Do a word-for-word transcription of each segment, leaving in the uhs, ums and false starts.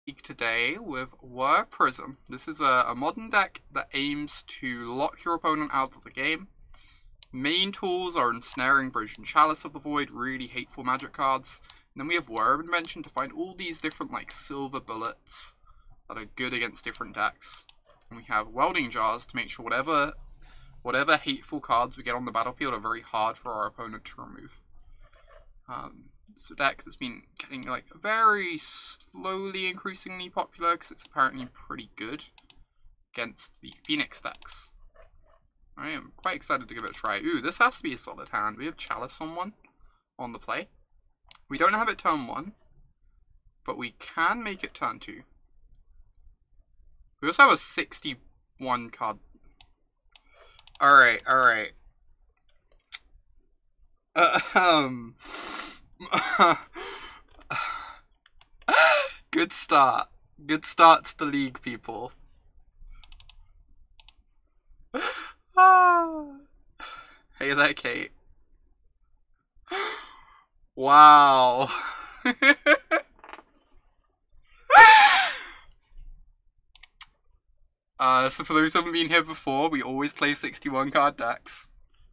today with Whir Prism. This is a, a modern deck that aims to lock your opponent out of the game. Main tools are Ensnaring Bridge and Chalice of the Void, really hateful magic cards. And then we have Whir of Invention to find all these different like silver bullets that are good against different decks. And we have Welding Jars to make sure whatever whatever hateful cards we get on the battlefield are very hard for our opponent to remove. Um, it's a deck that's been getting like very slowly increasingly popular because it's apparently pretty good against the Phoenix decks. I am quite excited to give it a try. Ooh, this has to be a solid hand. We have Chalice on one on the play. We don't have it turn one, but we can make it turn two. We also have a sixty-one card. Alright, alright. Uh, um. Good start. Good start to the league, people. Hey there, Kate. Wow. uh, so for those who haven't been here before, we always play sixty-one card decks.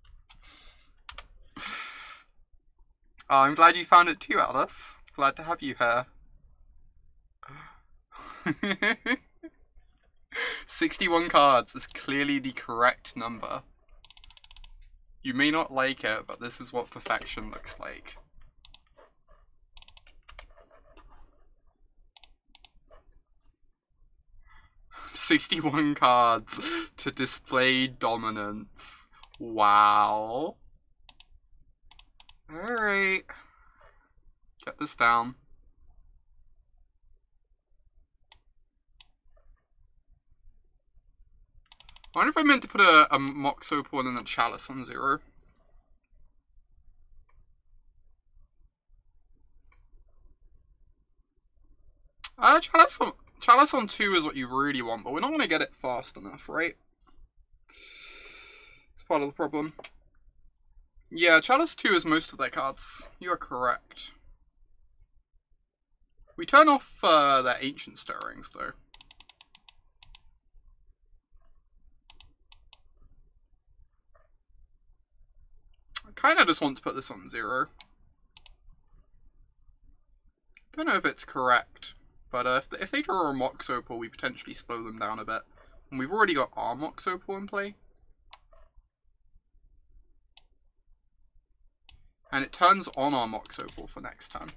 Oh, I'm glad you found it too, Alice. Glad to have you here. sixty-one cards is clearly the correct number. You may not like it, but this is what perfection looks like. sixty-one cards to display dominance. Wow. Alright. Get this down. I wonder if I meant to put a, a Mox Opal and then a Chalice on zero. Uh, Chalice on, Chalice on two is what you really want, but we're not going to get it fast enough, right? It's part of the problem. Yeah, Chalice two is most of their cards. You are correct. We turn off uh, their Ancient Stirrings, though. I kind of just want to put this on zero. Don't know if it's correct, but uh, if, they, if they draw a Mox Opal, we potentially slow them down a bit. And we've already got our Mox Opal in play. And it turns on our Mox Opal for next turn.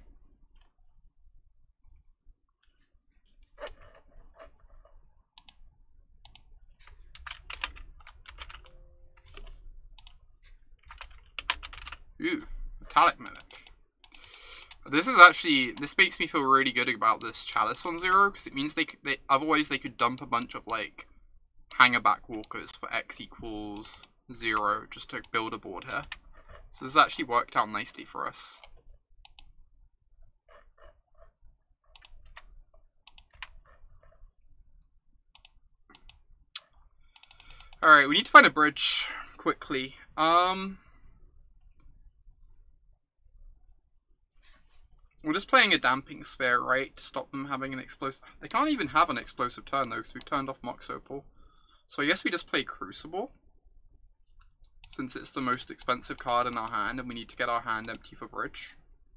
Ooh, Metallic Mimic. This is actually, this makes me feel really good about this Chalice on zero, because it means they could, they, otherwise they could dump a bunch of, like, Hanger Back Walkers for X equals zero, just to build a board here. So this has actually worked out nicely for us. Alright, we need to find a bridge quickly. Um... We're just playing a Damping Sphere, right, to stop them having an explosive... They can't even have an explosive turn, though, because we've turned off Mox Opal. So I guess we just play Crucible, since it's the most expensive card in our hand, and we need to get our hand empty for bridge.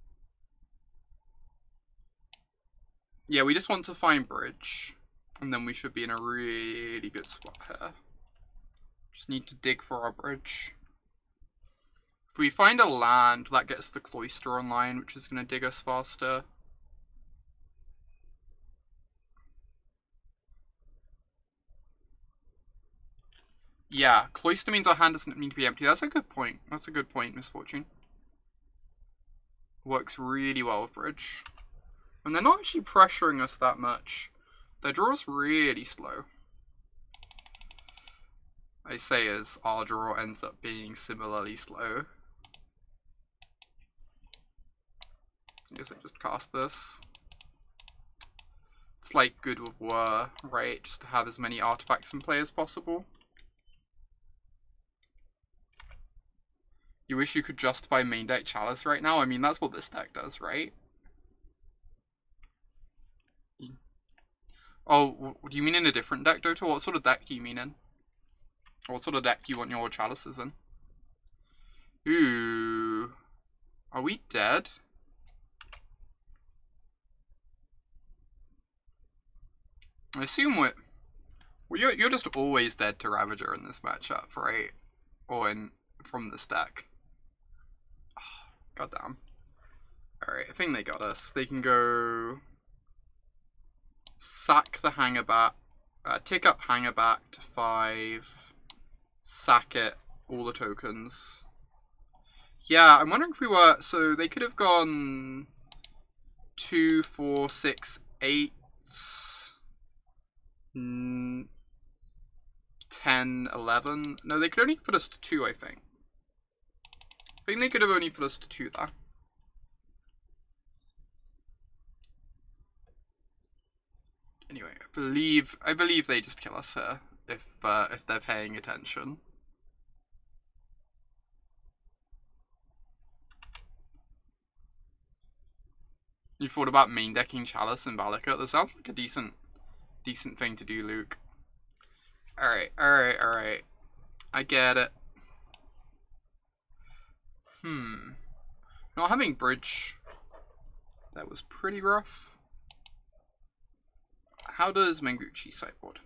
Yeah, we just want to find bridge, and then we should be in a really good spot here. Just need to dig for our bridge. If we find a land, that gets the Cloister online, which is going to dig us faster. Yeah, Cloister means our hand doesn't need to be empty. That's a good point. That's a good point, Misfortune. Works really well with bridge. And they're not actually pressuring us that much. Their draw's really slow. I say as our draw ends up being similarly slow. I guess I just cast this. It's like good with Whir, right? Just to have as many artifacts in play as possible. You wish you could justify main deck Chalice right now? I mean, that's what this deck does, right? Oh, do you mean in a different deck, Dota? What sort of deck do you mean in? What sort of deck do you want your chalices in? Ooh. Are we dead? I assume we're... Well, you're, you're just always dead to Ravager in this matchup, right? Or in from this deck. Goddamn. Alright, I think they got us. They can go... Sack the Hanger back. Uh, tick up Hanger back to five. Sack it. All the tokens. Yeah, I'm wondering if we were... So they could have gone... Two, four, six, eight... Mm, ten, eleven. No, they could only put us to two, I think. I think they could have only put us to two there. Anyway, I believe I believe they just kill us here if uh, if they're paying attention. You thought about main decking Chalice and Valakut? That sounds like a decent decent thing to do, Luke. Alright, alright, alright. I get it. Hmm. Not having bridge. That was pretty rough. How does Menguchi sideboard?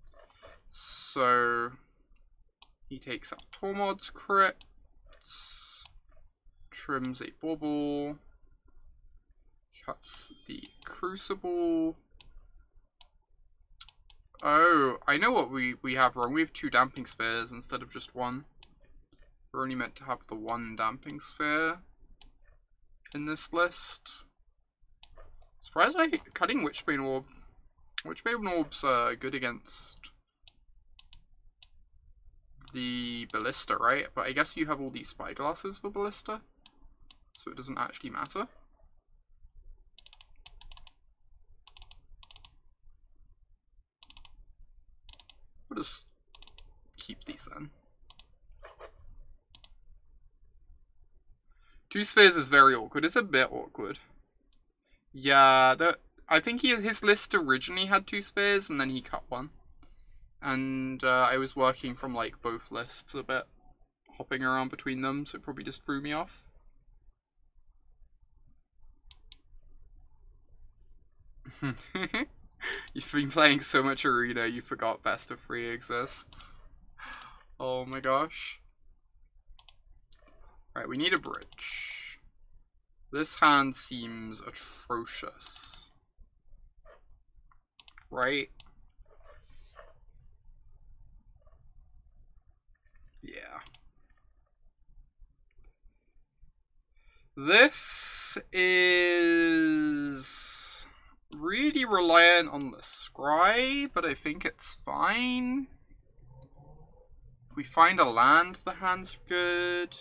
So he takes out Tormod's crits, trims a bauble, cuts the Crucible. Oh, I know what we, we have wrong. We have two Damping Spheres instead of just one. We're only meant to have the one Damping Sphere in this list. Surprised by cutting Witchbane Orb. Witchbane Orb's uh, good against the Ballista, right? But I guess you have all these Spyglasses for Ballista, so it doesn't actually matter. We'll just keep these in. Two spheres is very awkward. It's a bit awkward. Yeah, the, I think he, his list originally had two spheres and then he cut one. And uh, I was working from like both lists a bit, hopping around between them, so it probably just threw me off. You've been playing so much Arena, you forgot Best of Three exists. Oh my gosh. Right, we need a bridge. This hand seems atrocious. Right? Yeah. This is really reliant on the scry, but I think it's fine. If we find a land, the hand's good.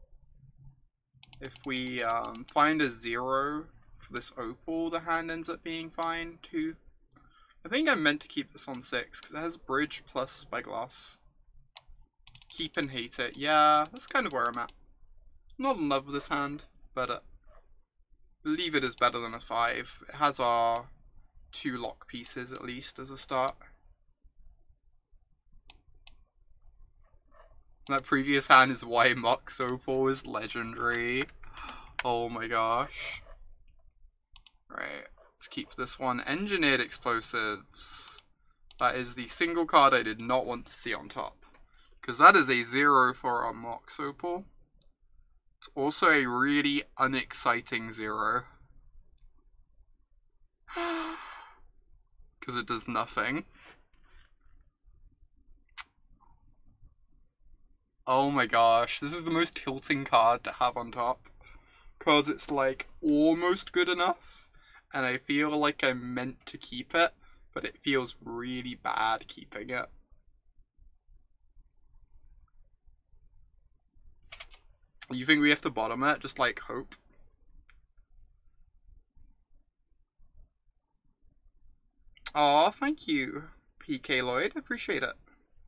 If we um, find a zero for this opal, the hand ends up being fine too. I think I meant to keep this on six because it has bridge plus Spyglass. Keep and hate it. Yeah, that's kind of where I'm at. Not in love with this hand, but uh, believe it is better than a five. It has our two lock pieces at least as a start. That previous hand is why Mox Opal is legendary. Oh my gosh. Right, let's keep this one. Engineered Explosives. That is the single card I did not want to see on top. Because that is a zero for our Mox Opal. It's also a really unexciting zero. Because it does nothing. Oh my gosh, this is the most tilting card to have on top. Because it's like almost good enough. And I feel like I'm meant to keep it. But it feels really bad keeping it. You think we have to bottom it? Just like hope? Aw, thank you, P K Lloyd. Appreciate it.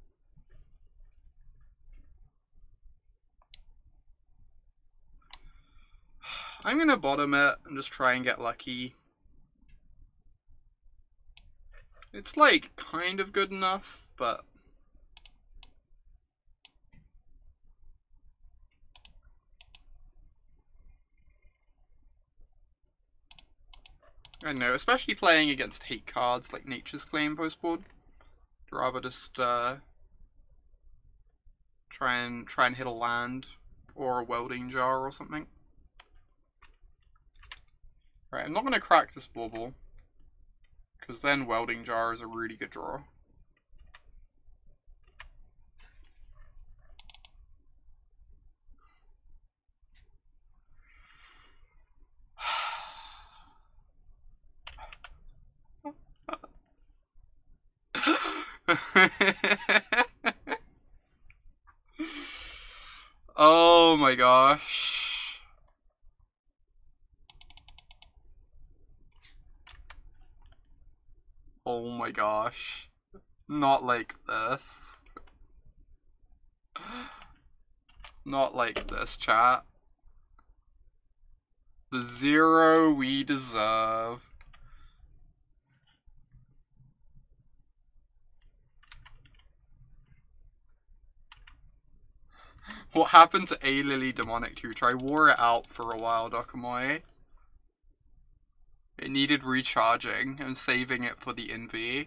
I'm gonna bottom it and just try and get lucky. It's like kind of good enough, but I don't know, especially playing against hate cards like Nature's Claim postboard. I'd rather just uh, try and try and hit a land or a welding jar or something. Right, I'm not gonna crack this bauble, because then welding jar is a really good draw. Oh my gosh. Oh my gosh. Not like this. Not like this, chat. The zero we deserve. What happened to A Lily Demonic Tutor? I wore it out for a while, Dokamoy. It needed recharging. I'm saving it for the Envy.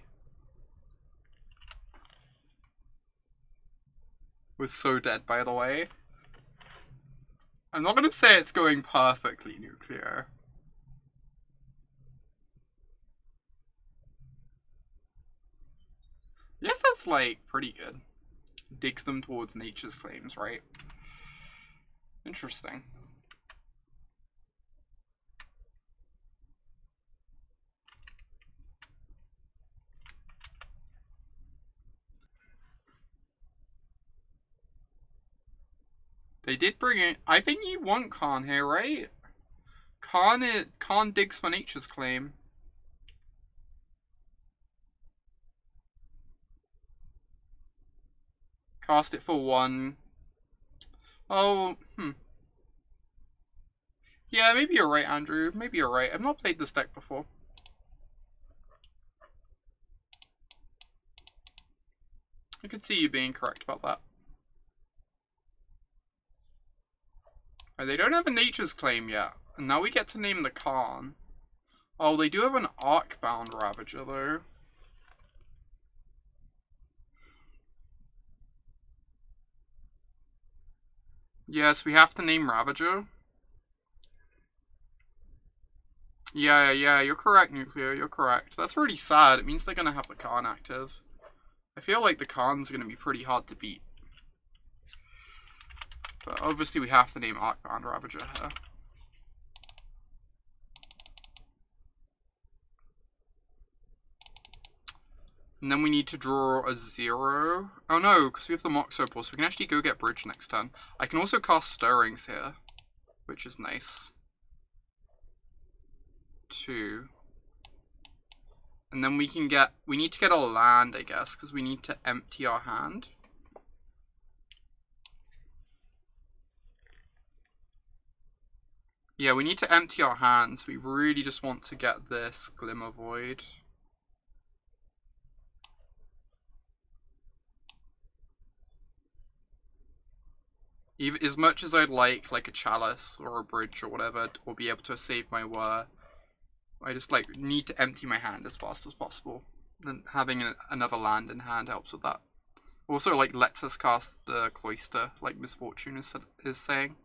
Was so dead, by the way. I'm not gonna say it's going perfectly nuclear. Yes, that's like pretty good. Digs them towards Nature's Claims, right? Interesting. They did bring it. I think you want Khan here, right? Khan, it, Khan digs for Nature's Claim. Cast it for one. Oh, hmm. Yeah, maybe you're right, Andrew. Maybe you're right. I've not played this deck before. I could see you being correct about that. Oh, they don't have a Nature's Claim yet. And now we get to name the Khan. Oh, they do have an Arcbound Ravager, though. Yes, we have to name Ravager. Yeah, yeah, you're correct, Nuclear, you're correct. That's really sad. It means they're gonna have the Khan active. I feel like the Khan's gonna be pretty hard to beat. But obviously we have to name Arcbound Ravager here. And then we need to draw a zero. Oh no, because we have the Mox Opal, so we can actually go get Bridge next turn. I can also cast Stirrings here, which is nice. Two. And then we can get, we need to get a land, I guess, because we need to empty our hand. Yeah, we need to empty our hands. We really just want to get this Glimmer Void. Even, as much as I'd like, like a Chalice or a Bridge or whatever, or be able to save my Whir, I just like need to empty my hand as fast as possible. And having a, another land in hand helps with that. Also, like, lets us cast the Cloister, like Misfortune is, is saying.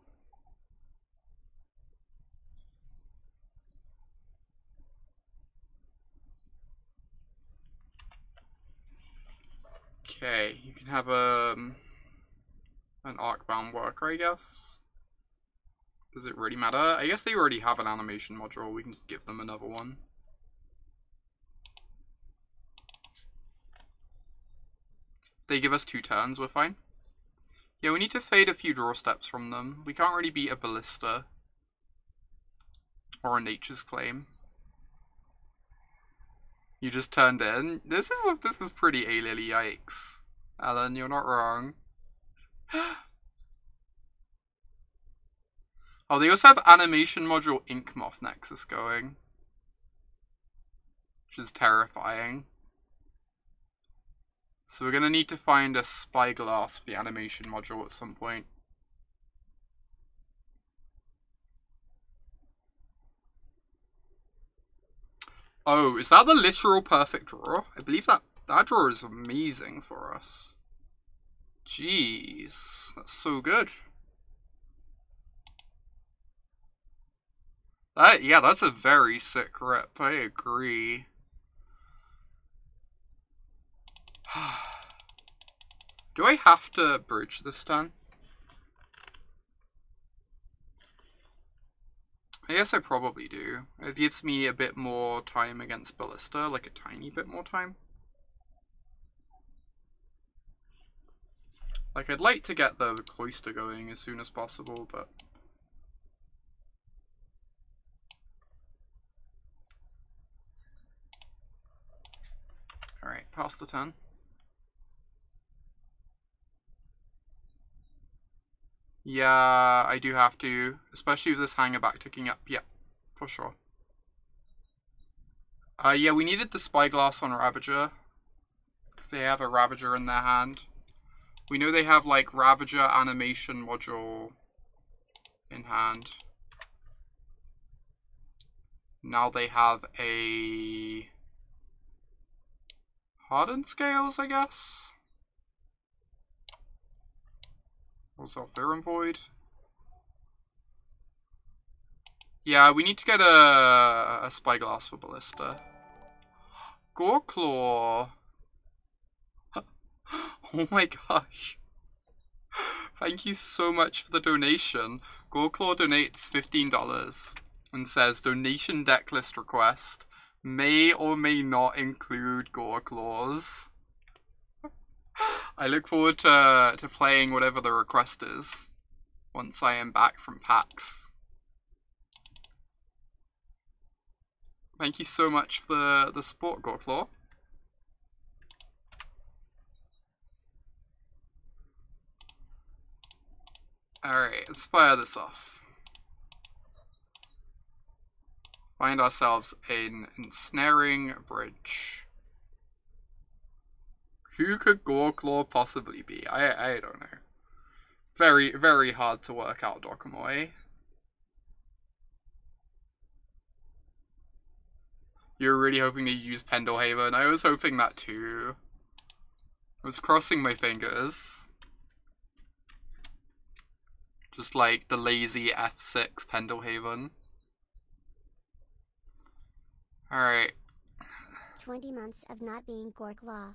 Okay, you can have a, um, an Arcbound worker, I guess. Does it really matter? I guess they already have an animation module. We can just give them another one. They give us two turns, we're fine. Yeah, we need to fade a few draw steps from them. We can't really beat a Ballista. Or a Nature's Claim. You just turned in. This is a, this is pretty A-Lily, yikes. Alan, you're not wrong. Oh, they also have animation module Ink Moth Nexus going. Which is terrifying. So we're going to need to find a spyglass for the animation module at some point. Oh, is that the literal perfect draw? I believe that that draw is amazing for us. Jeez, that's so good. That, yeah, that's a very sick rep, I agree. Do I have to bridge this turn? I guess I probably do. It gives me a bit more time against Ballista, like a tiny bit more time. Like, I'd like to get the Cloister going as soon as possible, but... Alright, pass the turn. Yeah, I do have to, especially with this hanger back ticking up. Yeah, for sure. Uh, yeah, we needed the Spyglass on Ravager, because they have a Ravager in their hand. We know they have, like, Ravager animation module in hand. Now they have a... Hardened Scales, I guess? Also, Theron Void. Yeah, we need to get a, a Spyglass for Ballista. Goreclaw. Oh my gosh. Thank you so much for the donation. Goreclaw donates fifteen dollars and says, donation deck list request may or may not include Goreclaws. I look forward to, to playing whatever the request is once I am back from PAX. Thank you so much for the, the support, Goreclaw. Alright, let's fire this off. Find ourselves an ensnaring bridge. Who could Goreclaw possibly be? I I don't know. Very, very hard to work out, Dokomoy. You're really hoping to use Pendelhaven? I was hoping that too. I was crossing my fingers. Just like the lazy F six Pendelhaven. Alright. twenty months of not being Goreclaw.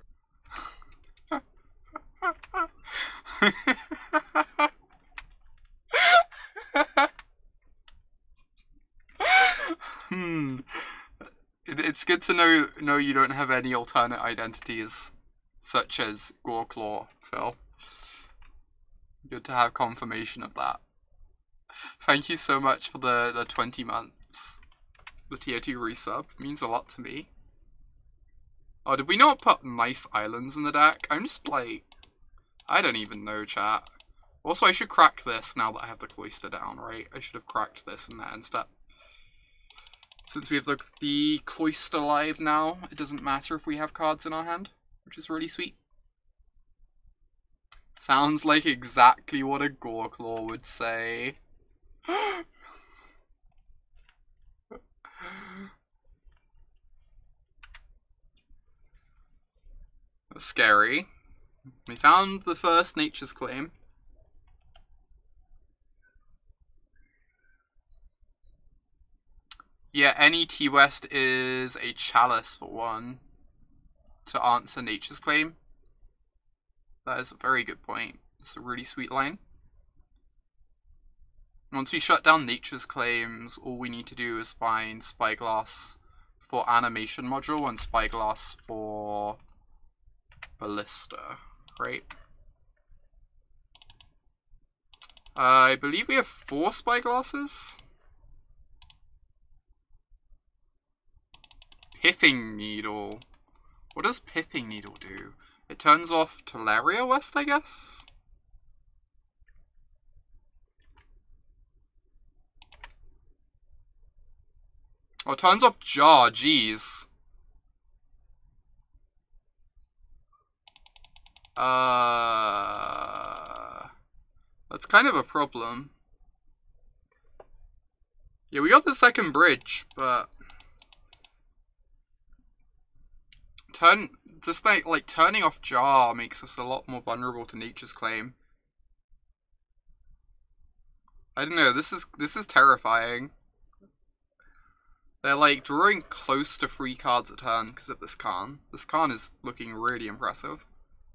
hmm. It, it's good to know know you don't have any alternate identities, such as Goreclaw, Phil. Good to have confirmation of that. Thank you so much for the, the twenty months. The tier two resub means a lot to me. Oh, did we not put nice islands in the deck? I'm just like... I don't even know, chat. Also, I should crack this now that I have the Cloister down, right? I should have cracked this in that instead. Since we have the, the Cloister live now, it doesn't matter if we have cards in our hand, which is really sweet. Sounds like exactly what a Goreclaw would say. Scary. We found the first Nature's Claim. Yeah, any T-West is a Chalice for one to answer Nature's Claim. That is a very good point. It's a really sweet line. Once we shut down Nature's Claims, all we need to do is find Spyglass for Animation module and Spyglass for Ballista, right? Uh, I believe we have four Spyglasses. Pithing Needle. What does Pithing Needle do? It turns off Teleria West, I guess? Oh, it turns off Jar, jeez. Uh, that's kind of a problem. Yeah, we got the second bridge, but turn just like like turning off Jar makes us a lot more vulnerable to Nature's Claim. I don't know. This is this is terrifying. They're like drawing close to three cards a turn because of this Karn. This Karn is looking really impressive.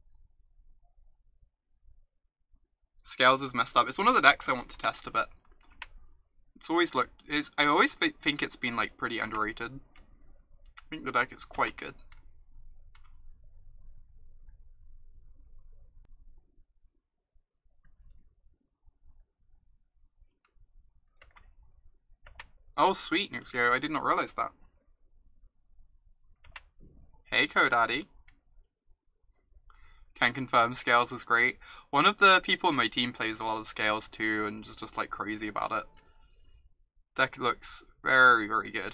Scales is messed up. It's one of the decks I want to test a bit. It's always looked. It's, I always think it's been like pretty underrated. I think the deck is quite good. Oh, sweet, Nucleo. I did not realize that. Hey, Kodaddy. Can confirm Scales is great. One of the people in my team plays a lot of Scales too and is just like crazy about it. Deck looks very, very good.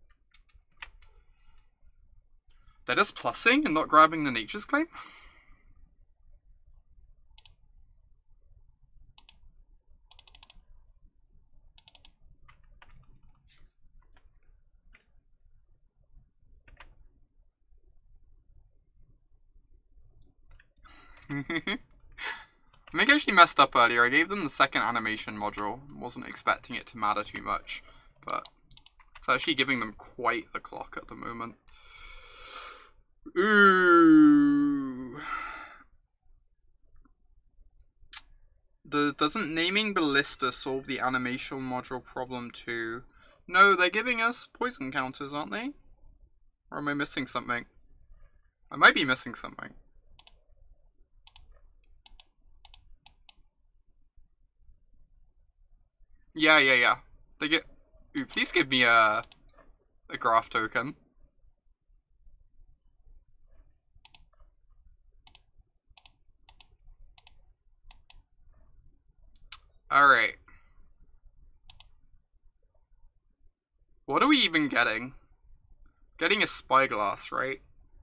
They're just plussing and not grabbing the Nature's Claim? I think I actually messed up earlier. I gave them the second animation module. Wasn't expecting it to matter too much, but it's actually giving them quite the clock at the moment. Ooh. The, doesn't naming Ballista solve the animation module problem too? No, they're giving us poison counters, aren't they? Or am I missing something? I might be missing something. Yeah, yeah, yeah. They get. Ooh, please give me a a graph token. All right. What are we even getting? Getting a Spyglass, right?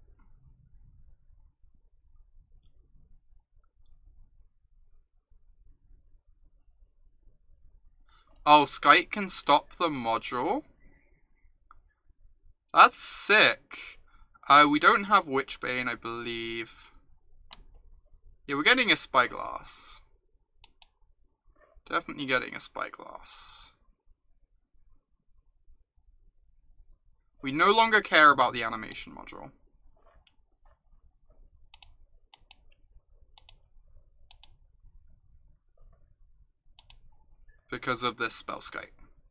Oh, Skite can stop the module? That's sick. Uh, we don't have Witchbane, I believe. Yeah, we're getting a Spyglass. Definitely getting a Spyglass. We no longer care about the animation module. Because of this spell Skite.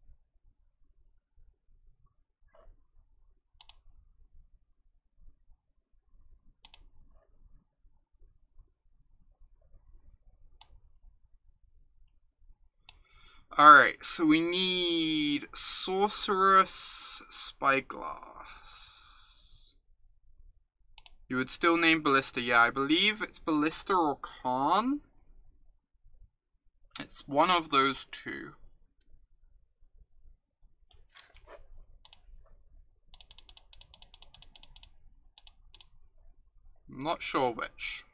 Alright, so we need Sorceress Spyglass. You would still name Ballista, yeah, I believe it's Ballista or Karn. It's one of those two. I'm not sure which.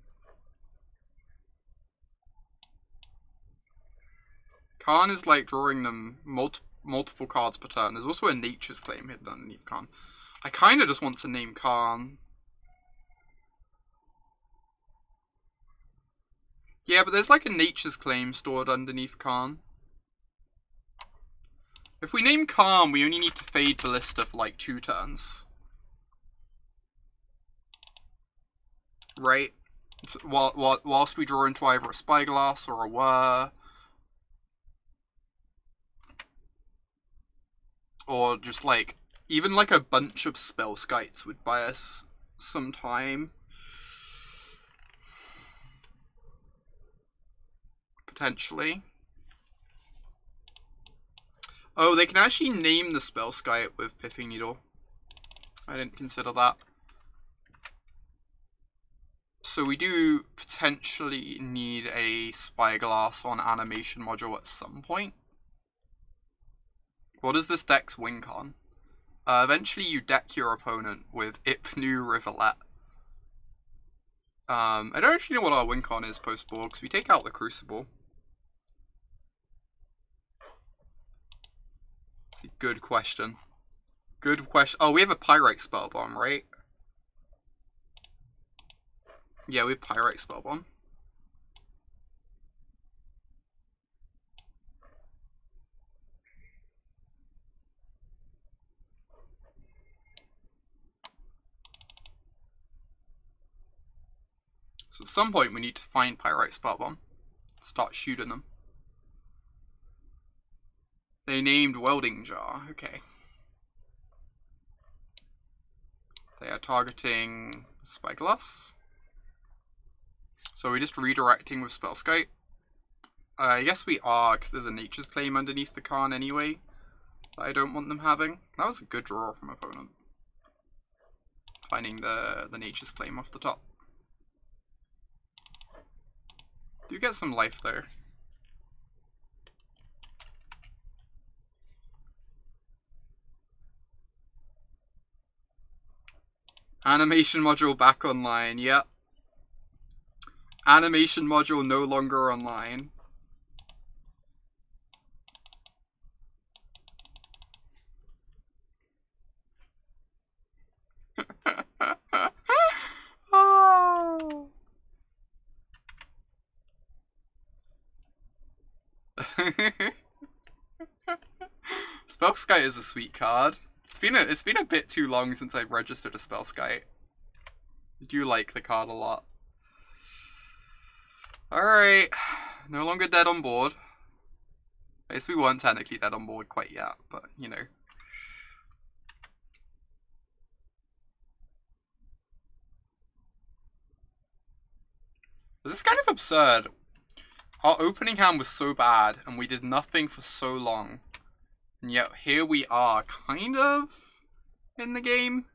Karn is like drawing them multi multiple cards per turn. There's also a Nature's Claim hidden underneath Karn. I kind of just want to name Karn. Yeah, but there's like a Nature's Claim stored underneath Karn. If we name Karn, we only need to fade Ballista for like two turns. Right? So, while, while, whilst we draw into either a Spyglass or a Whir. Or just like, even like a bunch of spell Skites would buy us some time. Potentially. Oh, they can actually name the spell Skite with Pithing Needle. I didn't consider that. So we do potentially need a Spyglass on animation module at some point. What is this deck's win con? Uh, eventually you deck your opponent with Ipnu Rivulet. Um, I don't actually know what our win con is post-board, because we take out the Crucible. It's a good question. Good question. Oh, we have a Pyrite Spellbomb, right? Yeah, we have Pyrite Spellbomb. So at some point we need to find Pyrite Spellbomb. Start shooting them. They named Welding Jar. Okay. They are targeting Spyglass. So we're just redirecting with Spellskite. Uh, yes we are, because there's a Nature's Claim underneath the Karn anyway. That I don't want them having. That was a good draw from opponent. Finding the, the Nature's Claim off the top. Do get some life there. Animation module back online, yep. Animation module no longer online. Oh. Spellskite is a sweet card. It's been a it's been a bit too long since I've registered a Spellskite. I do like the card a lot. Alright. No longer dead on board. I guess we weren't technically dead on board quite yet, but you know. This is kind of absurd. Our opening hand was so bad, and we did nothing for so long. And yet, here we are, kind of, in the game.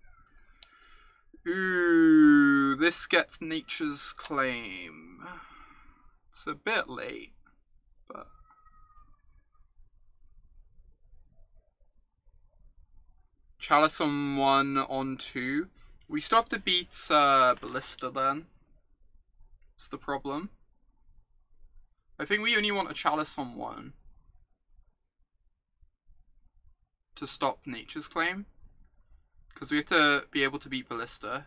Ooh, this gets Nature's Claim. It's a bit late, but... Chalice on one, on two. We still have to beat uh, Ballista then. That's the problem. I think we only want a Chalice on one to stop Nature's Claim. Because we have to be able to beat Ballista.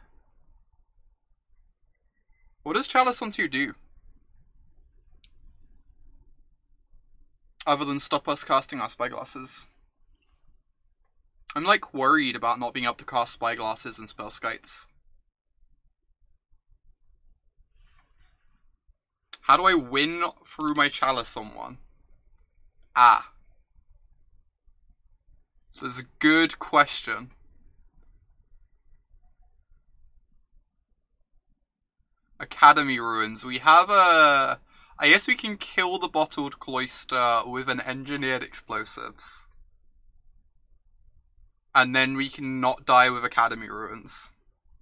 What does Chalice on two do? Other than stop us casting our Spyglasses. I'm like worried about not being able to cast Spyglasses and Spellskites. How do I win through my Chalice on one? Ah. So this is a good question. Academy Ruins. We have a... I guess we can kill the Bottled Cloister with an Engineered Explosives. And then we can not die with Academy Ruins.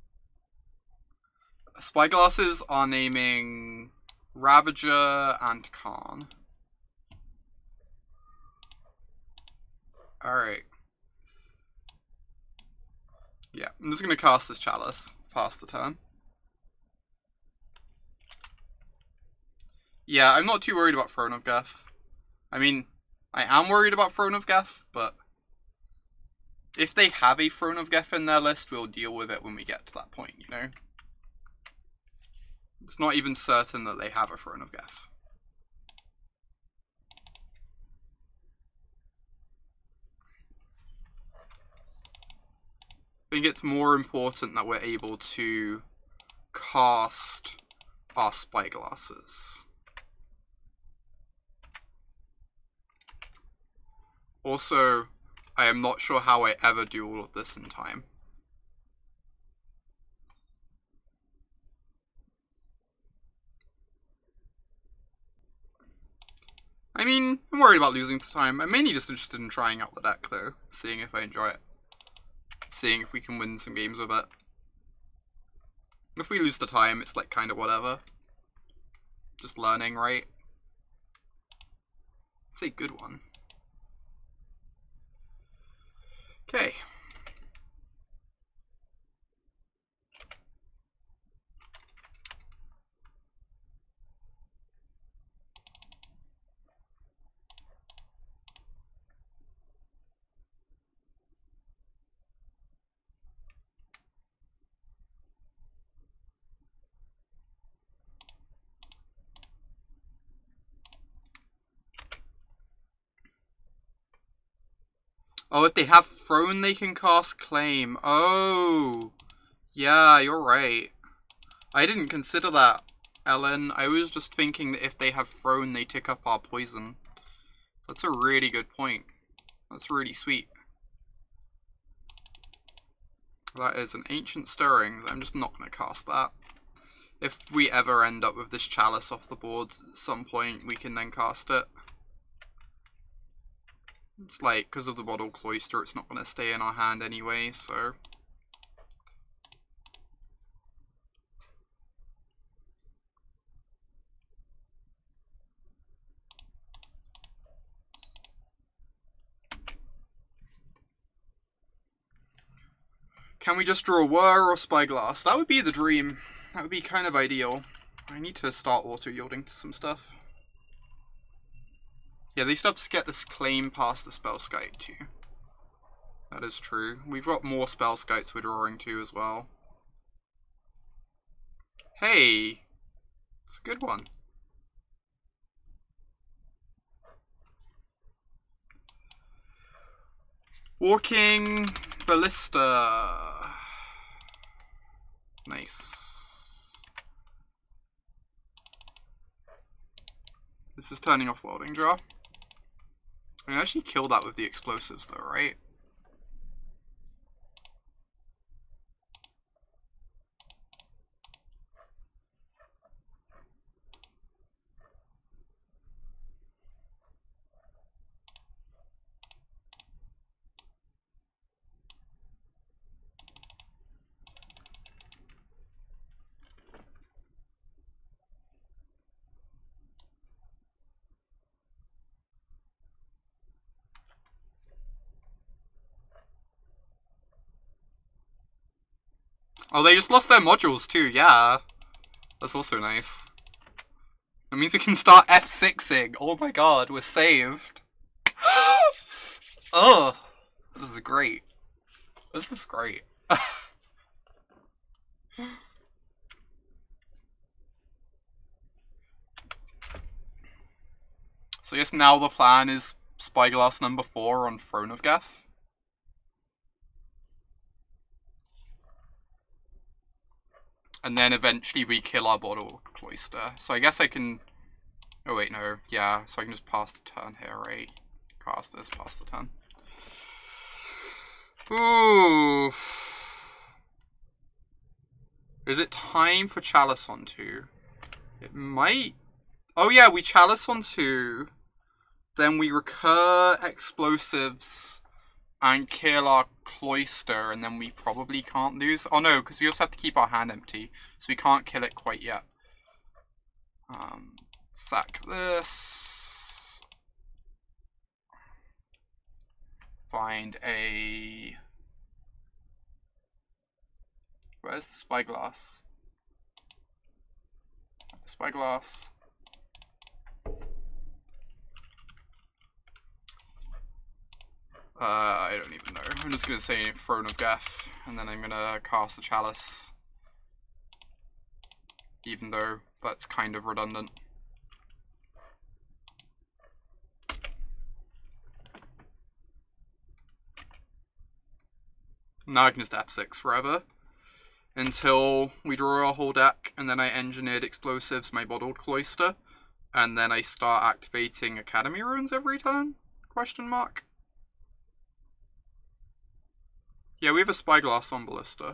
Spyglasses are naming Ravager and Karn. Alright. Yeah, I'm just gonna cast this Chalice. Pass the turn. Yeah, I'm not too worried about Throne of Geth. I mean, I am worried about Throne of Geth, but if they have a Throne of Geth in their list, we'll deal with it when we get to that point, you know? It's not even certain that they have a Throne of Geth. I think it's more important that we're able to cast our Spyglasses. Also, I am not sure how I ever do all of this in time. I mean, I'm worried about losing to time. I'm mainly just interested in trying out the deck though, seeing if I enjoy it. Seeing if we can win some games with it. If we lose the time, it's like kind of whatever. Just learning, right? It's a good one. Okay. Oh, if they have Throne, they can cast Claim. Oh, yeah, you're right. I didn't consider that, Ellen. I was just thinking that if they have Throne, they tick up our poison. That's a really good point. That's really sweet. That is an Ancient Stirring. I'm just not going to cast that. If we ever end up with this Chalice off the board at some point, we can then cast it. It's like, because of the Bottled Cloister, it's not going to stay in our hand anyway, so... Can we just draw Whir or Spyglass? That would be the dream. That would be kind of ideal. I need to start auto-yielding to some stuff. Yeah, they still have to get this Claim past the Spellskite too. That is true. We've got more Spellskites we're drawing to as well. Hey! It's a good one. Walking Ballista. Nice. This is turning off Welding Jar. I can actually kill that with the explosives though, right? Oh, they just lost their modules too, yeah. That's also nice. That means we can start F sixing. Oh my god, we're saved. Oh, this is great. This is great. So I guess now the plan is Spyglass number four on Throne of Geth. And then eventually we kill our Bottled Cloister. So I guess I can... Oh wait, no. Yeah, so I can just pass the turn here, right? Cast this, pass the turn. Ooh. Is it time for Chalice on two? It might... Oh yeah, we Chalice on two. Then we recur explosives and kill our Cloister, and then we probably can't lose. Oh no, because we also have to keep our hand empty, so we can't kill it quite yet. Um, sack this. Find a... Where's the Spyglass? Spyglass. Uh, I don't even know. I'm just gonna say Throne of Geth, and then I'm gonna cast the Chalice. Even though that's kind of redundant. Now I can just F six forever. Until we draw a whole deck, and then I engineered explosives, my Bottled Cloister, and then I start activating Academy Ruins every turn? Question mark. Yeah, we have a Spyglass on Ballista.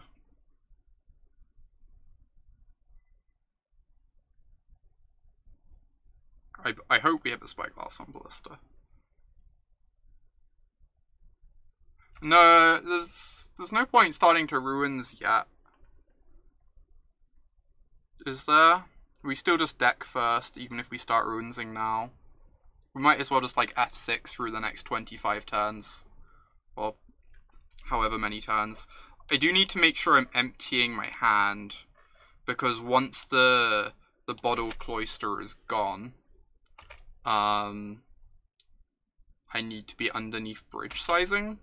I, I hope we have a Spyglass on Ballista. No, there's, there's no point starting to Ruins yet. Is there? We still just deck first, even if we start Ruinsing now. We might as well just like F six through the next twenty-five turns. Or however many turns. I do need to make sure I'm emptying my hand, because once the the Bottled Cloister is gone, um, I need to be underneath bridge sizing.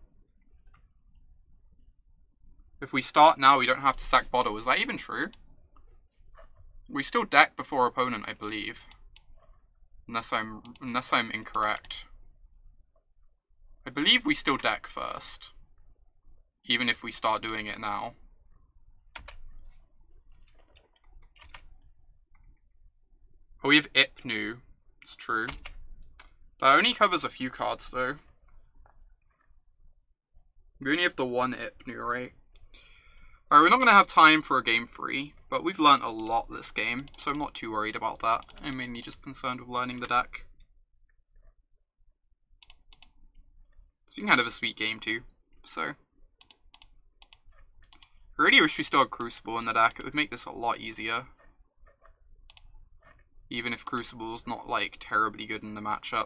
If we start now, we don't have to sack Bottle. Is that even true? We still deck before opponent, I believe. Unless I'm unless I'm incorrect. I believe we still deck first, even if we start doing it now. Oh, we have Ipnu. It's true. That only covers a few cards, though. We only have the one Ipnu, right? Alright, we're not going to have time for a game three, but we've learnt a lot this game, so I'm not too worried about that. I'm mainly just concerned with learning the deck. It's been kind of a sweet game, too, so... I really wish we still had Crucible in the deck. It would make this a lot easier. Even if Crucible's not, like, terribly good in the matchup.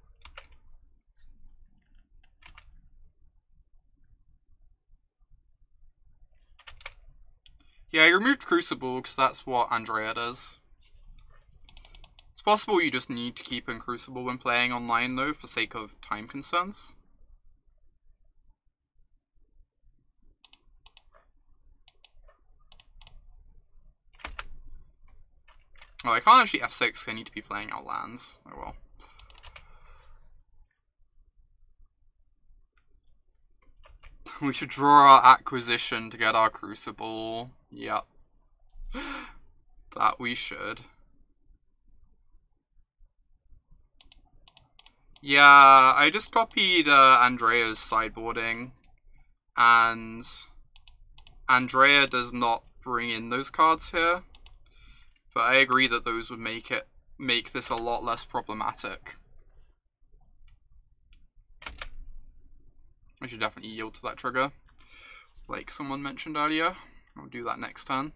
Yeah, I removed Crucible because that's what Andrea does. It's possible you just need to keep in Crucible when playing online, though, for sake of time concerns. Oh, I can't actually F six, I need to be playing out lands. Oh well. We should draw our acquisition to get our Crucible. Yep. That we should. Yeah, I just copied uh, Andrea's sideboarding, and Andrea does not bring in those cards here, but I agree that those would make it make this a lot less problematic. I should definitely yield to that trigger, like someone mentioned earlier. I'll do that next turn.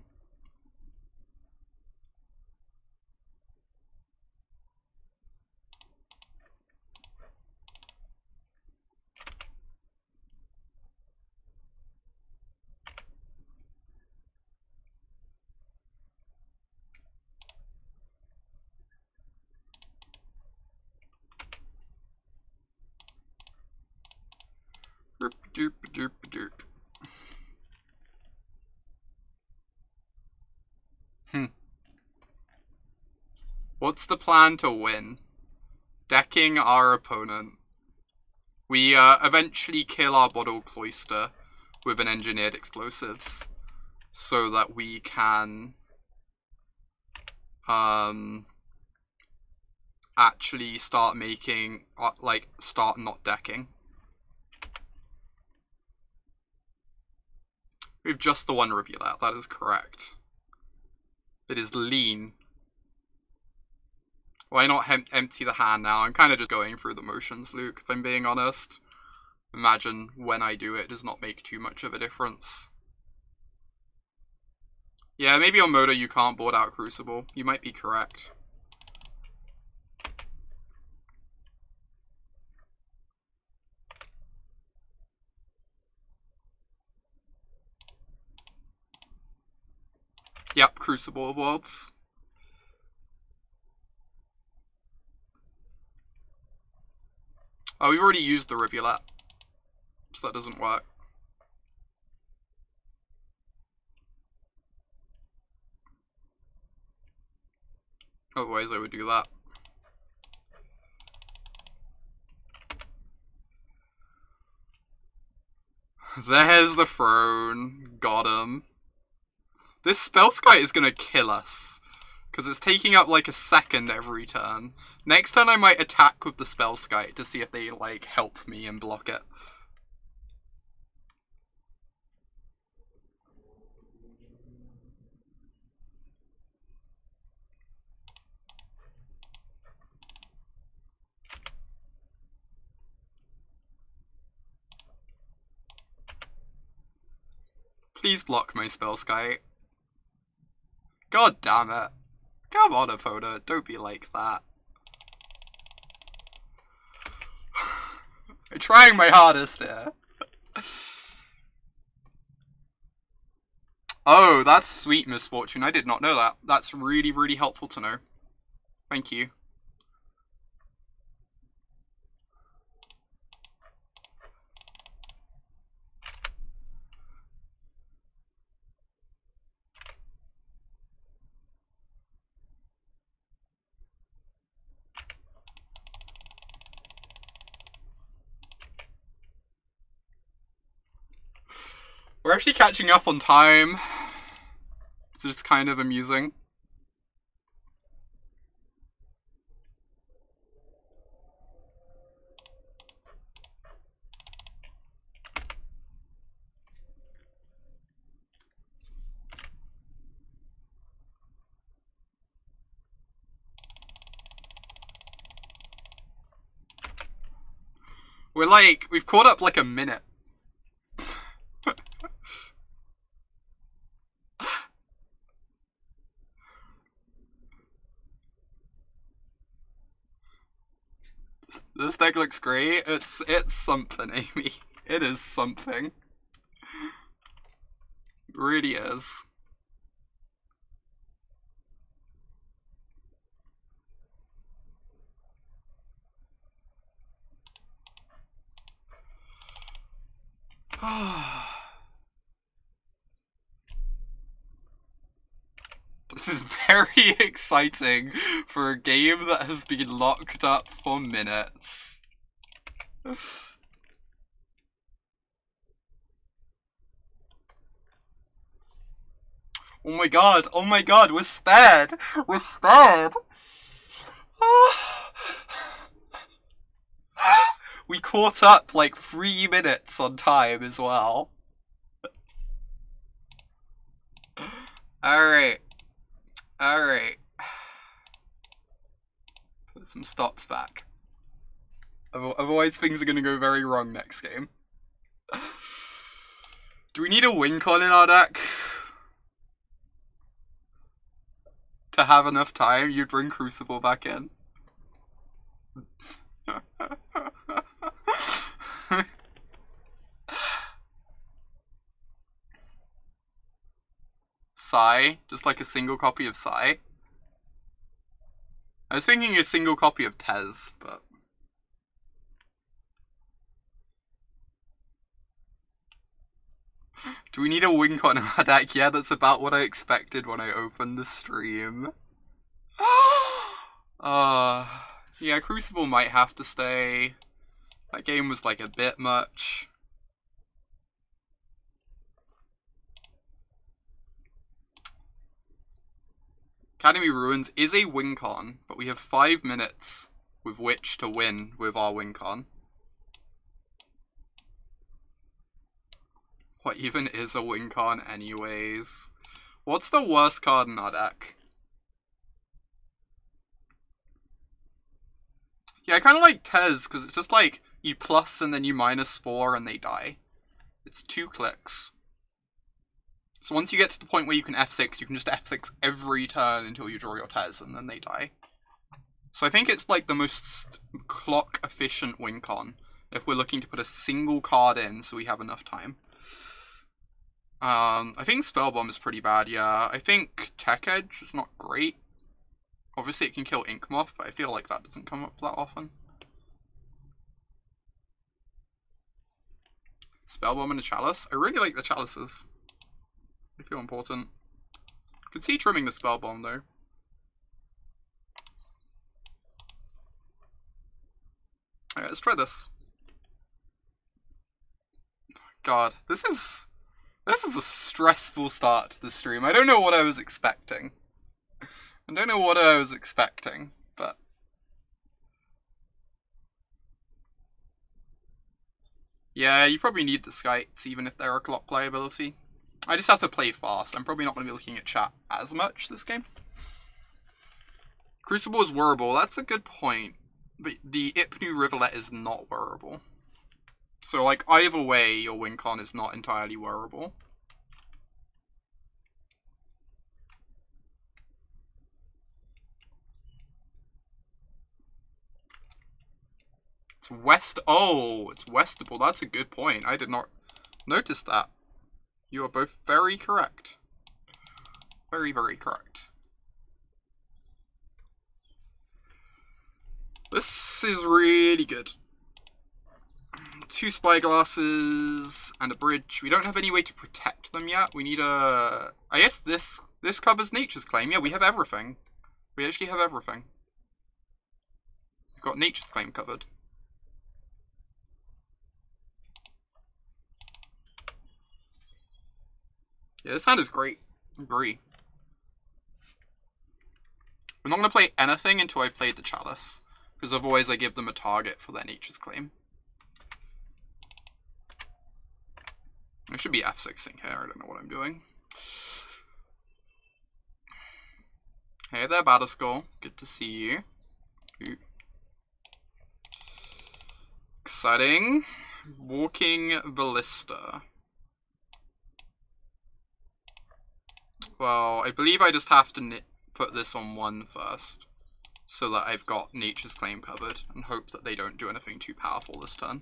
Doop doop doop. Hmm. What's the plan to win? Decking our opponent. We uh, eventually kill our Bottled Cloister with an Engineered Explosives, so that we can um actually start making uh, like start not decking. We have just the one Rivulet, that is correct. It is lean. Why not em empty the hand now? I'm kind of just going through the motions, Luke, if I'm being honest. Imagine when I do it does not make too much of a difference. Yeah, maybe on Moda you can't board out Crucible. You might be correct. Yep, Crucible of Worlds. Oh, we've already used the Rivulet, so that doesn't work. Otherwise I would do that. There's the throne. Got him. This Spellskite is gonna kill us, because it's taking up like a second every turn. Next turn I might attack with the Spellskite to see if they like help me and block it. Please block my Spellskite. God damn it. Come on, opponent, don't be like that. I'm trying my hardest here. Oh, that's sweet, Misfortune. I did not know that. That's really, really helpful to know. Thank you. We're actually catching up on time. It's just kind of amusing. We're like, we've caught up like a minute. This deck looks great. It's it's something, Amy. It is something. It really is. This is very exciting for a game that has been locked up for minutes. Oh my god, oh my god, we're spared! We're spared! We caught up like three minutes on time as well. Alright. Alright. Put some stops back. Otherwise things are gonna go very wrong next game. Do we need a win con in our deck? To have enough time, you'd bring Crucible back in. Psy, just like a single copy of Psy. I was thinking a single copy of Tez, but... Do we need a win con in our deck? Yeah, that's about what I expected when I opened the stream. uh, yeah, Crucible might have to stay. That game was like a bit much. Academy Ruins is a win con, but we have five minutes with which to win with our win con. What even is a win con anyways? What's the worst card in our deck? Yeah, I kind of like Tez, because it's just like, you plus and then you minus four and they die. It's two clicks. So once you get to the point where you can F six, you can just F six every turn until you draw your Tez, and then they die. So I think it's like the most clock-efficient win con, if we're looking to put a single card in so we have enough time. Um, I think Spell Bomb is pretty bad, yeah. I think Tech Edge is not great. Obviously it can kill Ink Moth, but I feel like that doesn't come up that often. Spell Bomb and a Chalice. I really like the Chalices. They feel important. Could see trimming the Spell Bomb though. Alright, let's try this. God, this is... This is a stressful start to the stream. I don't know what I was expecting. I don't know what I was expecting, but... Yeah, you probably need the Skites, even if they're a clock playability. I just have to play fast. I'm probably not going to be looking at chat as much this game. Crucible is wearable. That's a good point. But the Ipnu Rivulet is not wearable. So, like, either way, your win con is not entirely wearable. It's West... Oh, it's Westable. That's a good point. I did not notice that. You are both very correct. Very, very correct. This is really good. Two Spyglasses and a bridge. We don't have any way to protect them yet. We need a... I guess this this covers Nature's Claim. Yeah, we have everything. We actually have everything. We've got Nature's Claim covered. Yeah, this hand is great. I agree. I'm not going to play anything until I've played the Chalice, because otherwise I give them a target for their Nature's Claim. I should be F sixing here, I don't know what I'm doing. Hey there, Batterskull. Good to see you. Ooh. Exciting. Walking Ballista. Well, I believe I just have to put this on one first, so that I've got Nature's Claim covered, and hope that they don't do anything too powerful this turn.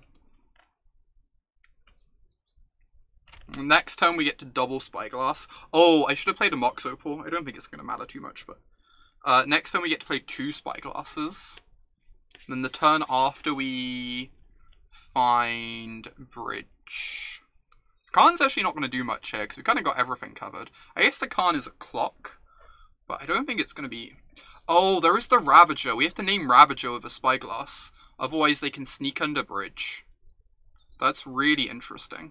Next turn we get to double Spyglass. Oh, I should have played a Mox Opal. I don't think it's going to matter too much, but... Uh, next turn we get to play two Spyglasses. Then the turn after we find Bridge. Khan's actually not going to do much here, because we kind of got everything covered. I guess the Khan is a clock, but I don't think it's going to be... Oh, there is the Ravager. We have to name Ravager with a Spyglass. Otherwise they can sneak under Bridge. That's really interesting.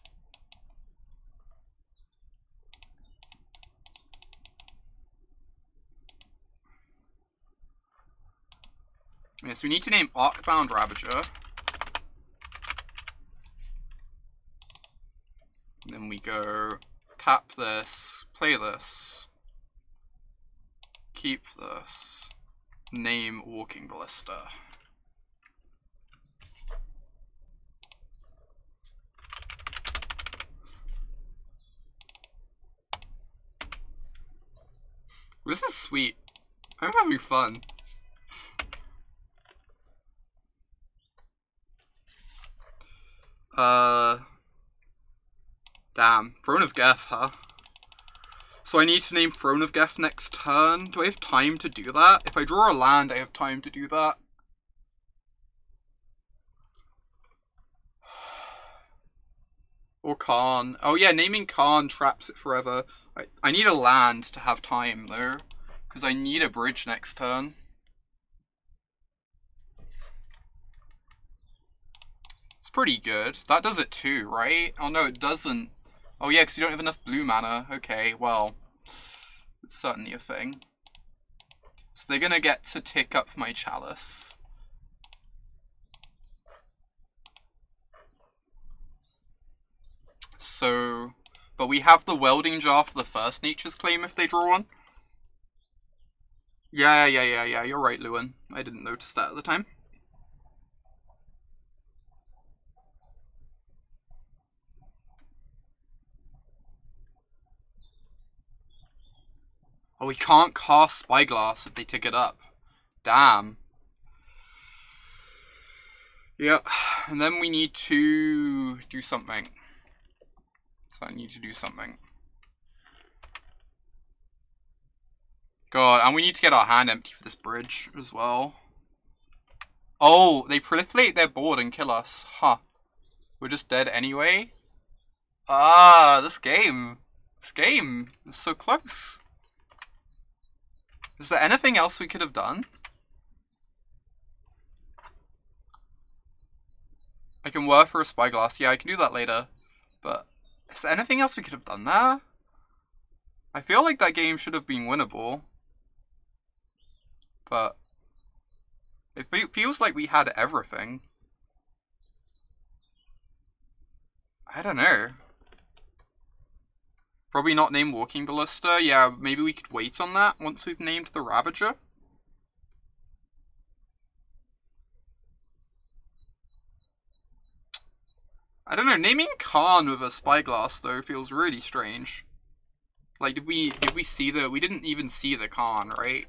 Yes, we need to name Arcbound Ravager. Then we go tap this, play this, keep this, name Walking Ballista. This is sweet. I'm having fun. Uh, damn. Throne of Geth, huh? So I need to name Throne of Geth next turn. Do I have time to do that? If I draw a land, I have time to do that. Or Khan. Oh yeah, naming Khan traps it forever. I, I need a land to have time, though. Because I need a bridge next turn. Pretty good. That does it too, right? Oh no, it doesn't. Oh yeah, because you don't have enough blue mana. Okay, well, it's certainly a thing. So they're gonna get to tick up my Chalice. So, but we have the Welding Jar for the first Nature's Claim if they draw one. Yeah, yeah, yeah, yeah, you're right, Lewin. I didn't notice that at the time. Oh, we can't cast Spyglass if they tick it up. Damn. Yep. And then we need to do something. So I need to do something. God, and we need to get our hand empty for this bridge as well. Oh, they proliferate their board and kill us. Huh. We're just dead anyway? Ah, this game. This game is so close. Is there anything else we could have done? I can work for a Spyglass. Yeah, I can do that later. But is there anything else we could have done there? I feel like that game should have been winnable. But it feels like we had everything. I don't know. Probably not name Walking Ballista. Yeah, maybe we could wait on that once we've named the Ravager. I don't know, naming Khan with a Spyglass though feels really strange. Like, did we did we see the we didn't even see the Khan, right?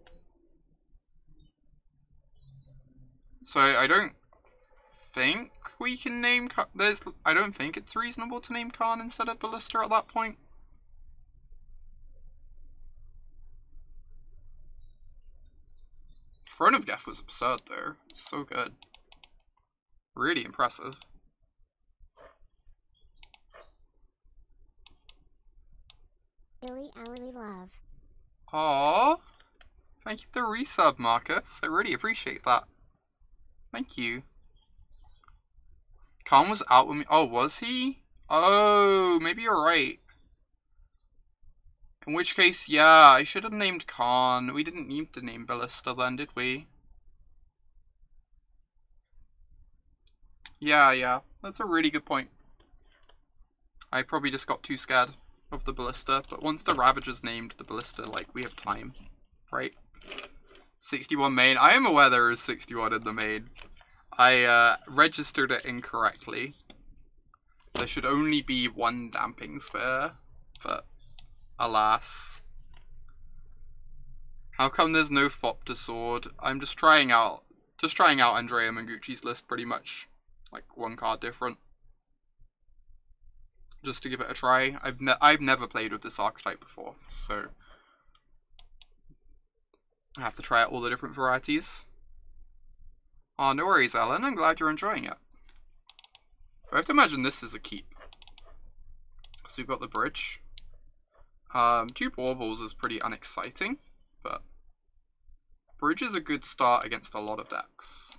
So I don't think we can name Khan. There's I don't think it's reasonable to name Khan instead of Ballista at that point. Throne of Geth was absurd though. So good. Really impressive. Billy Hourly Love. Aww. Thank you for the resub, Marcus. I really appreciate that. Thank you. Khan was out with me. Oh, was he? Oh, maybe you're right. In which case, yeah, I should have named Khan. We didn't need to name Ballista then, did we? Yeah, yeah, that's a really good point. I probably just got too scared of the Ballista, but once the Ravager's named the Ballista, like, we have time, right? sixty-one main. I am aware there is sixty-one in the main. I uh, registered it incorrectly. There should only be one Damping Sphere, but alas. How come there's no Fopter Sword? I'm just trying out, just trying out Andrea Mangucci's list pretty much, like one card different. Just to give it a try. I've ne I've never played with this archetype before, so I have to try out all the different varieties. Oh, no worries, Alan. I'm glad you're enjoying it. I have to imagine this is a keep. So we've got the bridge. Um, two baubles is pretty unexciting, but bridge is a good start against a lot of decks.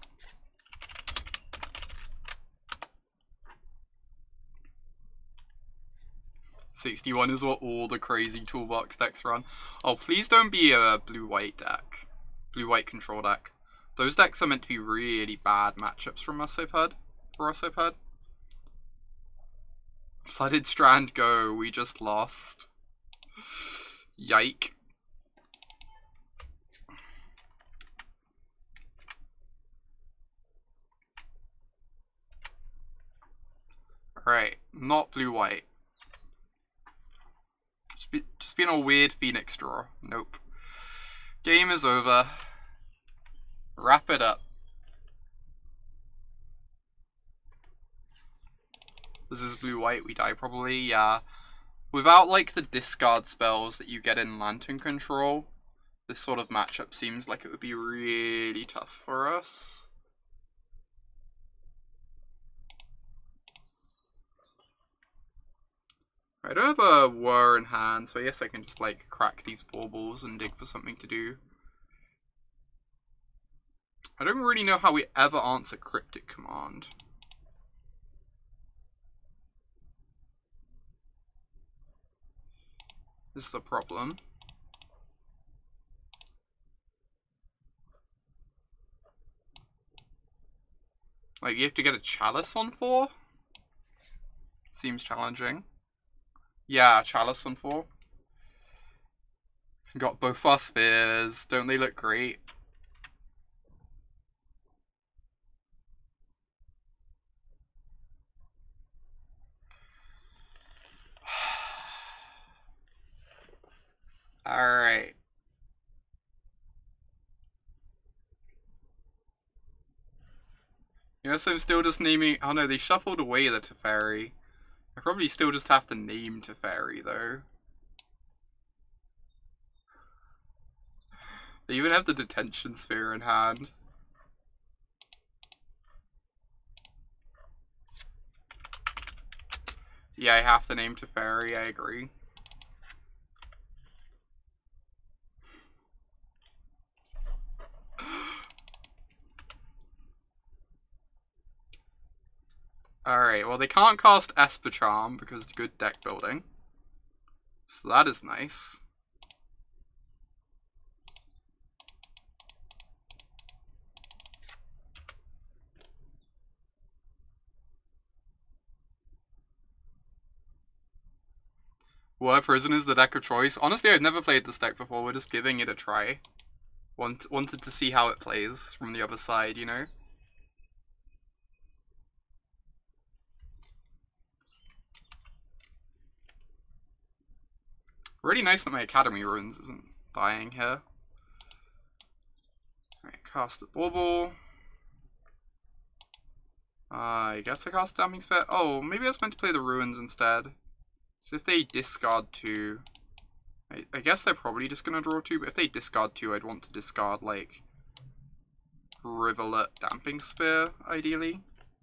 sixty-one is what all the crazy toolbox decks run. Oh, please don't be a blue-white deck. Blue-white control deck. Those decks are meant to be really bad matchups from us, I've heard. For us, I've heard. Flooded Strand go, we just lost. Yike. Alright, not blue-white. Just, be, just being a weird Phoenix draw. Nope. Game is over. Wrap it up. This is blue-white, we die probably, yeah. Without, like, the discard spells that you get in Lantern Control, this sort of matchup seems like it would be really tough for us. I don't have a Whir in hand, so I guess I can just, like, crack these baubles and dig for something to do. I don't really know how we ever answer Cryptic Command. This is the problem. Like, you have to get a Chalice on four? Seems challenging. Yeah, Chalice on four. Got both our spheres. Don't they look great? Alright. Yes, I'm still just naming. Oh no, they shuffled away the Teferi. I probably still just have to name Teferi though. They even have the Detention Sphere in hand. Yeah, I have to name Teferi, I agree. Alright, well they can't cast Esper Charm because it's good deck building. So that is nice. Whir Prison is the deck of choice. Honestly, I've never played this deck before, we're just giving it a try. Want wanted to see how it plays from the other side, you know? Really nice that my Academy Ruins isn't dying here. Alright, cast the Bauble. Uh, I guess I cast Damping Sphere. Oh, maybe I was meant to play the Ruins instead. So if they discard two, I, I guess they're probably just going to draw two, but if they discard two, I'd want to discard, like, Rivulet Damping Sphere, ideally.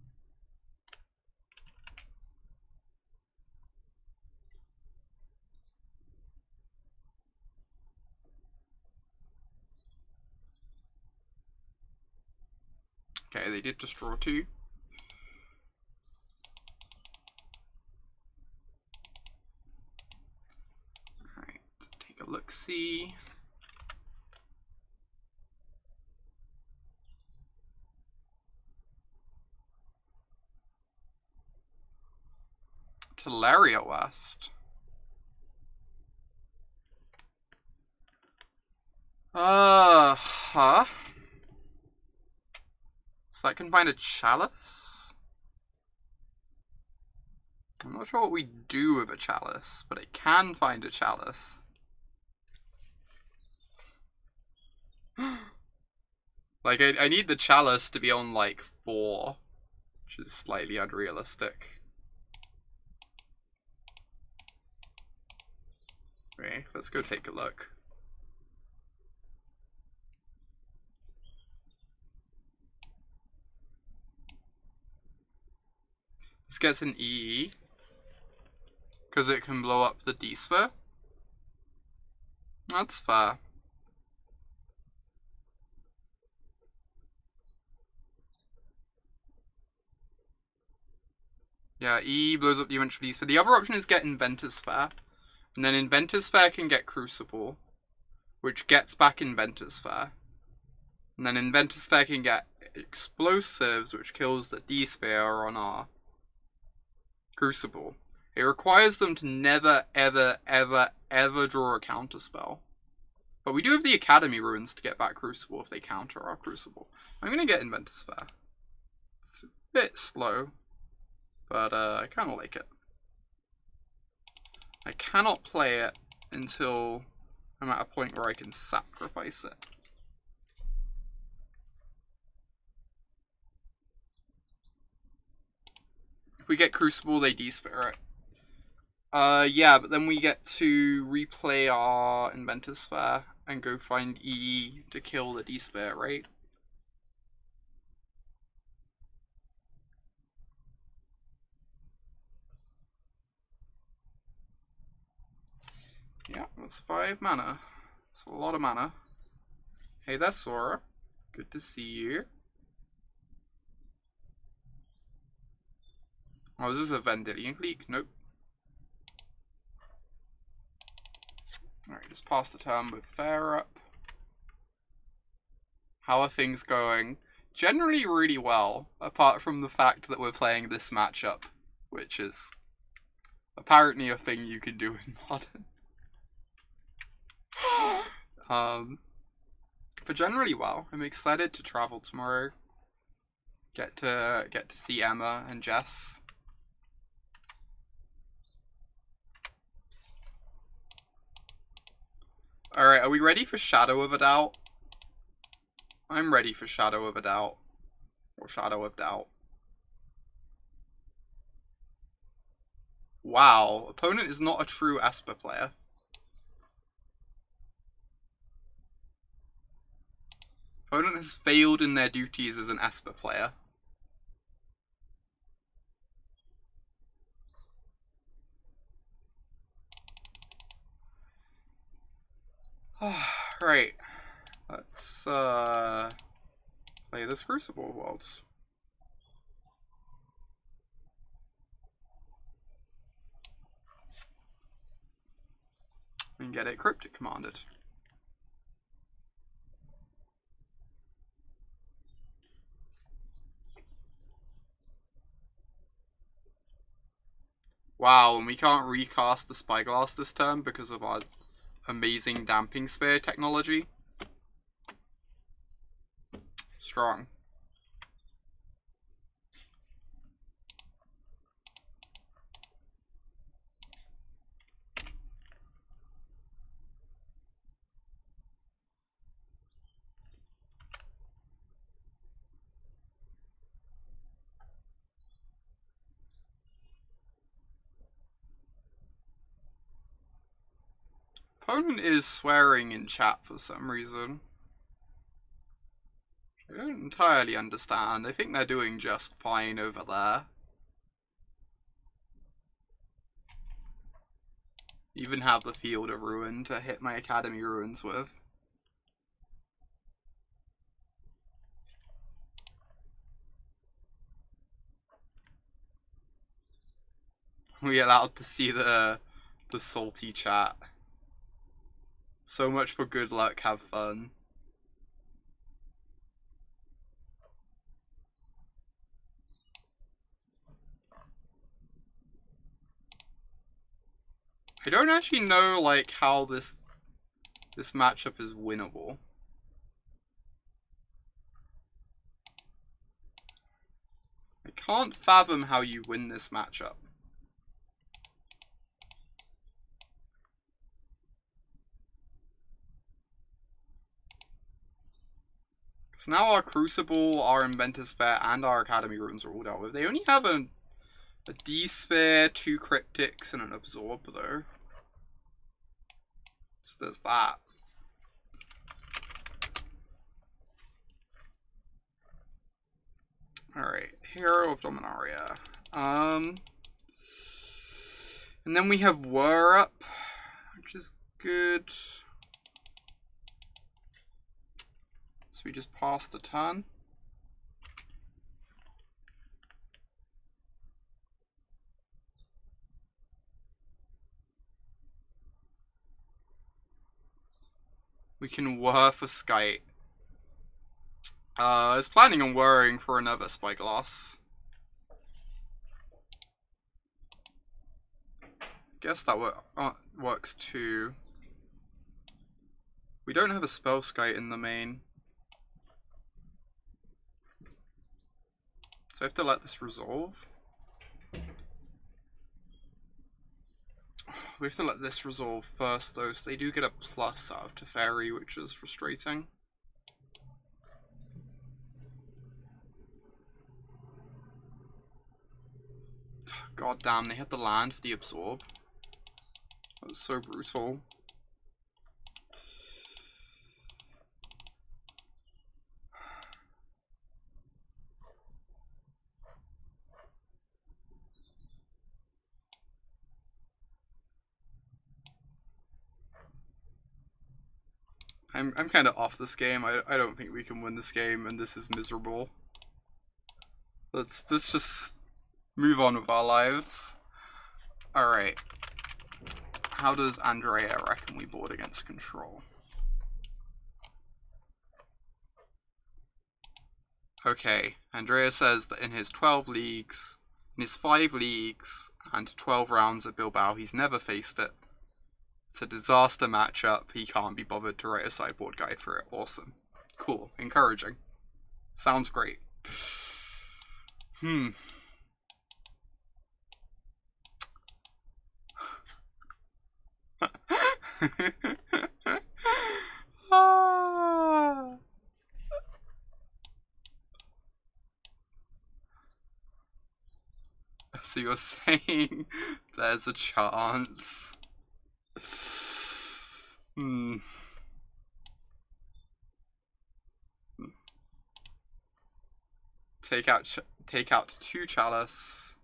Okay, they did just draw two. see. Teleria West. Uh, huh? So I can find a chalice? I'm not sure what we do with a chalice, but it can find a chalice. Like, I, I need the chalice to be on, like, four, which is slightly unrealistic. Okay, let's go take a look. This gets an E E, because it can blow up the D-sphere. That's fair. Yeah, E blows up the eventual D-sphere. The other option is get Inventor Sphere. And then Inventor Sphere can get Crucible, which gets back Inventor Sphere. And then Inventor Sphere can get Explosives, which kills the D-sphere on our Crucible. It requires them to never, ever, ever, ever draw a counterspell. But we do have the Academy Ruins to get back Crucible if they counter our Crucible. I'm going to get Inventor Sphere. It's a bit slow, but uh, I kind of like it. I cannot play it until I'm at a point where I can sacrifice it. If we get Crucible, they D-sphere it. Uh, yeah, but then we get to replay our Inventor Sphere and go find E E to kill the D-sphere, right? Yeah, that's five mana. That's a lot of mana. Hey there, Sora. Good to see you. Oh, is this a Vendilion Clique? Nope. Alright, just pass the turn with Fair up. How are things going? Generally really well, apart from the fact that we're playing this matchup, which is apparently a thing you can do in Modern. um, but generally well. I'm excited to travel tomorrow. Get to get to see Emma and Jess. Alright, are we ready for Shadow of a Doubt? I'm ready for Shadow of a Doubt. Or Shadow of Doubt. Wow, opponent is not a true Esper player. Opponent has failed in their duties as an Esper player. Right, let's uh, play this Crucible Waltz. And get it Cryptic commanded. Wow, and we can't recast the Spyglass this turn because of our amazing Damping Sphere technology. Strong. Opponent is swearing in chat for some reason. I don't entirely understand. I think they're doing just fine over there. Even have the Field of Ruin to hit my Academy Ruins with. We allowed to see the the salty chat. So much for good luck, have fun. I don't actually know, like, how this this matchup is winnable. I can't fathom how you win this matchup. Because now our Crucible, our Inventor Sphere, and our Academy runes are all dealt with. They only have a, a D-Sphere, two Cryptics, and an Absorb, though. So there's that. Alright, Hero of Dominaria. Um, and then we have Whir up, which is good. So we just pass the turn. We can whir for Skite. Uh, I was planning on whirring for another Spyglass. Guess that wor uh, works too. We don't have a Spell Skite in the main. So I have to let this resolve. We have to let this resolve first though, so they do get a plus out of Teferi, which is frustrating. God damn, they had the land for the Absorb. That was so brutal. I'm I'm kind of off this game. I I don't think we can win this game, and this is miserable. Let's let's just move on with our lives. All right. How does Andrea reckon we board against Control? Okay, Andrea says that in his twelve leagues, in his five leagues and twelve rounds at Bilbao, he's never faced it. It's a disaster matchup. He can't be bothered to write a sideboard guide for it. Awesome. Cool. Encouraging. Sounds great. Hmm. ah. So you're saying there's a chance? Hmm. Take out, ch take out two Chalice.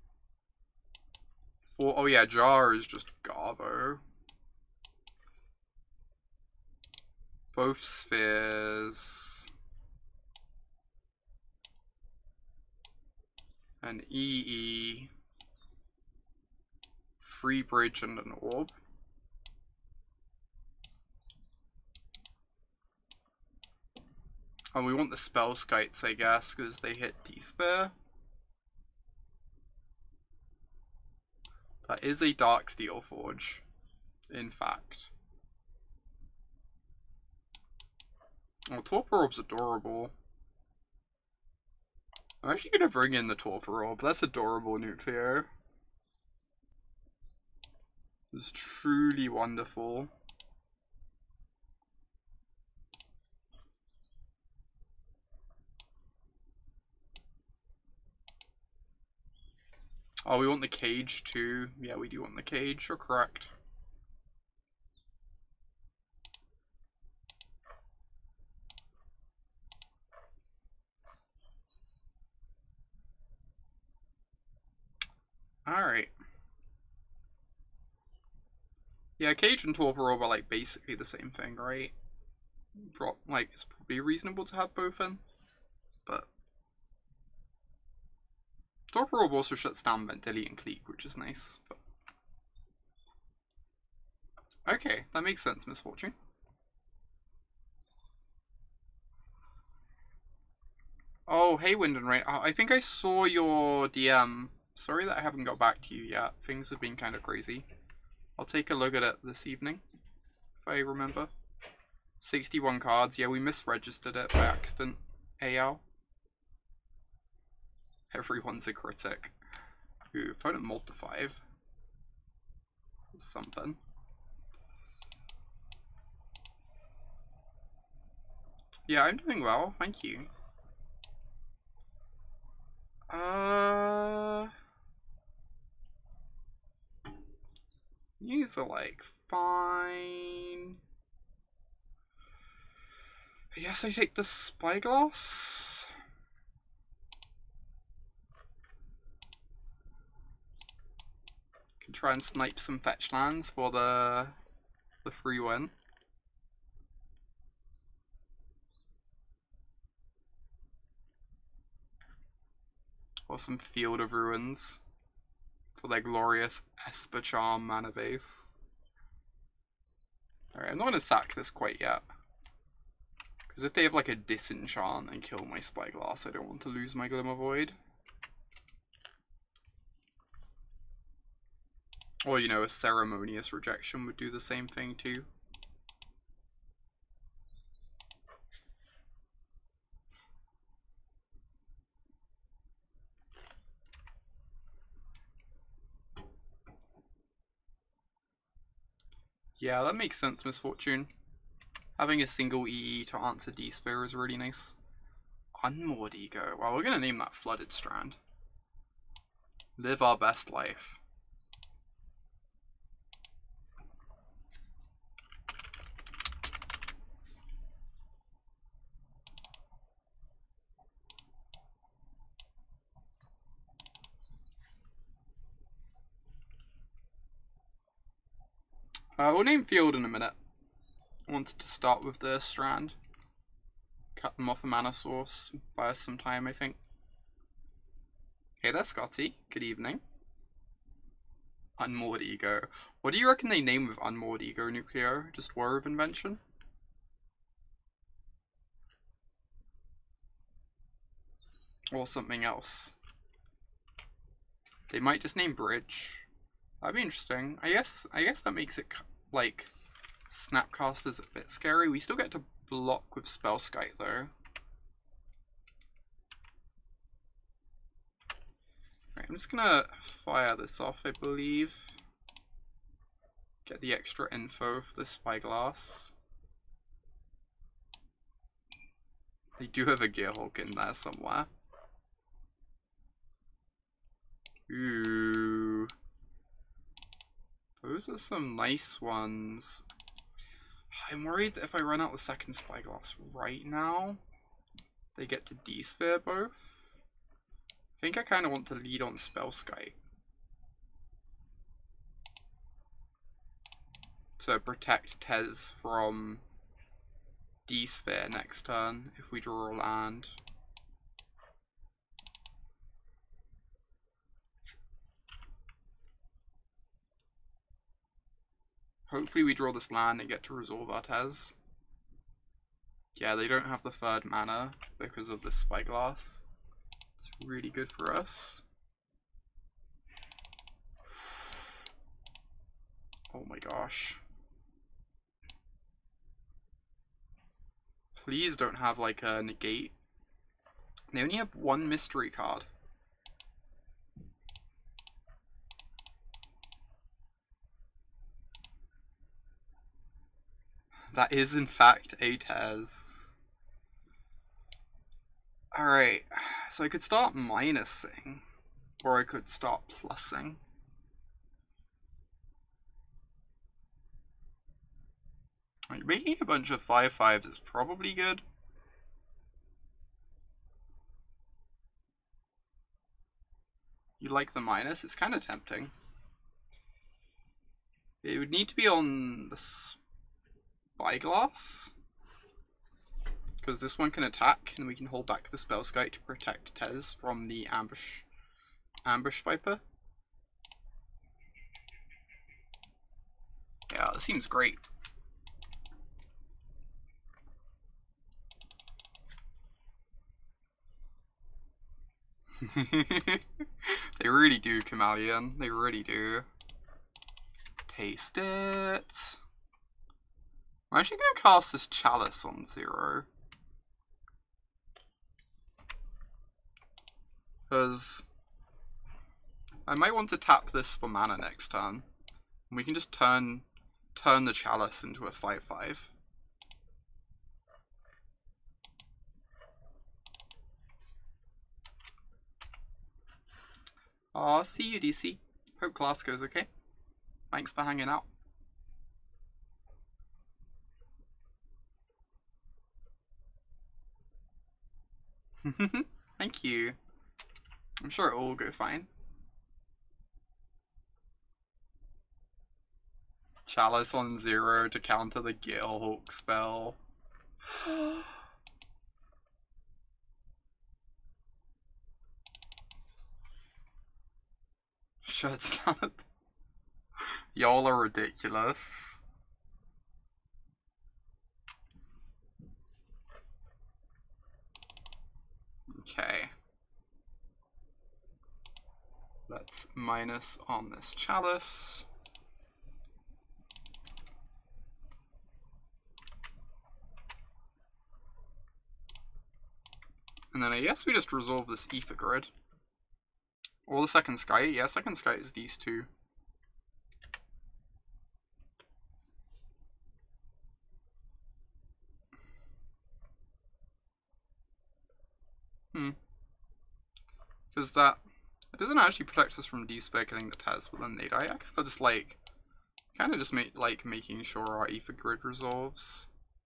Four, oh yeah, Jar is just Garbo. Both spheres. An E E. Free Bridge and an Orb. Oh, we want the Spell Skites, I guess, because they hit D-Sphere. That is a Dark Steel Forge, in fact. Oh, Torpor Orb's adorable. I'm actually going to bring in the Torpor Orb. That's adorable, Nucleo. It's truly wonderful. Oh, we want the cage too. Yeah, we do want the cage. You're correct. Alright. Yeah, cage and Torpor Orb are like basically the same thing, right? Pro like, it's probably reasonable to have both in. But Torpor Orb also shuts down Ventili and Clique, which is nice. But Okay, that makes sense, Misfortune. Oh, hey, Wind and Rain. I think I saw your D M. Sorry that I haven't got back to you yet. Things have been kind of crazy. I'll take a look at it this evening, if I remember. sixty-one cards. Yeah, we misregistered it by accident. A L. Everyone's a critic. Ooh, opponent mulled to five. Something. Yeah, I'm doing well, thank you. Uh, these are like fine. I guess I take the Spyglass. Can try and snipe some fetch lands for the the free win. Or some Field of Ruins for their glorious Esper Charm mana base. Alright, I'm not going to sack this quite yet. Because if they have like a Disenchant and kill my Spyglass, I don't want to lose my Glimmer Void. Or, you know, a Ceremonious Rejection would do the same thing too. Yeah, that makes sense, Misfortune. Having a single E E to answer D-Sphere is really nice. Unmoored Ego. Well, we're going to name that Flooded Strand. Live our best life. Uh, we'll name Field in a minute. I wanted to start with the Strand. Cut them off a mana source. Buy us some time, I think. Hey there, Scotty. Good evening. Unmoored Ego. What do you reckon they name with Unmoored Ego, Nucleo? Just War of Invention? Or something else? They might just name Bridge. That'd be interesting. I guess I guess that makes it, like, Snapcaster's a bit scary. We still get to block with Spellskite, though. Right, I'm just gonna fire this off, I believe. Get the extra info for the Spyglass. They do have a Gearhulk in there somewhere. Ooh. Those are some nice ones. I'm worried that if I run out the second Spyglass right now, they get to D-Sphere both. I think I kind of want to lead on Spellskite to protect Tez from D-Sphere next turn if we draw a land. Hopefully we draw this land and get to resolve our Tez. Yeah, they don't have the third mana because of the Spyglass. It's really good for us. Oh my gosh. Please don't have like a negate. They only have one mystery card. That is in fact a Tez. Alright, so I could start minusing, or I could start plussing. Like, making a bunch of five fives is probably good. You like the minus? It's kind of tempting. It would need to be on the Spyglass, because this one can attack and we can hold back the Spellskite to protect Tez from the ambush ambush Viper. Yeah, it seems great. They really do, Chameleon. They really do. Taste it. I'm actually going to cast this Chalice on Zero. Because I might want to tap this for mana next turn. And we can just turn turn the Chalice into a five five. Aw, see you, D C. Hope class goes okay. Thanks for hanging out. Thank you. I'm sure it will all go fine. Chalice on Zero to counter the Galeholk spell. Shut up. Y'all are ridiculous. Okay. Let's minus on this Chalice. And then I guess we just resolve this Ether Grid. Or the second Sky. Yeah, second Sky is these two. Hmm. Because that... It doesn't actually protect us from Despair killing the Tez, but then they die. I kind of just like... Kind of just make, like making sure our Ether Grid resolves.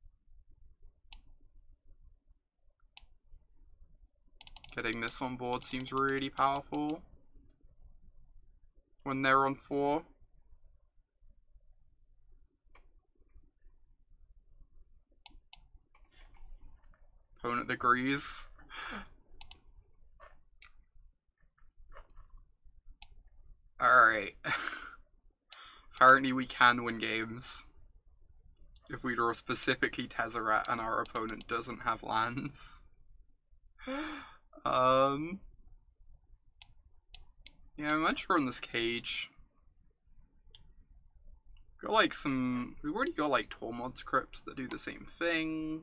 Getting this on board seems really powerful. When they're on four. Opponent agrees. Alright. Apparently we can win games. If we draw specifically Tezzeret and our opponent doesn't have lands. um... Yeah, I'm not sure on this Cage. Got like some... We've already got like Tormod's Crypts that do the same thing.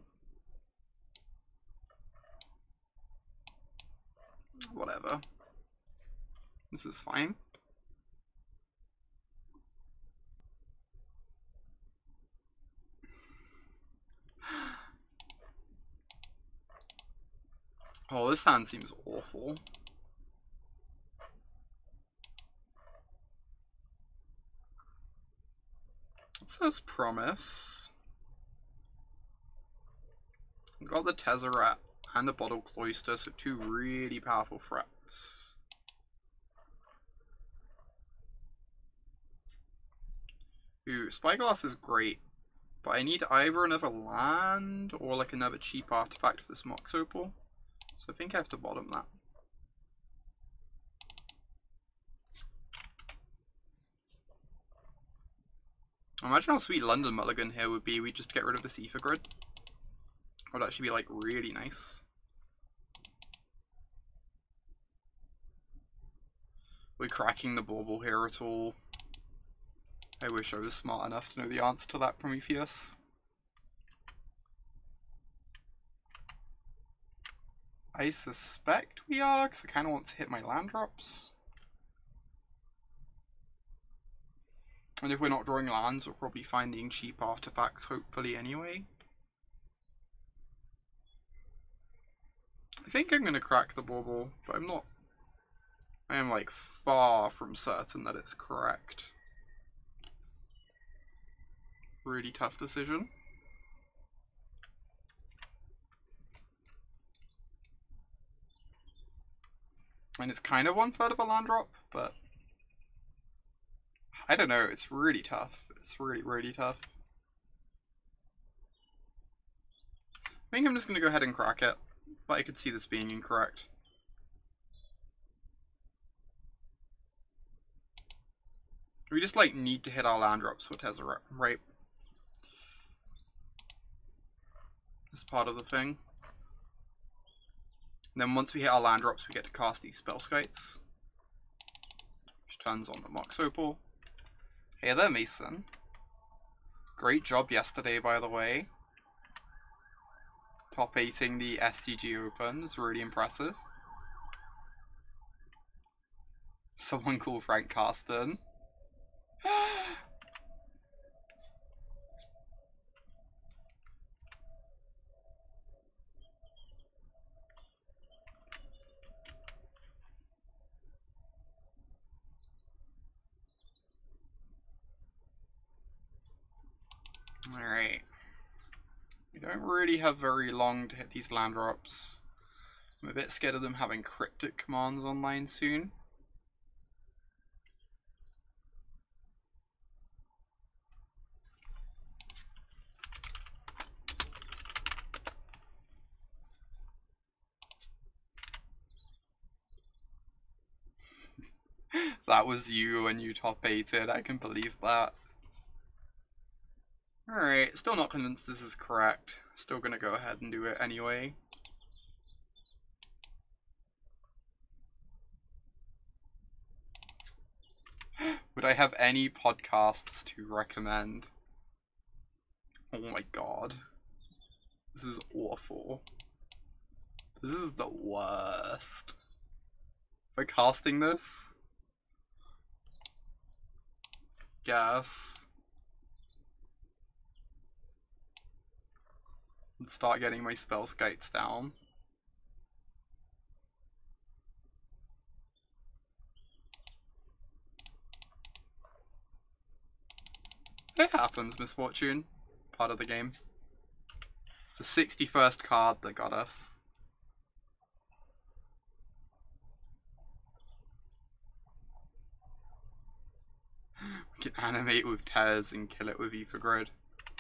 Whatever. This is fine. Oh, this hand seems awful. It says Promise. We've got the Tezzeret and a Bottle Cloister, so two really powerful threats. Ooh, Spyglass is great, but I need either another land or like another cheap artifact for this Mox Opal. So I think I have to bottom that. Imagine how sweet London Mulligan here would be. We just get rid of this Ether Grid. Would actually be like really nice. We're cracking the bauble here at all. I wish I was smart enough to know the answer to that, Prometheus. I suspect we are, because I kind of want to hit my land drops. And if we're not drawing lands, we're probably finding cheap artifacts, hopefully, anyway. I think I'm going to crack the bauble, but I'm not... I am, like, far from certain that it's correct. Really tough decision. And it's kind of one third of a land drop, but... I don't know, it's really tough. It's really, really tough. I think I'm just going to go ahead and crack it, but I could see this being incorrect. We just, like, need to hit our land drops for Tezzeret, right? That's part of the thing. And then once we hit our land drops, we get to cast these spell skites. Which turns on the Mox Opal. Hey there, Mason. Great job yesterday, by the way. Top eighting the S T G Open is really impressive. Someone call Frank Carsten. Alright. We don't really have very long to hit these land drops. I'm a bit scared of them having cryptic commands online soon. That was you when you top eighted, I can believe that. Alright, still not convinced this is correct. Still gonna go ahead and do it anyway. Would I have any podcasts to recommend? Oh my god. This is awful. This is the worst. For casting this? Guess. And start getting my spell skites down. It happens, Misfortune. Part of the game. It's the sixty-first card that got us. We can animate with Tez and kill it with Aether Grid.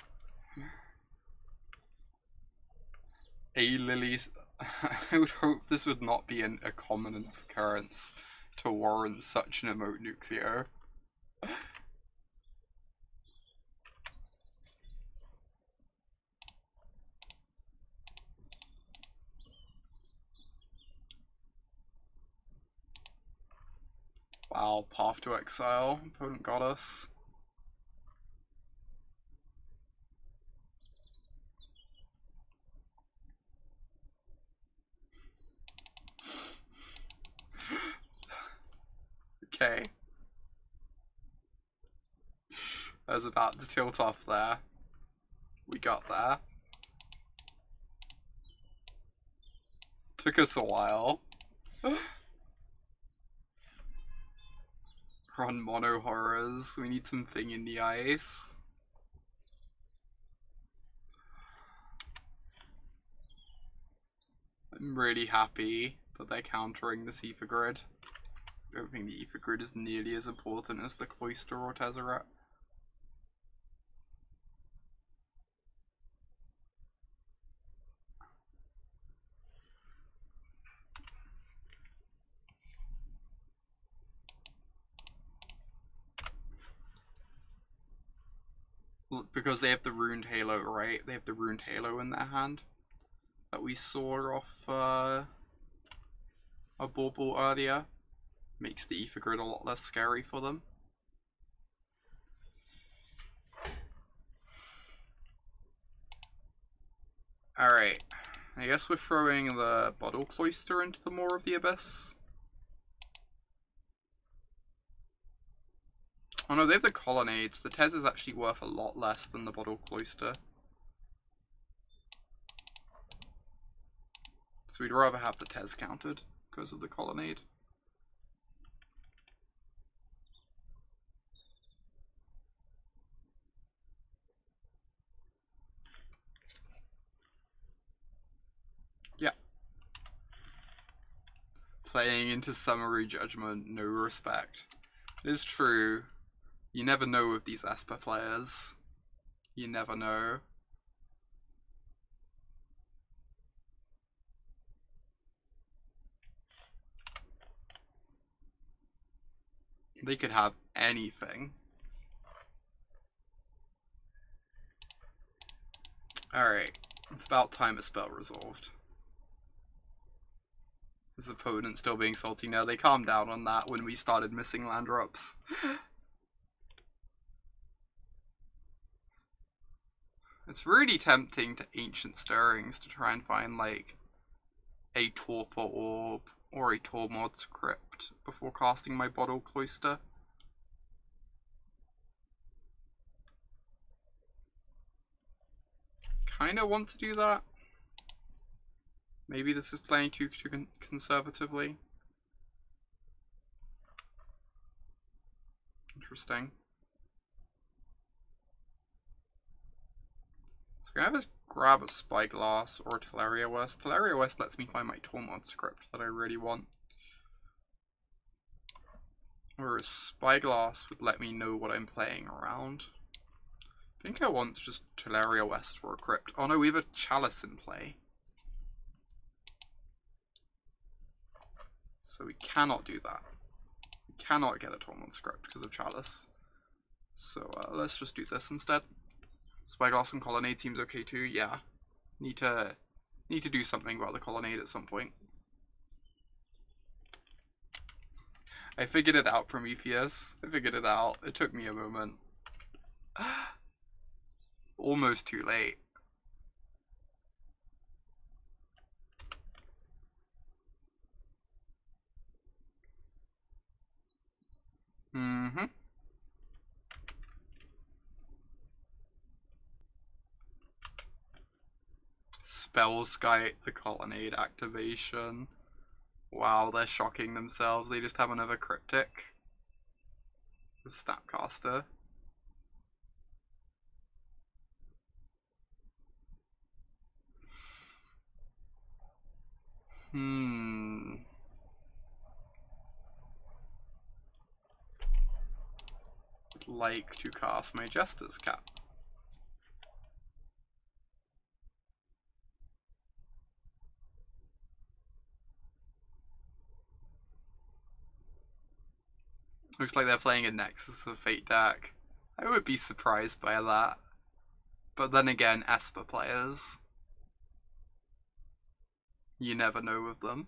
A Lilies. I would hope this would not be an, a common enough occurrence to warrant such an emote nucleo. Wow, Path to Exile. Opponent got us. Okay. I was about to tilt off there. We got there. Took us a while. Run mono horrors. We need something in the ice. I'm really happy that they're countering this Aether Grid. I don't think the Aether Grid is nearly as important as the Cloister or Tezzeret. Because they have the Ruined Halo, right? They have the Ruined Halo in their hand that we saw off uh, a Bauble earlier. Makes the Aether Grid a lot less scary for them. Alright, I guess we're throwing the Bottle Cloister into the Maw of the Abyss. Oh no, they have the Colonnades. The Tez is actually worth a lot less than the Bottle Cloister. So we'd rather have the Tez countered because of the Colonnade. Yeah. Playing into Summary Judgment, no respect. It is true. You never know with these Esper players. You never know. They could have anything. Alright, it's about time a spell resolved. His opponent still being salty now. They calmed down on that when we started missing land drops. It's really tempting to Ancient Stirrings to try and find like a Torpor Orb or a Tormod's Crypt before casting my Bottle Cloister. Kinda want to do that. Maybe this is playing too, too con conservatively. Interesting. So I'm gonna have to grab a Spyglass or a Teleria West. Teleria West lets me find my Tormod's Crypt that I really want. Whereas Spyglass would let me know what I'm playing around. I think I want just Teleria West for a Crypt. Oh no, we have a Chalice in play. So we cannot do that. We cannot get a Tormod's Crypt because of Chalice. So uh, let's just do this instead. Spyglass and Colonnade seems okay too, yeah. Need to need to do something about the Colonnade at some point. I figured it out, Prometheus. I figured it out. It took me a moment. Almost too late. Mm-hmm. Spellskite, the Colonnade activation. Wow, they're shocking themselves. They just have another Cryptic. The Snapcaster. Hmm. Like to cast my Jester's Cap. Looks like they're playing a Nexus of Fate deck. I would be surprised by that. But then again, Esper players. You never know with them.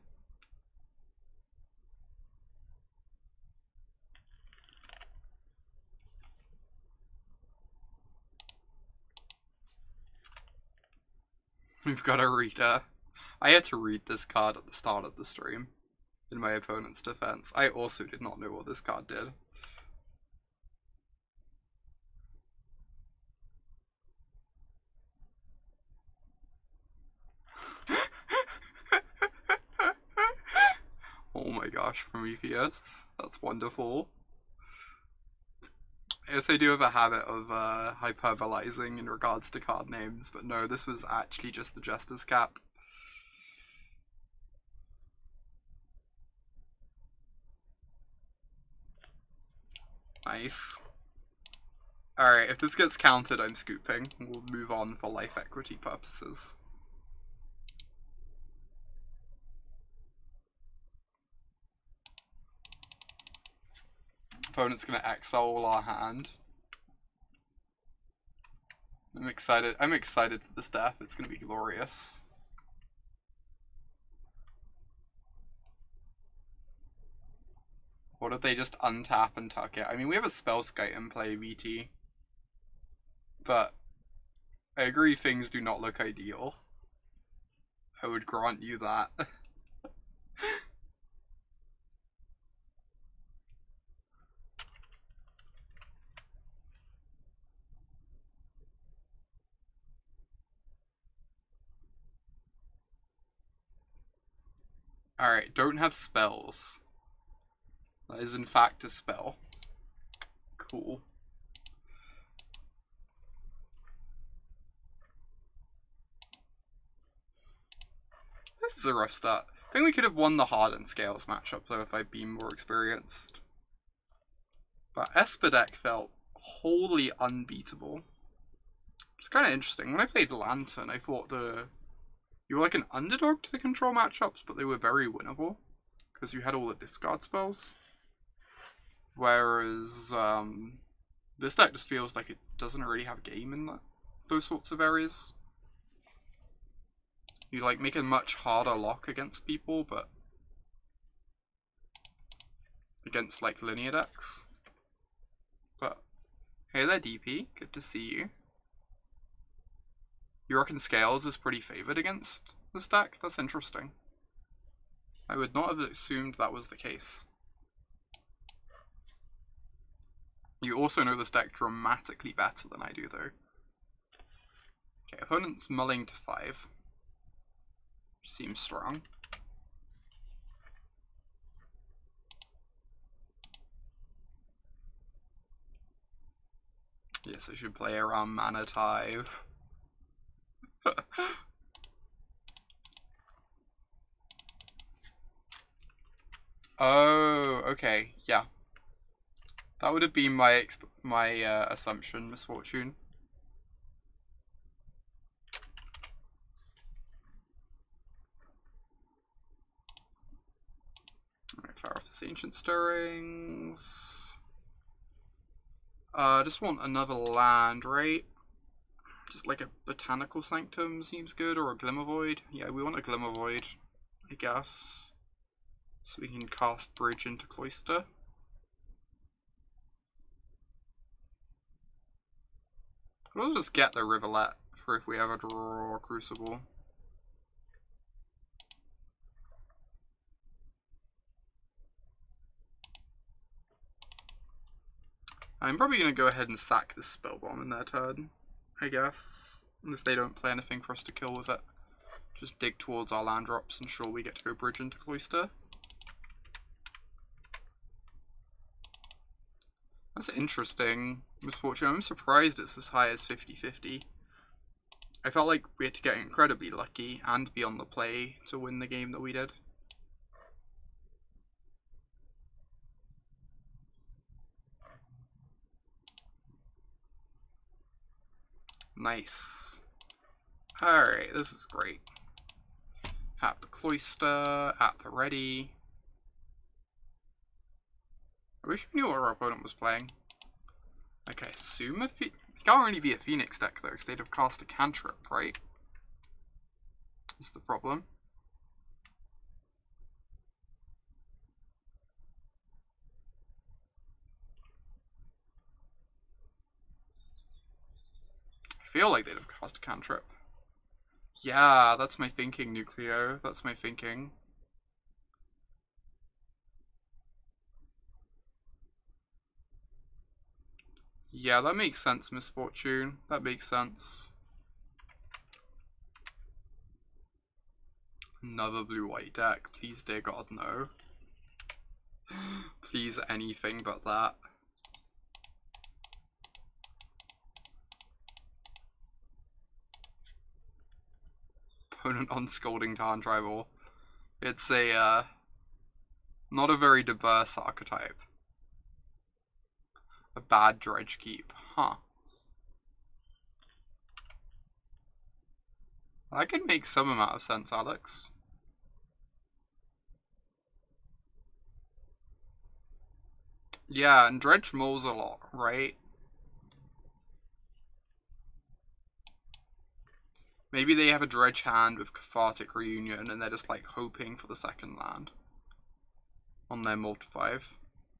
We've got a reader. I had to read this card at the start of the stream. In my opponent's defense. I also did not know what this card did. Oh my gosh, Prometheus. That's wonderful. Yes, I do have a habit of uh, hyperbolizing in regards to card names, but no, this was actually just the Jester's Cap. Nice. Alright, if this gets counted, I'm scooping. We'll move on for life equity purposes. Opponent's gonna exile our hand. I'm excited. I'm excited for this death. It's gonna be glorious. What if they just untap and tuck it? I mean, we have a Spellskite in play, V T. But I agree things do not look ideal. I would grant you that. Alright, don't have spells. That is in fact a spell. Cool. This is a rough start. I think we could have won the Hardened Scales matchup though if I'd been more experienced. But Esper deck felt wholly unbeatable. It's kind of interesting. When I played Lantern, I thought the you were like an underdog to the control matchups, but they were very winnable because you had all the discard spells. Whereas um, this deck just feels like it doesn't really have game in that, those sorts of areas. You like make a much harder lock against people, but against like linear decks. But hey there, D P. Good to see you. You reckon Scales is pretty favored against this deck? That's interesting. I would not have assumed that was the case. You also know this deck dramatically better than I do, though. Okay, opponent's mulling to five. Seems strong. Yes, I should play around Mana Tithe. Oh, okay, yeah. That would have been my exp my uh, assumption, Misfortune. Alright, fire off this Ancient Stirrings. Uh, just want another land, right? Just like a Botanical Sanctum seems good, or a Glimmer Void. Yeah, we want a Glimmer Void, I guess. So we can cast Bridge into Cloister. We'll just get the Rivulet for if we ever draw Crucible. I'm probably going to go ahead and sack this Spellbomb in their turn, I guess. And if they don't play anything for us to kill with it, just dig towards our land drops and sure we get to go Bridge into Cloister. That's interesting, Misfortune. I'm surprised it's as high as fifty fifty. I felt like we had to get incredibly lucky and be on the play to win the game that we did. Nice. Alright, this is great. Have the Cloister at the ready. I wish we knew what our opponent was playing. Okay, assume if it can't really be a Phoenix deck though, because they'd have cast a cantrip, right? Is the problem. I feel like they'd have cast a cantrip. Yeah, that's my thinking, Nucleo. That's my thinking. Yeah, that makes sense, Misfortune. That makes sense. Another blue-white deck. Please, dear God, no. Please, anything but that. Opponent on Scalding Tarn Tribal. It's a, uh, not a very diverse archetype. A bad Dredge Keep, huh? That could make some amount of sense, Alex. Yeah, and Dredge moles a lot, right? Maybe they have a Dredge hand with Cathartic Reunion and they're just like hoping for the second land on their Mold five.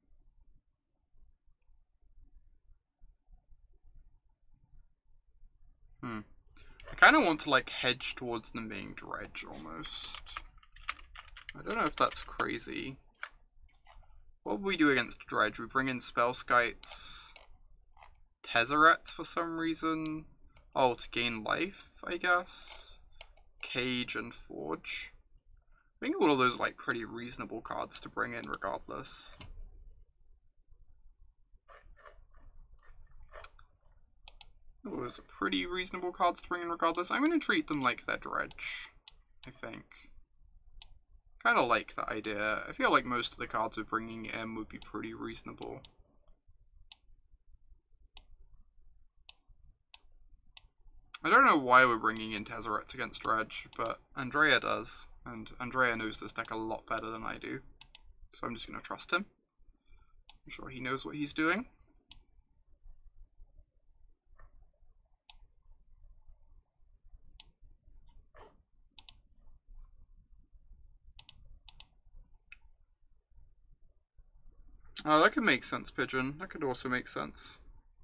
Hmm. I kind of want to like hedge towards them being Dredge almost. I don't know if that's crazy. What would we do against Dredge? We bring in Spellskites, Tezzerets for some reason. Oh, to gain life, I guess. Cage and Forge. I think all of those are like pretty reasonable cards to bring in regardless. Those are pretty reasonable cards to bring in regardless. I'm going to treat them like they're Dredge, I think. Kind of like that idea. I feel like most of the cards we're bringing in would be pretty reasonable. I don't know why we're bringing in Tezzerets against Dredge, but Andrea does. And Andrea knows this deck a lot better than I do. So I'm just going to trust him. I'm sure he knows what he's doing. Oh, that could make sense, Pigeon. That could also make sense.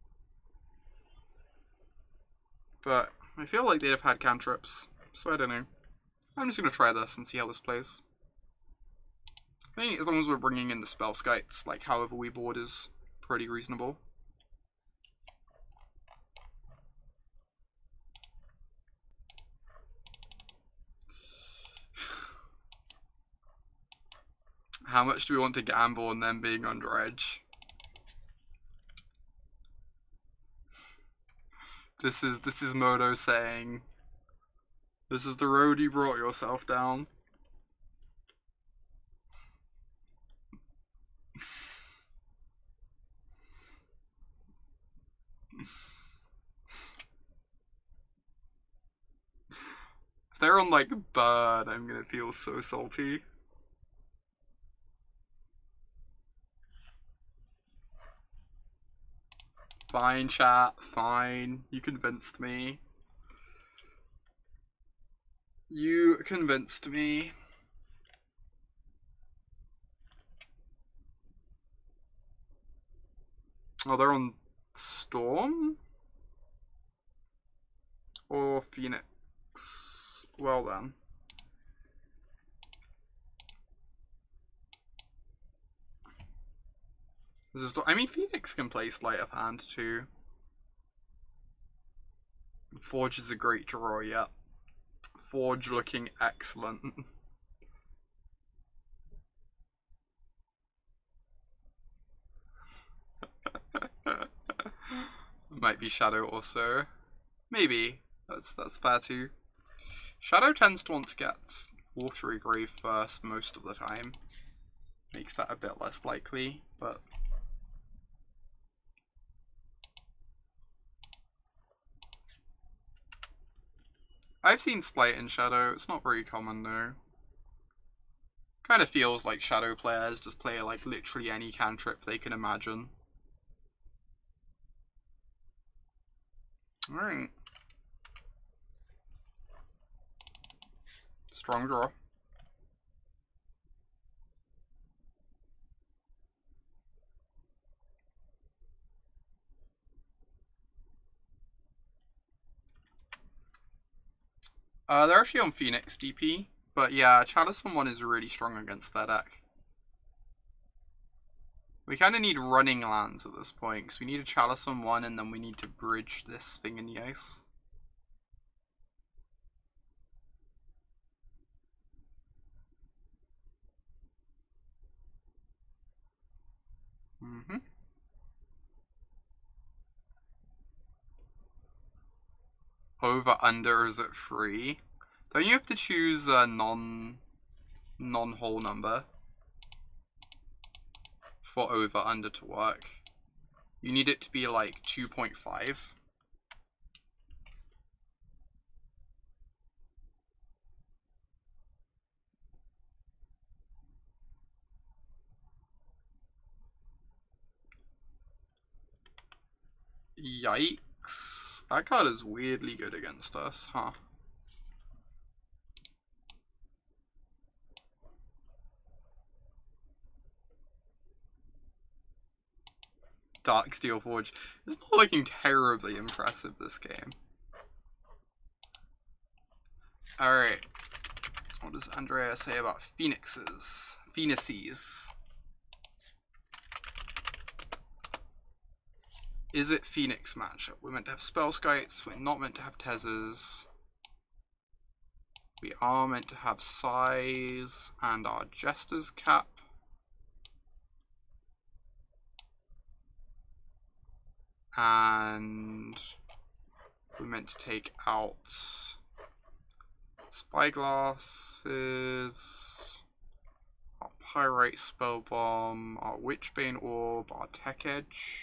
But I feel like they'd have had cantrips, so I don't know. I'm just going to try this and see how this plays. I think as long as we're bringing in the spell skites, like however we board is pretty reasonable. How much do we want to gamble on them being under edge? This is this is Modo saying, this is the road you brought yourself down. If they're on like bird, I'm gonna feel so salty. Fine, chat, fine. You convinced me. You convinced me. Oh, they're on Storm? Or Phoenix? Well then. This is, I mean, Phoenix can play Sleight of Hand too. Forge is a great draw, yeah. Forge looking excellent. Might be Shadow also. Maybe. That's that's fair too. Shadow tends to want to get Watery Grave first most of the time. Makes that a bit less likely, but I've seen Sleight in Shadow. It's not very common though. Kind of feels like Shadow players just play like literally any cantrip they can imagine. Alright. Strong draw. Uh, they're actually on Phoenix D P, but yeah, Chalice on one is really strong against their deck. We kind of need running lands at this point, because we need a Chalice on one, and then we need to bridge this thing in the ice. Mm-hmm. Over, under, is it free? Don't you have to choose a non, non-whole number for over, under to work? You need it to be like two point five. Yikes. That card is weirdly good against us, huh? Darksteel Forge. It's not looking terribly impressive this game. Alright. What does Andrea say about Phoenixes? Phoenices. Is it Phoenix matchup? We're meant to have Spell Skites, we're not meant to have Tezzers. We are meant to have Size and our Jester's Cap. And we're meant to take out Spyglasses, our Pyrite Spellbomb, our Witchbane Orb, our Tech Edge.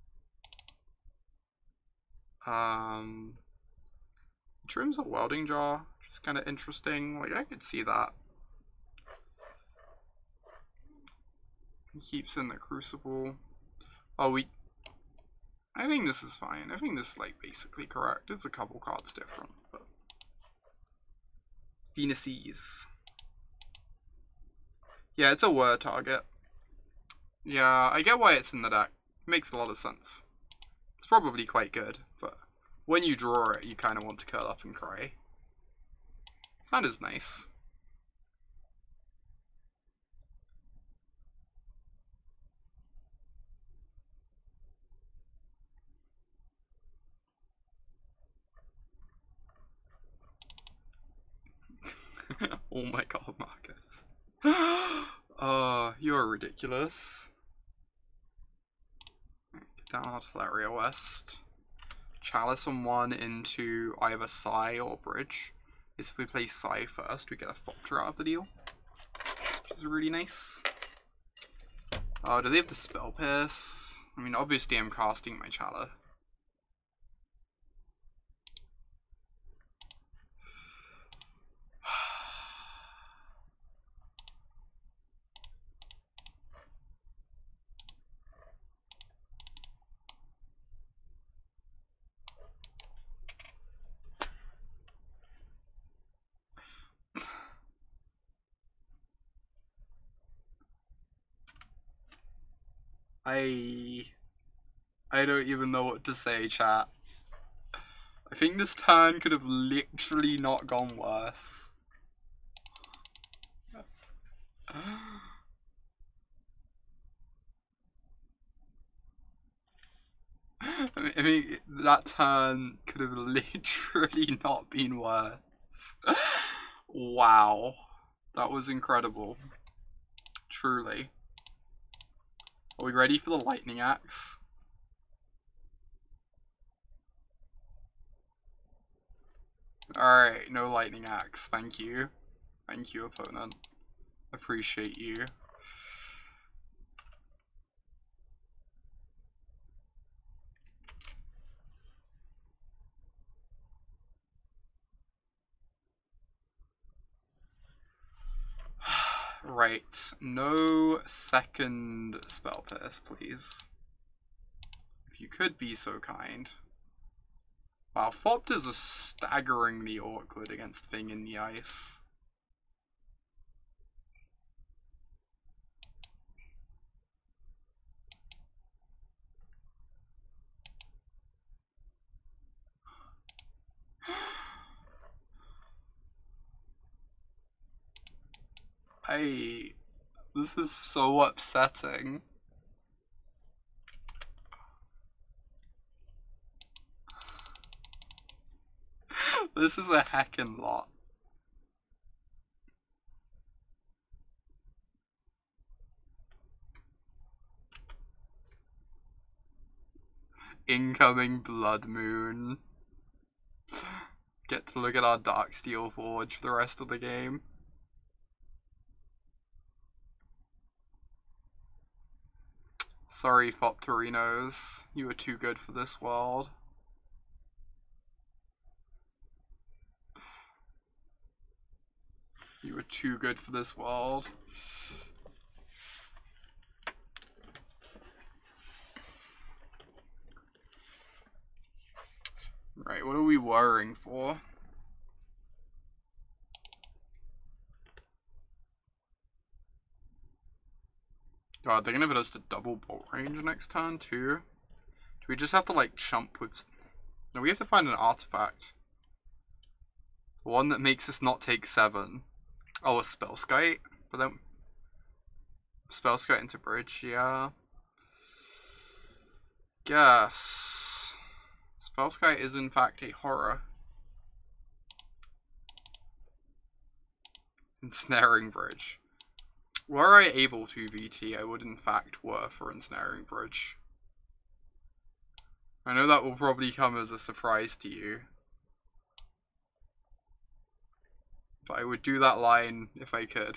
Um, Trims a Welding Jar, which is kind of interesting. Like, I could see that. He keeps in the Crucible. Oh, we... I think this is fine. I think this is, like, basically correct. It's a couple cards different, but... Phoenices. Yeah, it's a word target. Yeah, I get why it's in the deck. It makes a lot of sense. It's probably quite good, but when you draw it, you kind of want to curl up and cry. That is nice. Oh my god, Marcus. Oh, you are ridiculous. Get down Artilleria West. Chalice on one into either Psy or Bridge. If we play Psy first, we get a Thopter out of the deal. Which is really nice. Oh, do they have the Spell Pierce? I mean, obviously I'm casting my Chalice. I... I don't even know what to say, chat. I think this turn could have literally not gone worse. I mean, that turn could have literally not been worse. Wow. That was incredible. Truly. Are we ready for the Lightning Axe? Alright, no Lightning Axe. Thank you. Thank you, opponent. Appreciate you. Right, no second Spell Pierce, please. If you could be so kind. Wow, Thopters are staggeringly awkward against Thing in the Ice. I... This is so upsetting. This is a heckin' lot. Incoming Blood Moon. Get to look at our Darksteel Forge for the rest of the game. Sorry, Thopterinos. You were too good for this world. You were too good for this world. Right, what are we worrying for? God, they're gonna put us to double bolt range next turn too. Do we just have to like chump with... No, we have to find an artifact. One that makes us not take seven. Oh, a Spellskite? But then... Spellskite into Bridge, yeah. Guess. Spellskite is in fact a horror. Ensnaring Bridge. Were I able to V T, I would in fact work for Ensnaring Bridge. I know that will probably come as a surprise to you. But I would do that line if I could.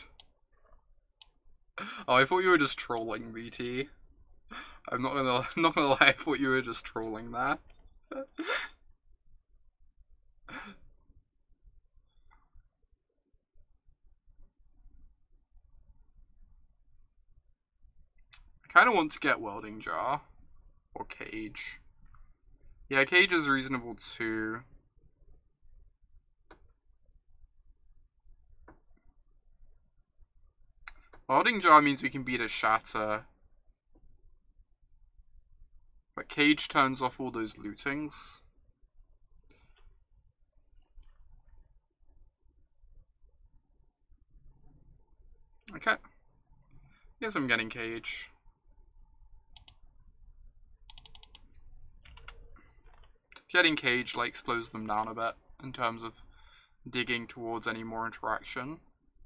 Oh, I thought you were just trolling, V T. I'm not gonna, I'm not gonna lie, I thought you were just trolling there. I kind of want to get Welding Jar. Or Cage. Yeah, Cage is reasonable too. Welding Jar means we can beat a Shatter But Cage turns off all those lootings. Okay. Guess I'm getting Cage. Getting Cage, like, slows them down a bit in terms of digging towards any more interaction.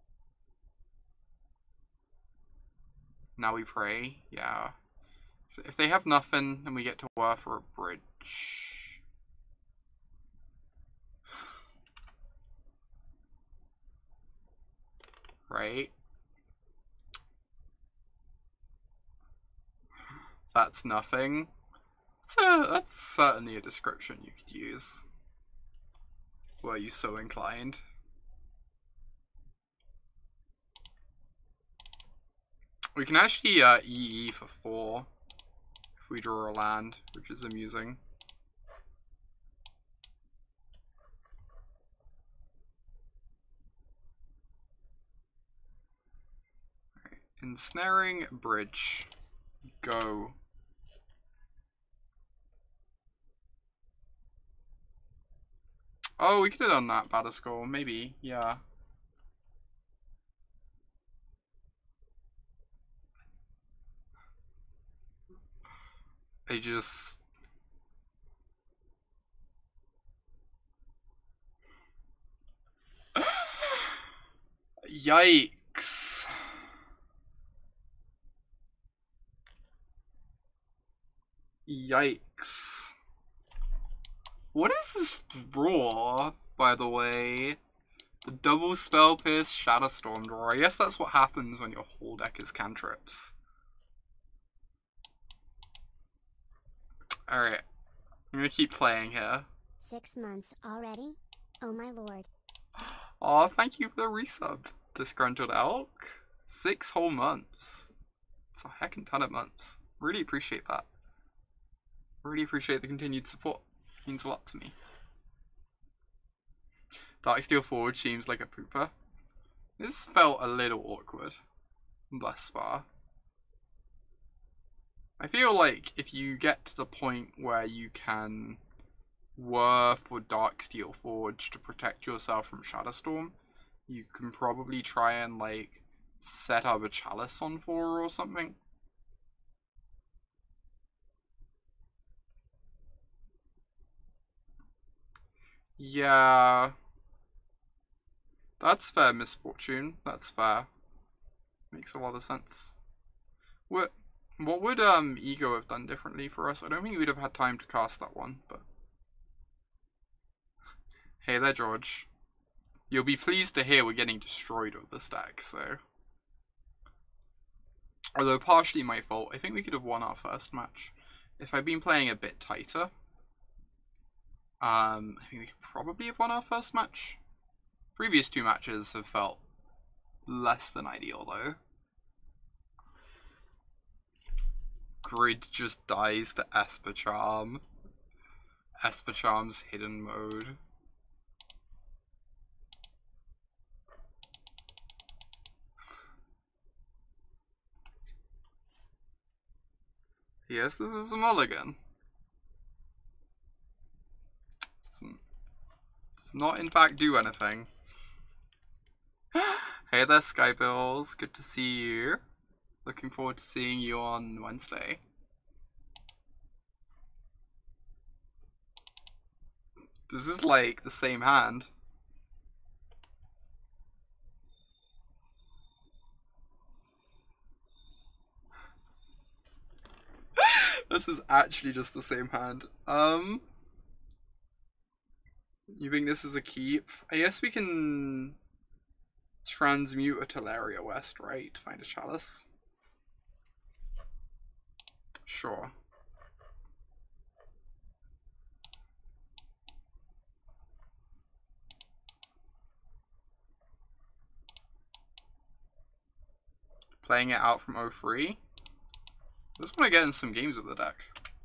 Now we pray, yeah. If they have nothing, then we get to work for a bridge. Right? That's nothing. That's, a, that's certainly a description you could use. Were you so inclined? We can actually uh, E E for four if we draw a land, which is amusing. Right. Ensnaring bridge. Go. Oh, we could have done that, Batterskull. Maybe, yeah. They just... Yikes. Yikes. What is this draw, by the way? The double spell pierce Shadowstorm draw. I guess that's what happens when your whole deck is cantrips. Alright. I'm gonna keep playing here. Six months already? Oh my lord. Aw, thank you for the resub, Disgruntled Elk. Six whole months. It's a heckin' ton of months. Really appreciate that. Really appreciate the continued support. Means a lot to me. Darksteel Forge seems like a pooper. This felt a little awkward thus far. I feel like if you get to the point where you can Worth or Darksteel Forge to protect yourself from Shadowstorm, you can probably try and like set up a Chalice on four or something. Yeah. That's fair, Misfortune. That's fair. Makes a lot of sense. What what would um Ego have done differently for us? I don't think we'd have had time to cast that one, but hey there, George. You'll be pleased to hear we're getting destroyed with this deck, so. Although partially my fault, I think we could have won our first match. If I'd been playing a bit tighter, um, I think we could probably have won our first match. Previous two matches have felt less than ideal, though. Grid just dies to Esper Charm. Esper Charm's hidden mode. Yes, this is a mulligan. Doesn't, does not in fact do anything. Hey there, Skybills. Good to see you. Looking forward to seeing you on Wednesday. This is like the same hand. This is actually just the same hand. Um, you think this is a keep? I guess we can transmute a Teleria West, right? To find a Chalice. Sure. Playing it out from oh three. I just want to get in some games with the deck.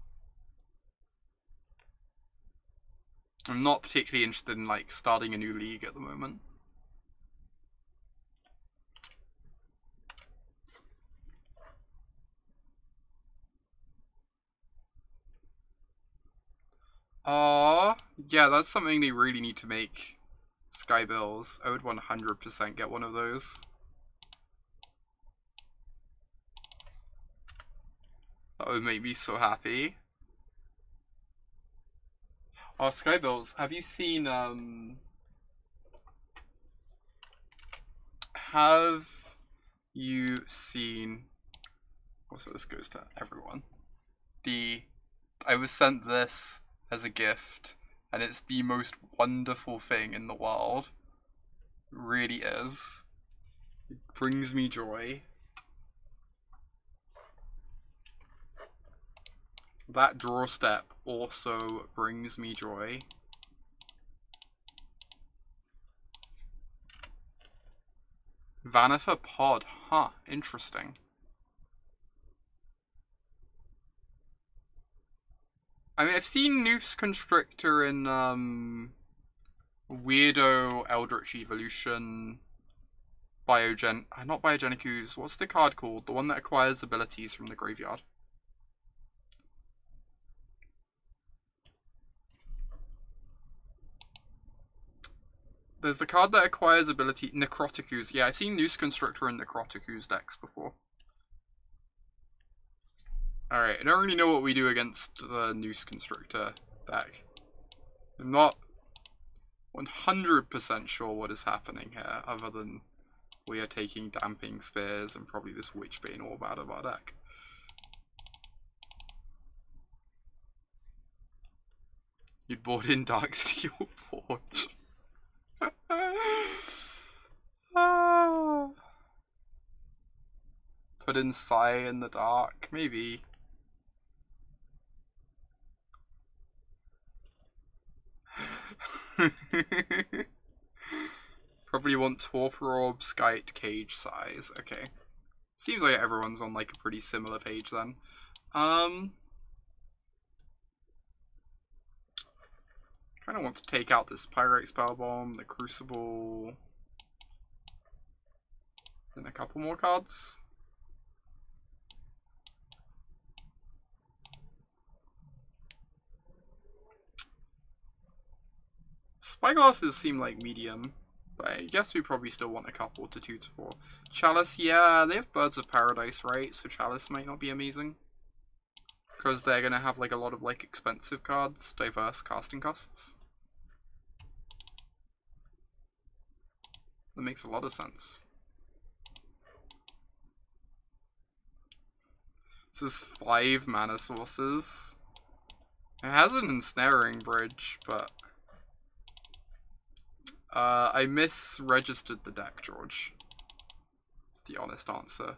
I'm not particularly interested in like starting a new league at the moment. Aw, yeah, that's something they really need to make. Sky Bills. I would one hundred percent get one of those. That would make me so happy. Oh, Sky Bills, have you seen, um... Have you seen... Also, this goes to everyone. The... I was sent this as a gift, and it's the most wonderful thing in the world. It really is. It brings me joy. That draw step also brings me joy. Vanifer Pod, huh, interesting. I mean, I've seen Noose Constrictor in, um, Weirdo Eldritch Evolution, Biogen, uh, not Biogenic Ooze, what's the card called? The one that acquires abilities from the graveyard. There's the card that acquires ability, Necrotic Ooze. Yeah, I've seen Noose Constrictor in Necrotic Ooze decks before. Alright, I don't really know what we do against the Noose Constrictor deck. I'm not one hundred percent sure what is happening here, other than we are taking Damping Spheres and probably this Witchbane Orb out of our deck. You'd board in Darksteel Forge. Put in Sigh in the dark, maybe. Probably want Torpor Orb, Skite, Cage, Size. Okay. Seems like everyone's on like a pretty similar page then. Um kind of want to take out this Pyrite Spellbomb, the Crucible, and a couple more cards. Spyglasses seem like medium, but I guess we probably still want a couple to two to four. Chalice, yeah, they have Birds of Paradise, right? So Chalice might not be amazing. Because they're going to have like a lot of like expensive cards, diverse casting costs. That makes a lot of sense. This is five mana sources. It has an Ensnaring Bridge, but uh, I misregistered the deck, George. It's the honest answer.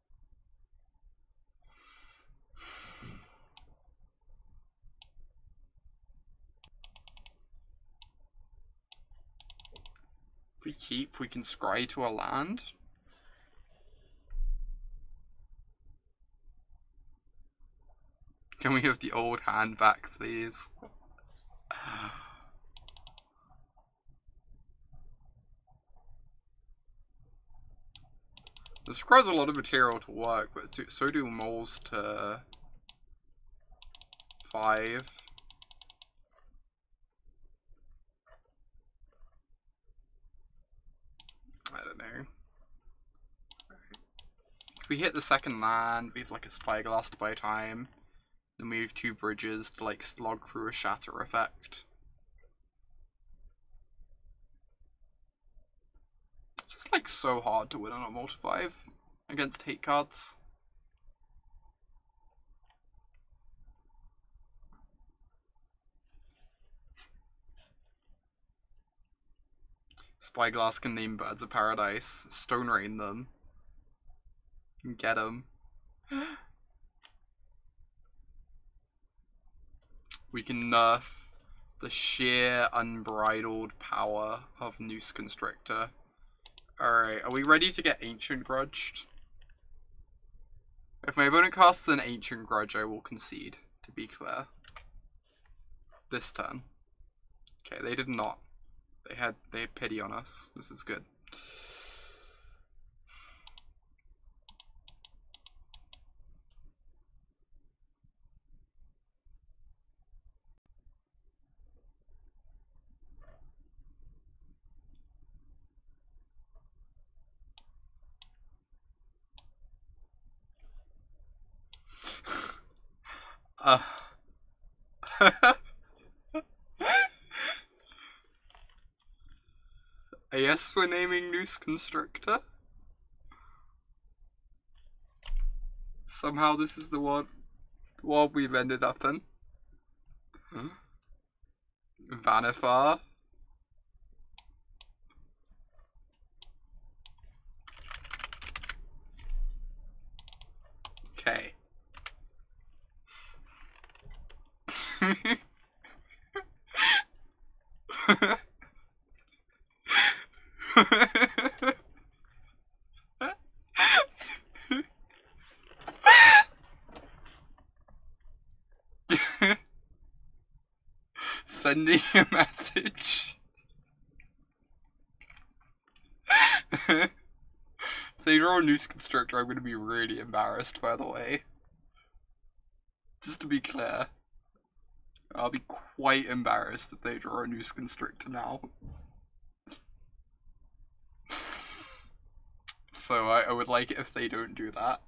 If we keep, we can scry to a land. Can we have the old hand back, please? This requires a lot of material to work, but so do moles to five. I don't know. If we hit the second land, we have like a Spyglass to buy time. Then we have two bridges to like slog through a Shatter effect. It's just like so hard to win on a multi five against hate cards. Spyglass can name Birds of Paradise, Stone Rain them, and get them. We can nerf the sheer unbridled power of Noose Constrictor. Alright, are we ready to get Ancient Grudged? If my opponent casts an Ancient Grudge, I will concede, to be clear. This turn. Okay, they did not. They had they had pity on us. This is good. we're naming Noose Constrictor. Somehow this is the one, the one we've ended up in. Huh? Vannifar. Okay. Sending a message. If they draw a Noose Constrictor, I'm going to be really embarrassed, by the way. Just to be clear. I'll be quite embarrassed if they draw a Noose Constrictor now. So I, I would like it if they don't do that.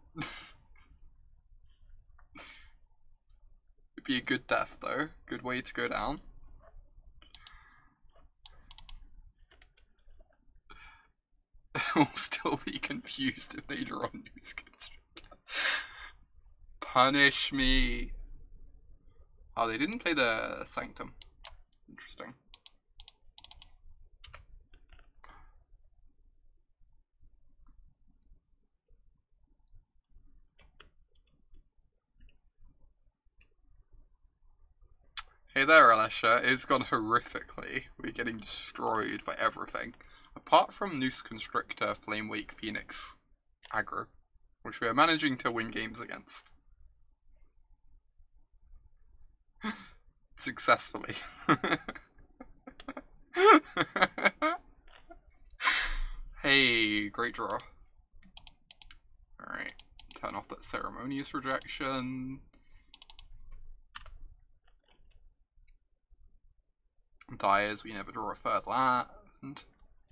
It'd be a good death though. Good way to go down. I'll still be confused if they draw a Noose Constrictor. Punish me. Oh, they didn't play the Sanctum. Interesting. Hey there, Alicia. It's gone horrifically. We're getting destroyed by everything. Apart from Noose Constrictor, Flamewake, Phoenix, aggro, which we are managing to win games against. Successfully. Hey, great draw. Alright, turn off that Ceremonious Rejection. Dies, we never draw a third land.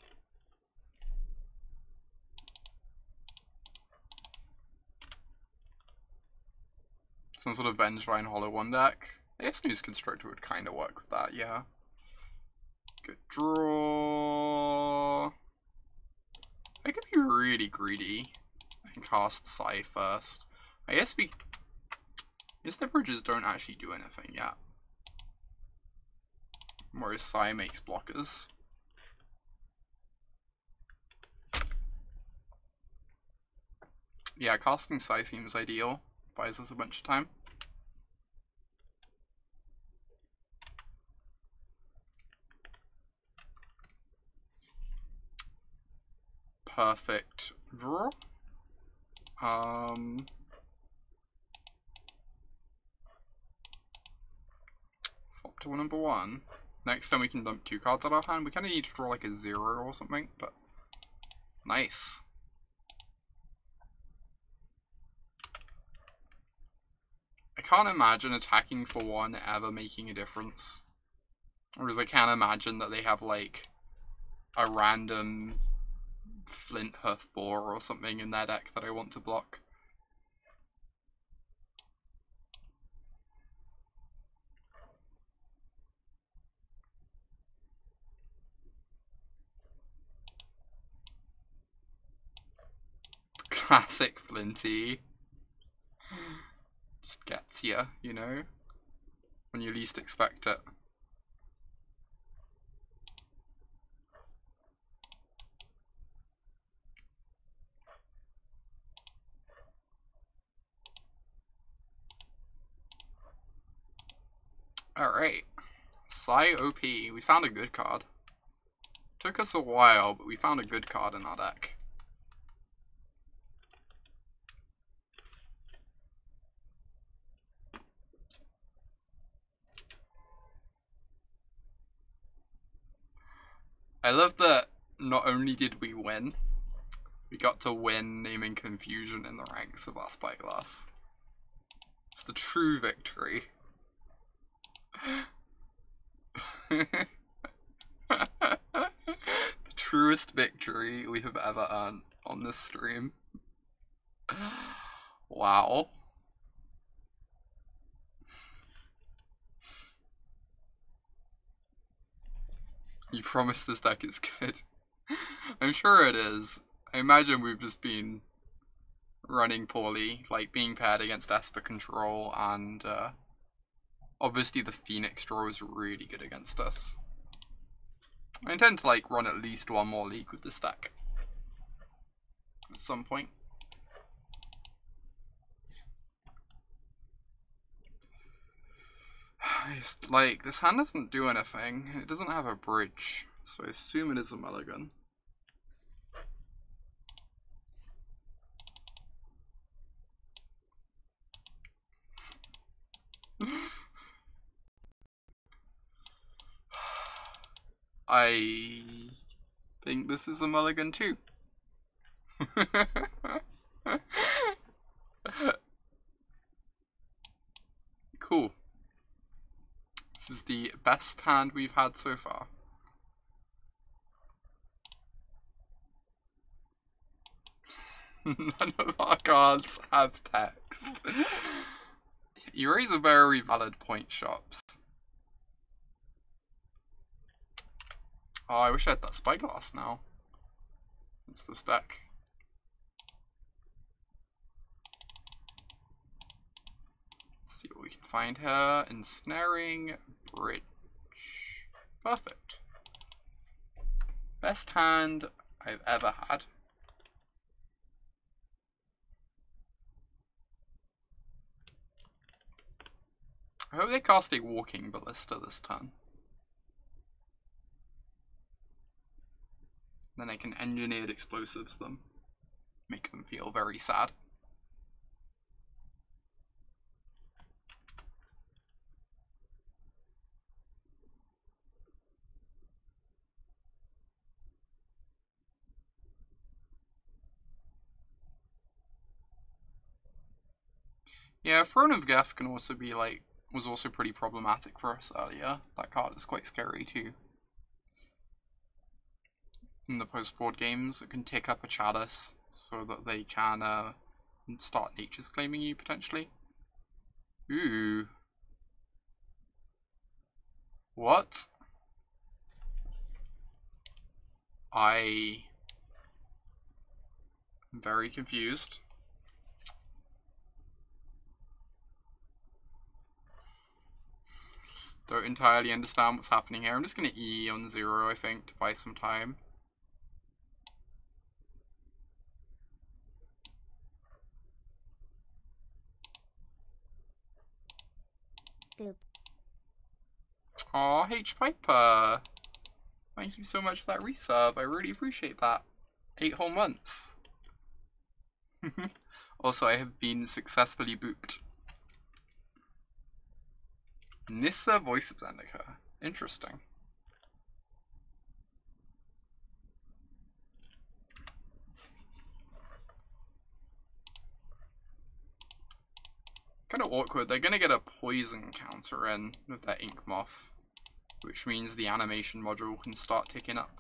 Some sort of Vengevine Hollow One deck. I guess Noose Constrictor would kind of work with that, yeah. Good draw. I could be really greedy and cast Sai first. I guess we... I guess the bridges don't actually do anything yet. Whereas Sai makes blockers. Yeah, casting Sai seems ideal. Buys us a bunch of time. Perfect draw. Um, flop to number one. Next time we can dump two cards out of our hand. We kind of need to draw like a zero or something, but nice. I can't imagine attacking for one ever making a difference. Whereas I can't imagine that they have like a random Flint Hoof Boar or something in their deck that I want to block. Classic Flinty. Just gets you, you know, when you least expect it. Alright, Sai O P, we found a good card. Took us a while, but we found a good card in our deck. I love that not only did we win, we got to win naming confusion in the ranks of our Spyglass. It's the true victory. The truest victory we have ever earned on this stream. Wow. You promise this deck is good. I'm sure it is. I imagine we've just been running poorly, like being paired against Esper Control, and uh, obviously the Phoenix draw is really good against us. I intend to like run at least one more league with this deck at some point. It's like, this hand doesn't do anything. It doesn't have a bridge, so I assume it is a mulligan. I think this is a mulligan too. Cool. This is the best hand we've had so far. None of our cards have text. You raise a very valid point, Shops. Oh, I wish I had that Spyglass now. It's this deck. Let's see what we can find here. Ensnaring Bridge. Perfect. Best hand I've ever had. I hope they cast a Walking Ballista this turn. Then I can Engineered Explosives them. Make them feel very sad. Yeah, Throne of Geth can also be like, was also pretty problematic for us earlier. That card is quite scary too. In the post-board games, it can take up a Chalice so that they can uh, start Nature's Claiming you potentially. Ooh. What? I am very confused. Don't entirely understand what's happening here. I'm just going to E on zero, I think, to buy some time. Bloop. Aw, H Piper. Thank you so much for that resub. I really appreciate that. Eight whole months. Also, I have been successfully booped. Nissa, Voice of Zendika. Interesting. Kind of awkward. They're going to get a poison counter in with their Ink Moth, which means the animation module can start ticking up.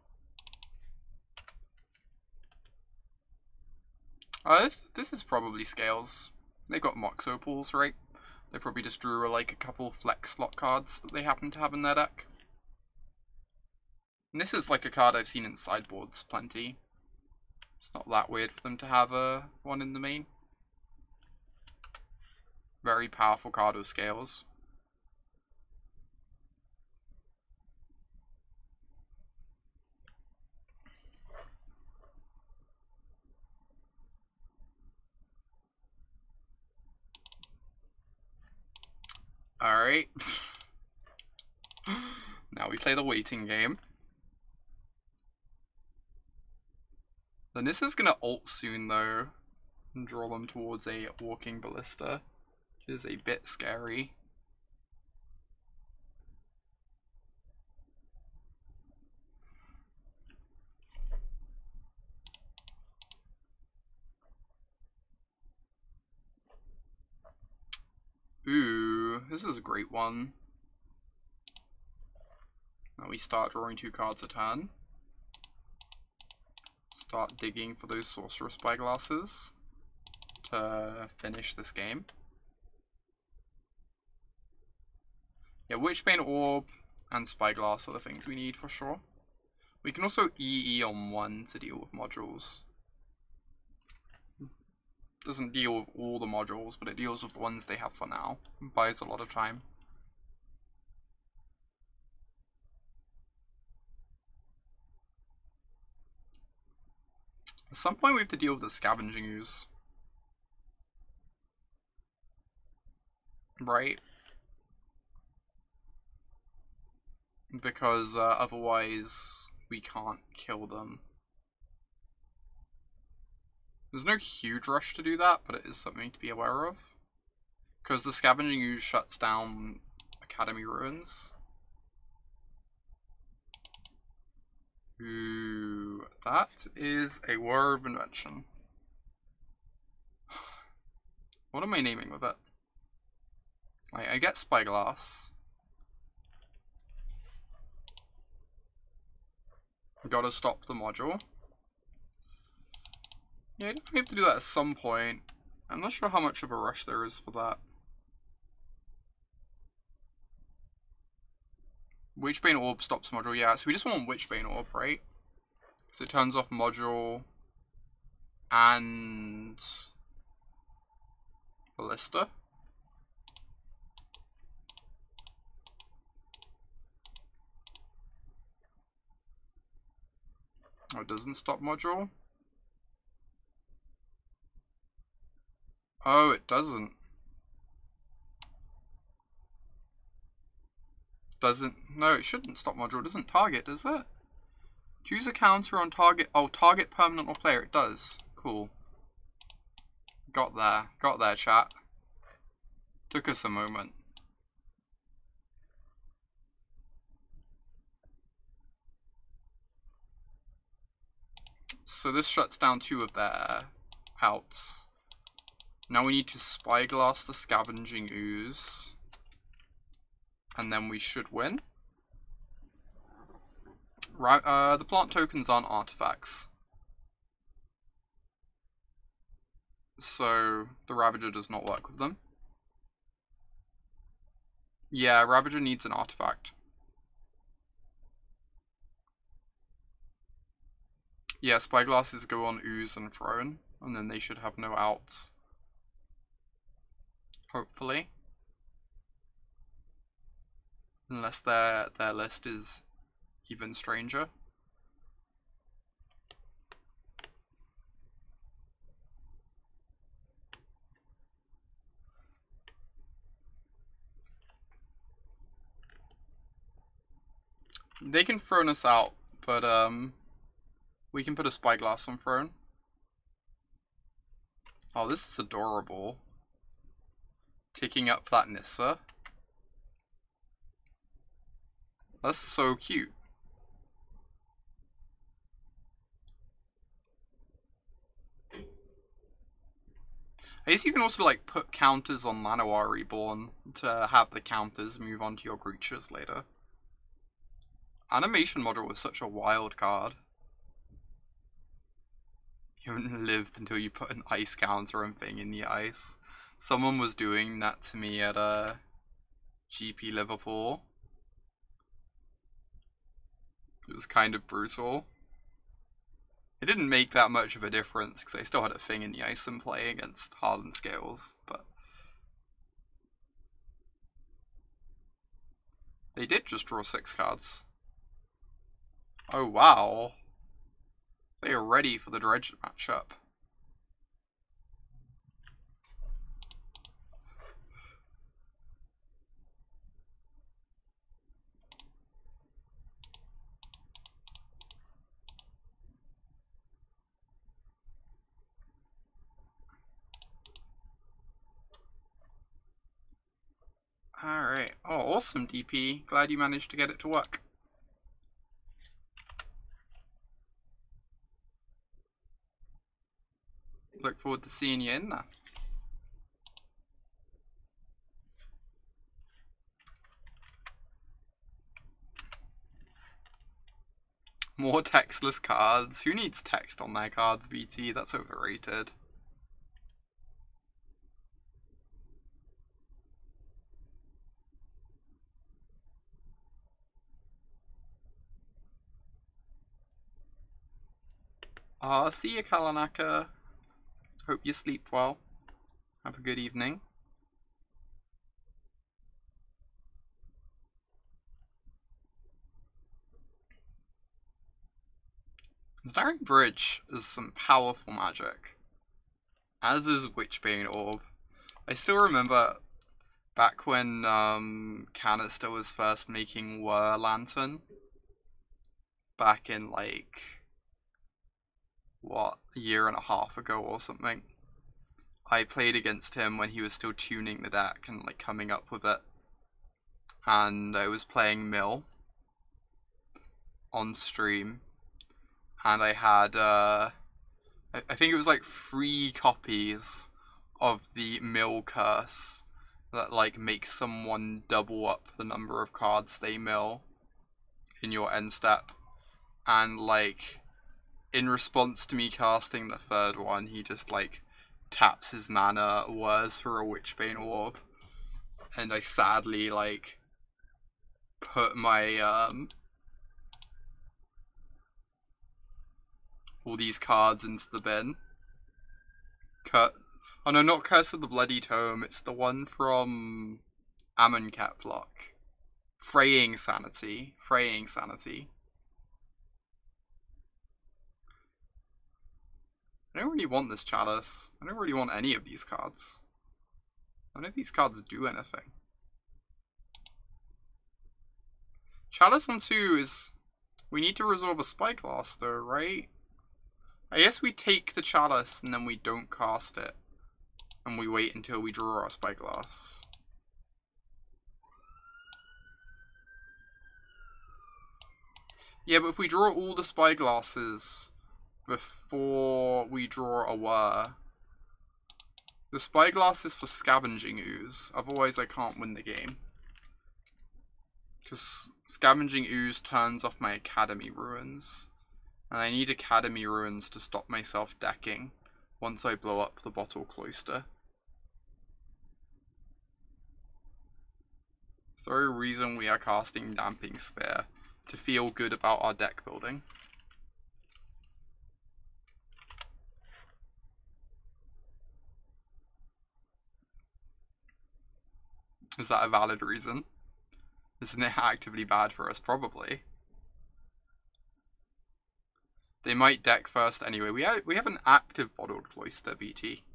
Uh, this, this is probably Scales. They got Mox Opals, right? They probably just drew like a couple flex slot cards that they happen to have in their deck. And this is like a card I've seen in sideboards plenty. It's not that weird for them to have a one in the main. Very powerful card with Scales. Alright. Now we play the waiting game. Then this is gonna ult soon though, and draw them towards a Walking Ballista, which is a bit scary. Ooh, this is a great one. Now we start drawing two cards a turn. Start digging for those Sorcerer Spyglasses to finish this game. Yeah, Witchbane Orb and Spyglass are the things we need for sure. We can also E E on one to deal with modules. Doesn't deal with all the modules, but it deals with the ones they have for now. It buys a lot of time. At some point we have to deal with the scavenging ooze. Right? Because uh, otherwise we can't kill them. There's no huge rush to do that, but it is something to be aware of. Because the scavenging ooze shuts down Academy Ruins. Ooh, that is a war of invention. What am I naming with it? I, I get Spyglass. Gotta stop the module. Yeah, I definitely have to do that at some point. I'm not sure how much of a rush there is for that. Witchbane Orb stops module, yeah, so we just want Witchbane Orb, right? So it turns off module and Ballista. Oh, it doesn't stop module? Oh, it doesn't. Doesn't. No, it shouldn't stop module. It doesn't target, does it? Choose a counter on target. Oh, target permanent or player. It does. Cool. Got there. Got there, chat. Took us a moment. So this shuts down two of their outs. Now we need to Spyglass the Scavenging Ooze. And then we should win. Right, uh, the plant tokens aren't artifacts. So the Ravager does not work with them. Yeah, Ravager needs an artifact. Yeah, Spyglasses go on Ooze and Throne, and then they should have no outs. Hopefully. Unless their their list is even stranger. They can Throne us out, but um we can put a Spyglass on Throne. Oh, this is adorable. Taking up that Nissa. That's so cute. I guess you can also like put counters on Llanowar Reborn to have the counters move on to your creatures later. Animation Module was such a wild card. You haven't lived until you put an ice counter and thing in the ice. Someone was doing that to me at uh, G P Liverpool. It was kind of brutal. It didn't make that much of a difference because I still had a thing in the ice and play against Hardened Scales, but they did just draw six cards. Oh wow. They are ready for the Dredge matchup. Alright. Oh, awesome, D P. Glad you managed to get it to work. Look forward to seeing you in there. More textless cards. Who needs text on their cards, B T? That's overrated. Uh, see you, Kalanaka. Hope you sleep well. Have a good evening. Ensnaring Bridge is some powerful magic, as is Witchbane Orb. I still remember back when um, Canister was first making Whir Lantern, back in like, what, a year and a half ago or something. I played against him when he was still tuning the deck and like coming up with it. And I was playing Mill on stream. And I had, uh, I, I think it was like three copies of the Mill Curse that like makes someone double up the number of cards they mill in your end step. And like, in response to me casting the third one, he just like taps his mana, whirs for a Witchbane Orb. And I sadly like put my, um, all these cards into the bin. Cut. Oh no, not Curse of the Bloody Tome. It's the one from Amonkhet block. Fraying Sanity. Fraying Sanity. I don't really want this Chalice. I don't really want any of these cards. None of these cards do anything. Chalice on two is... We need to resolve a Spyglass though, right? I guess we take the Chalice and then we don't cast it. And we wait until we draw our Spyglass. Yeah, but if we draw all the Spyglasses before we draw a Whir, the Spyglass is for Scavenging Ooze, otherwise I can't win the game. Because Scavenging Ooze turns off my Academy Ruins. And I need Academy Ruins to stop myself decking once I blow up the Bottle Cloister. Is there a reason we are casting Damping Sphere? To feel good about our deck building. Is that a valid reason? Isn't it actively bad for us? Probably. They might deck first anyway. We have, we have an active Bottled Cloister, V T.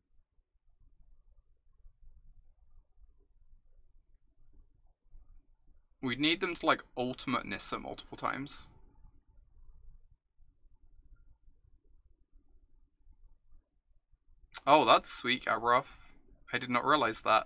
We'd need them to like ultimate Nissa multiple times. Oh, that's sweet, Abrath. I did not realize that.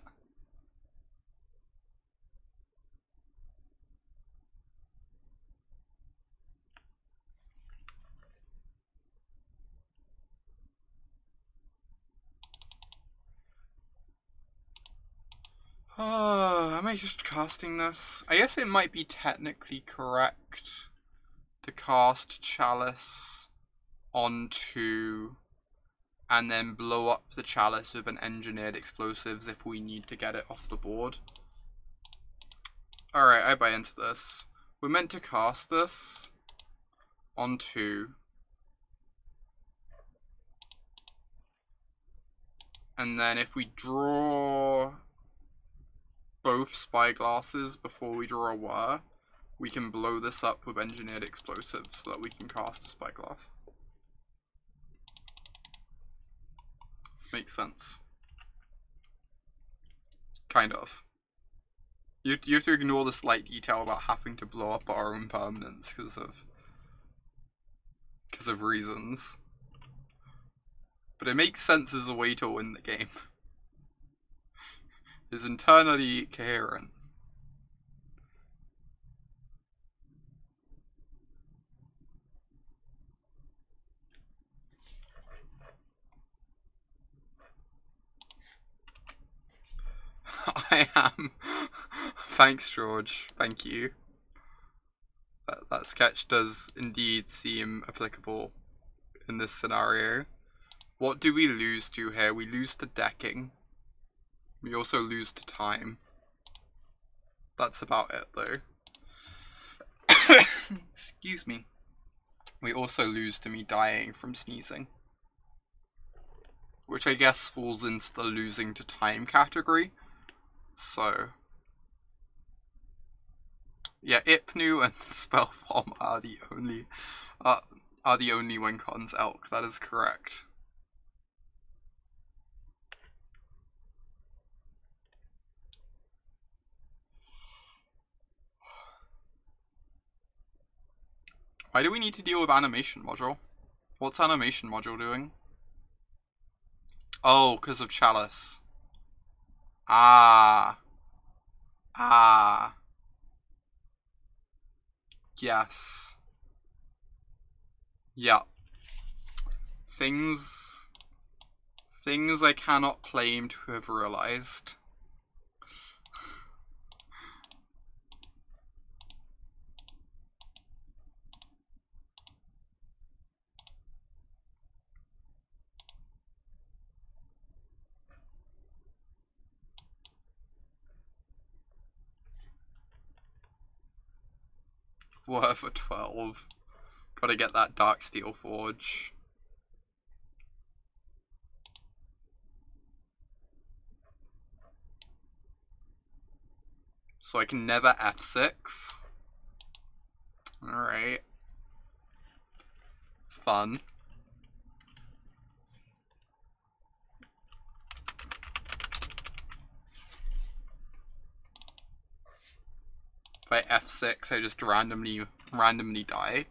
Uh, am I just casting this? I guess it might be technically correct to cast Chalice onto and then blow up the Chalice with an Engineered Explosives if we need to get it off the board. Alright, I buy into this. We're meant to cast this onto, and then if we draw both Spyglasses before we draw a Whir, we can blow this up with Engineered Explosives so that we can cast a Spyglass. This makes sense. Kind of. You, you have to ignore the slight detail about having to blow up our own permanents because of because of reasons. But it makes sense as a way to win the game. It's internally coherent. I am. Thanks, George. Thank you. That, that sketch does indeed seem applicable in this scenario. What do we lose to here? We lose to decking. We also lose to time. That's about it, though. Excuse me. We also lose to me dying from sneezing, which I guess falls into the losing to time category. So, yeah, Ipnu and Spellform are the only uh, are the only win cons elk. That is correct. Why do we need to deal with animation module? What's animation module doing? Oh, because of Chalice. Ah. Ah. Yes. Yeah. Things... Things I cannot claim to have realized. Worth a twelve. Gotta get that Darksteel Forge. So I can never F six. Alright. Fun. If I F six, I just randomly, randomly die.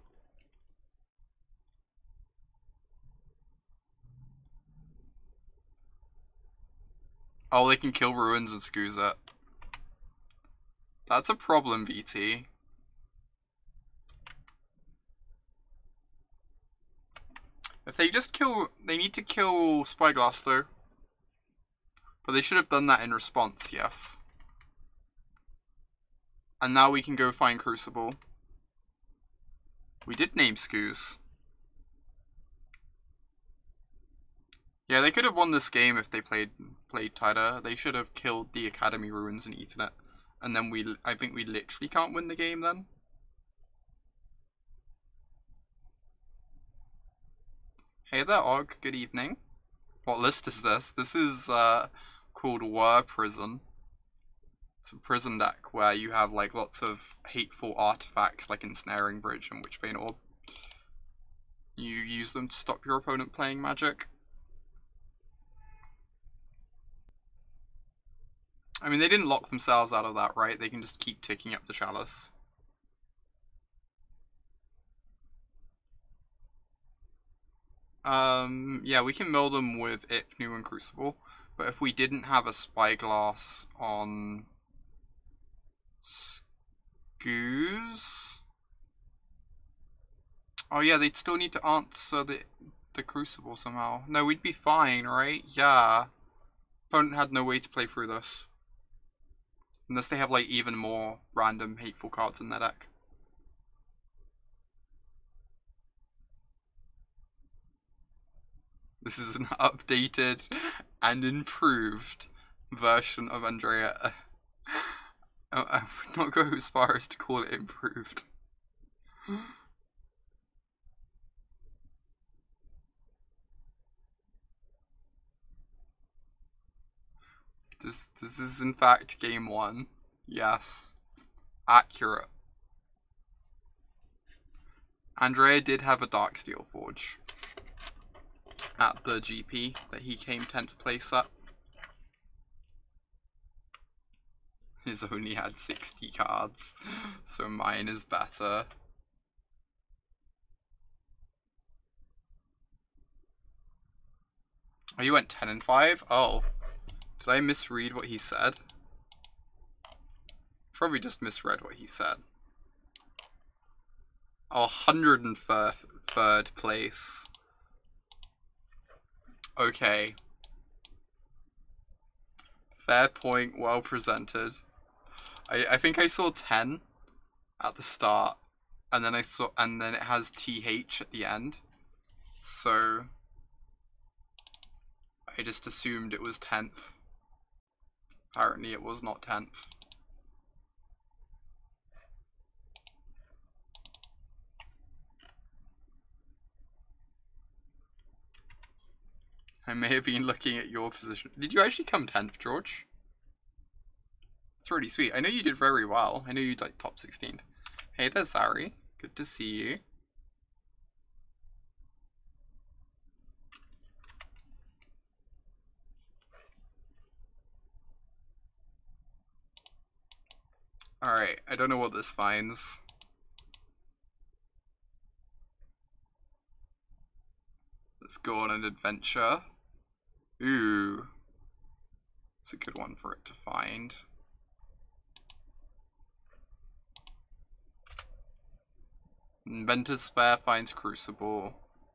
Oh, they can kill ruins and scoos it. That's a problem, V T. If they just kill... They need to kill Spyglass, though. But they should have done that in response, yes. And now we can go find Crucible. We did name Scoos. Yeah, they could have won this game if they played played tighter. They should have killed the Academy Ruins and eaten it. And then we... I think we literally can't win the game then. Hey there, Og. Good evening. What list is this? This is uh, called Were Prison. It's a prison deck where you have like lots of hateful artifacts like Ensnaring Bridge and Witchbane Orb. You use them to stop your opponent playing Magic. I mean, they didn't lock themselves out of that, right? They can just keep ticking up the Chalice. Um, yeah, we can mill them with Ipnu and Crucible, but if we didn't have a Spyglass on Scoos... Oh yeah, they'd still need to answer the, the Crucible somehow. No, we'd be fine, right? Yeah. Opponent had no way to play through this. Unless they have like even more random hateful cards in their deck. This is an updated and improved version of Andrea. I would not go as far as to call it improved. This, this is in fact game one. Yes. Accurate. Andrea did have a Darksteel Forge at the G P that he came tenth place at. His only had sixty cards, so mine is better. Oh, you went ten and five? Oh. Did I misread what he said? Probably just misread what he said. Oh, one hundred third place. Okay. Fair point, well presented. I, I think I saw ten at the start, and then I saw, and then it has T H at the end. So I just assumed it was tenth. Apparently it was not tenth. I may have been looking at your position. Did you actually come tenth, George? It's really sweet. I know you did very well. I know you like top sixteen. Hey there, Zari. Good to see you. Alright, I don't know what this finds. Let's go on an adventure. Ooh. It's a good one for it to find. Inventor's Fair finds Crucible.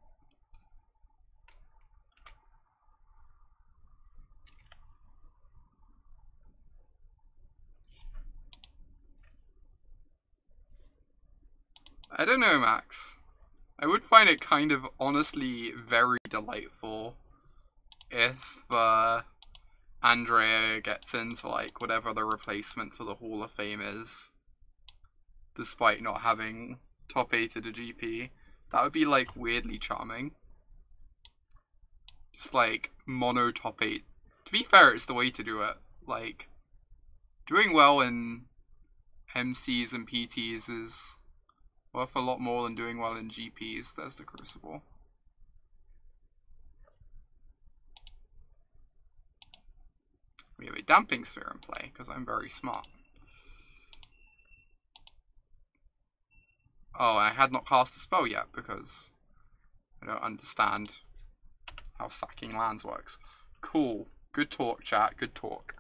I don't know, Max. I would find it kind of honestly very delightful if uh, Andrea gets into like whatever the replacement for the Hall of Fame is, despite not having top eight at a G P. That would be like weirdly charming. Just like mono top eight. To be fair, it's the way to do it. Like, doing well in M Cs and P Ts is worth a lot more than doing well in G Ps. There's the Crucible. We have a Damping Sphere in play, because I'm very smart. Oh, I had not cast a spell yet, because I don't understand how sacking lands works. Cool. Good talk, chat. Good talk.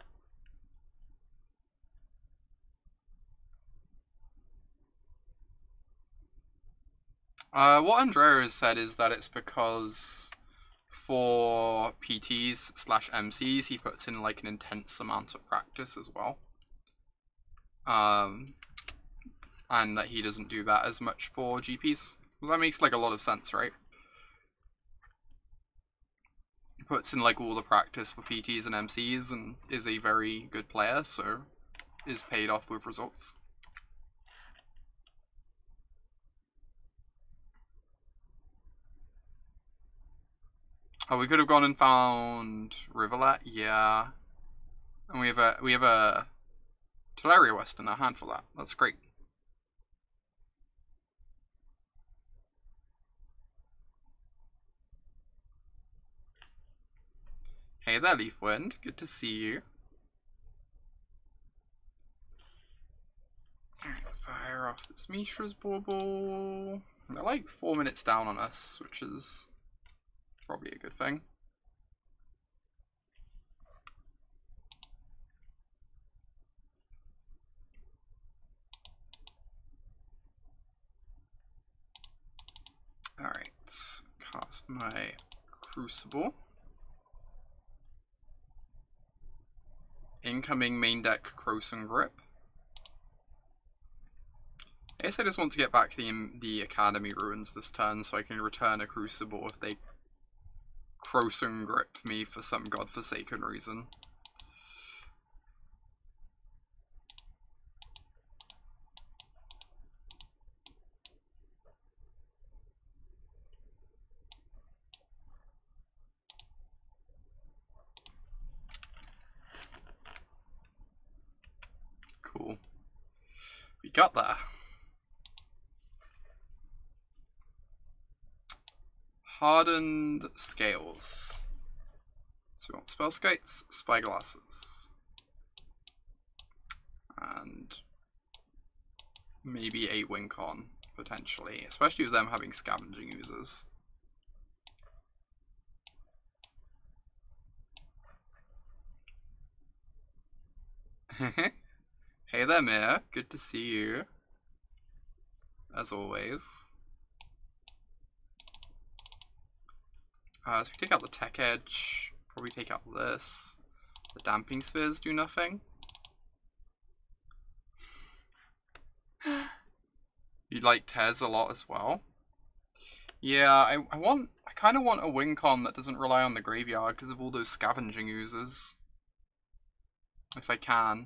Uh, what Andrea has said is that it's because for P Ts slash M Cs, he puts in like an intense amount of practice as well. Um, and that he doesn't do that as much for G Ps. Well, that makes like a lot of sense, right? He puts in like all the practice for P Ts and M Cs and is a very good player, so is paid off with results. Oh, we could have gone and found Rivulet, yeah. And we have a we have a Teleria West in our hand for that. That's great. Hey there, Leafwind. Good to see you. Alright, fire off this Mishra's Bauble. They're like four minutes down on us, which is probably a good thing. Alright, cast my Crucible. Incoming main deck Krosan Grip. I guess I just want to get back the, the Academy Ruins this turn so I can return a Crucible if they Krosan Grip me for some godforsaken reason. Cool. We got there. Hardened Scales. So we want Spell Skates, Spyglasses. And maybe a Wincon, potentially. Especially with them having Scavenging Oozes. Hey there, Mir. Good to see you. As always. Uh, so we take out the Tech Edge, probably take out this. The Damping Spheres do nothing. You like Tez a lot as well. Yeah, I, I want, I kind of want a Wincon that doesn't rely on the graveyard because of all those Scavenging Oozes. If I can.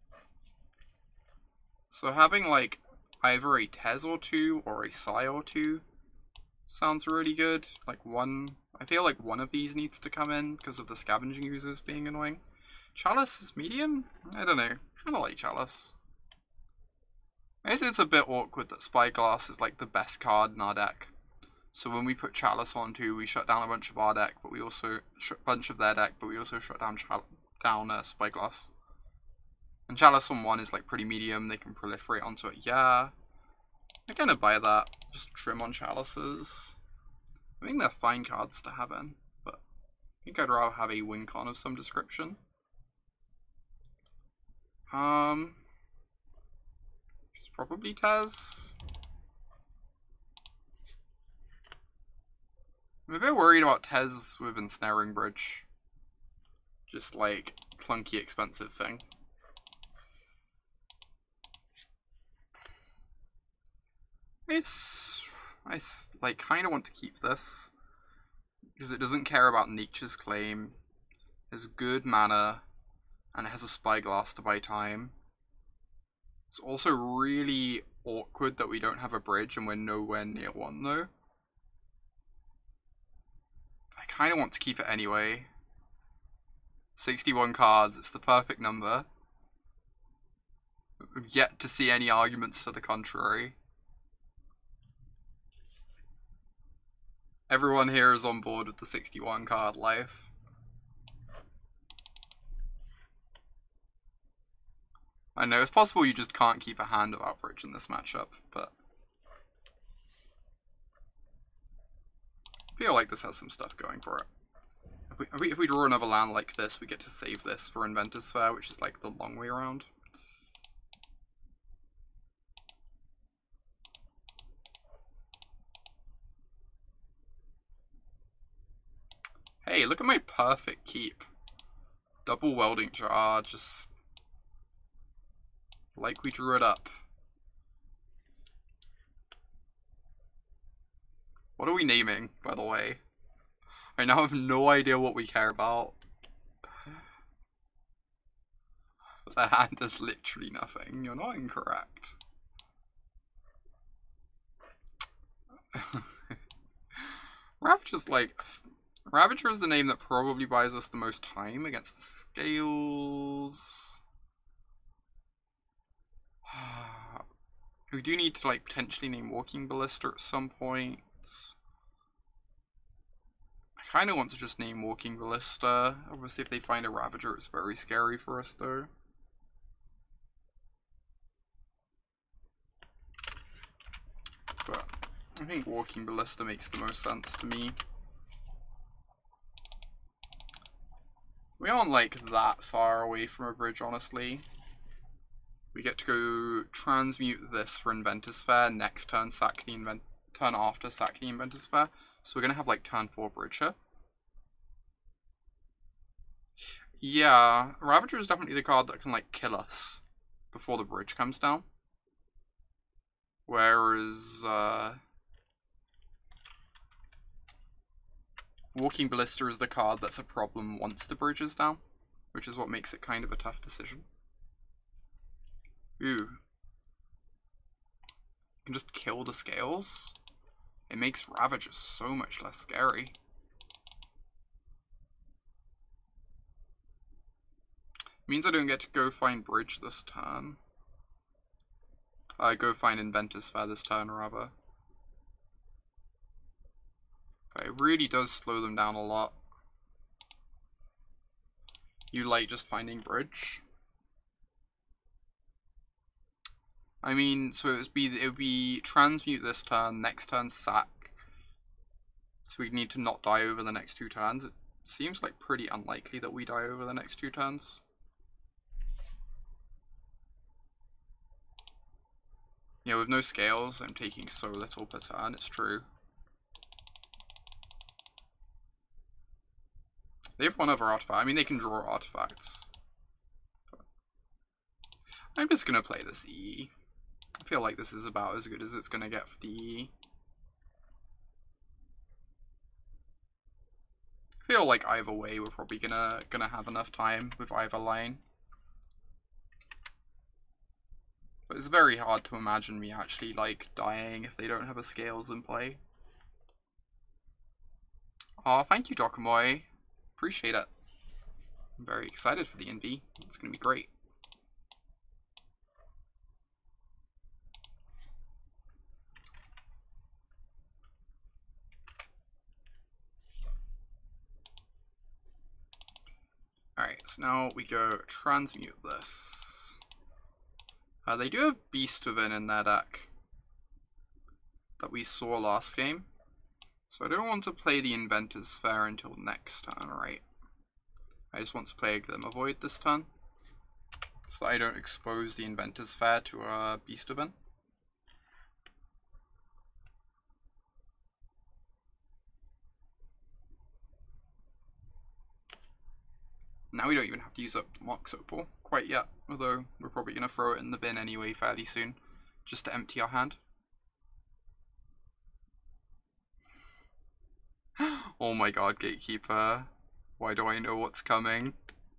So having like either a Tez or two or a Sai or two sounds really good. Like one I feel like one of these needs to come in because of the scavenging users being annoying. Chalice is medium? I don't know. I don't like Chalice. I guess it's a bit awkward that Spyglass is like the best card in our deck. So when we put Chalice on too, we shut down a bunch of our deck, but we also shut a bunch of their deck, but we also shut down Chal down uh, Spyglass. And Chalice on one is like pretty medium. They can proliferate onto it. Yeah, I'm gonna buy that. Just trim on Chalices. I think they're fine cards to have in, but I think I'd rather have a win con of some description. Um, it's probably Tez. I'm a bit worried about Tez with Ensnaring Bridge. Just like clunky, expensive thing. It's I like kind of want to keep this because it doesn't care about Nature's Claim. It has good mana, and it has a Spyglass to buy time. It's also really awkward that we don't have a bridge and we're nowhere near one though. I kind of want to keep it anyway. sixty-one cards, it's the perfect number. We've yet to see any arguments to the contrary. Everyone here is on board with the sixty-one card life. I know it's possible you just can't keep a hand without bridge in this matchup, but I feel like this has some stuff going for it. If we, if we, if we draw another land like this, we get to save this for Inventor's Fair, which is like the long way around. Hey, look at my perfect keep. Double Welding Jar, just like we drew it up. What are we naming, by the way? I now have no idea what we care about. The hand does literally nothing. You're not incorrect. Ravager's like... Ravager is the name that probably buys us the most time against the Scales. We do need to like potentially name Walking Ballista at some point. I kind of want to just name Walking Ballista. Obviously if they find a Ravager it's very scary for us though. But I think Walking Ballista makes the most sense to me. We aren't like that far away from a bridge, honestly. We get to go transmute this for Inventor's Fair. Next turn, sack the invent turn after, sack the Inventor's Fair. So we're gonna have like turn four bridge here. Yeah, Ravager is definitely the card that can like kill us before the bridge comes down. Whereas uh, Walking Ballista is the card that's a problem once the bridge is down, which is what makes it kind of a tough decision. Ooh. You can just kill the Scales. It makes Ravager so much less scary. Means I don't get to go find bridge this turn. I go find Inventor's Fair this turn, rather. But it really does slow them down a lot. You like just finding bridge. I mean, so it would be it would be transmute this turn, next turn sack. So we need to not die over the next two turns. It seems like pretty unlikely that we die over the next two turns. Yeah, with no Scales, I'm taking so little per turn, it's true. They have one other artifact. I mean, they can draw artifacts. I'm just gonna play this E. I feel like this is about as good as it's gonna get for the E. I feel like either way, we're probably gonna gonna have enough time with either line. But it's very hard to imagine me actually like dying if they don't have a Scales in play. Aw, thank you, Dokomoy. Appreciate it. I'm very excited for the N V. It's going to be great. Alright, so now we go transmute this. Uh, they do have Beast Within in their deck that we saw last game. So I don't want to play the Inventor's Fair until next turn, right? I just want to play a Glimmer Void this turn, so that I don't expose the Inventor's Fair to a Beast Within. Now we don't even have to use up Mox Opal quite yet, although we're probably going to throw it in the bin anyway fairly soon, just to empty our hand. Oh my god, Gatekeeper. Why do I know what's coming?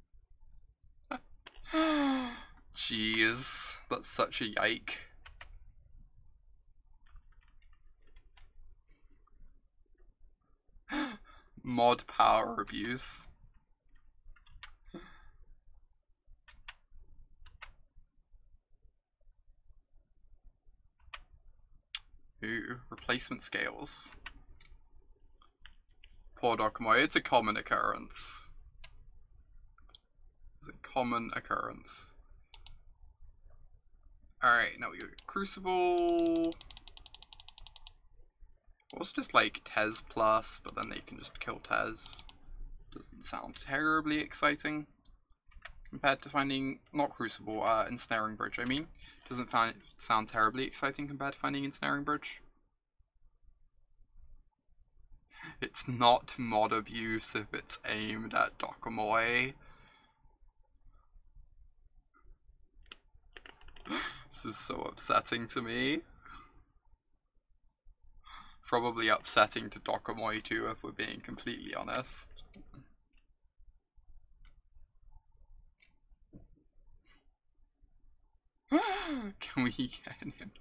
Jeez, that's such a yike. Mod power abuse. Ooh, replacement scales. Poor Dokomoy, it's a common occurrence. It's a common occurrence. Alright, now we go Crucible. Also just like Tez plus, but then they can just kill Tez. Doesn't sound terribly exciting compared to finding, not Crucible, uh, Ensnaring Bridge, I mean. Doesn't find, sound terribly exciting compared to finding Ensnaring Bridge. It's not mod abuse if it's aimed at Dokomoy. This is so upsetting to me. Probably upsetting to Dokomoy too, if we're being completely honest. Can we get him?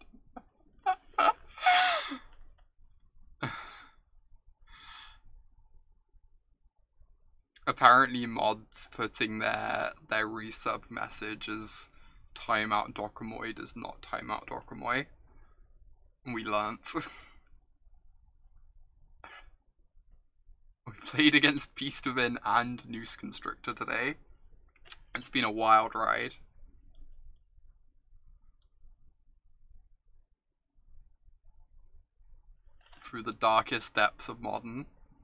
Apparently mods putting their their resub message as timeout Dokomoy does not timeout Dokomoy. We learnt. We played against Beast Within and Noose Constrictor today. It's been a wild ride. Through the darkest depths of Modern.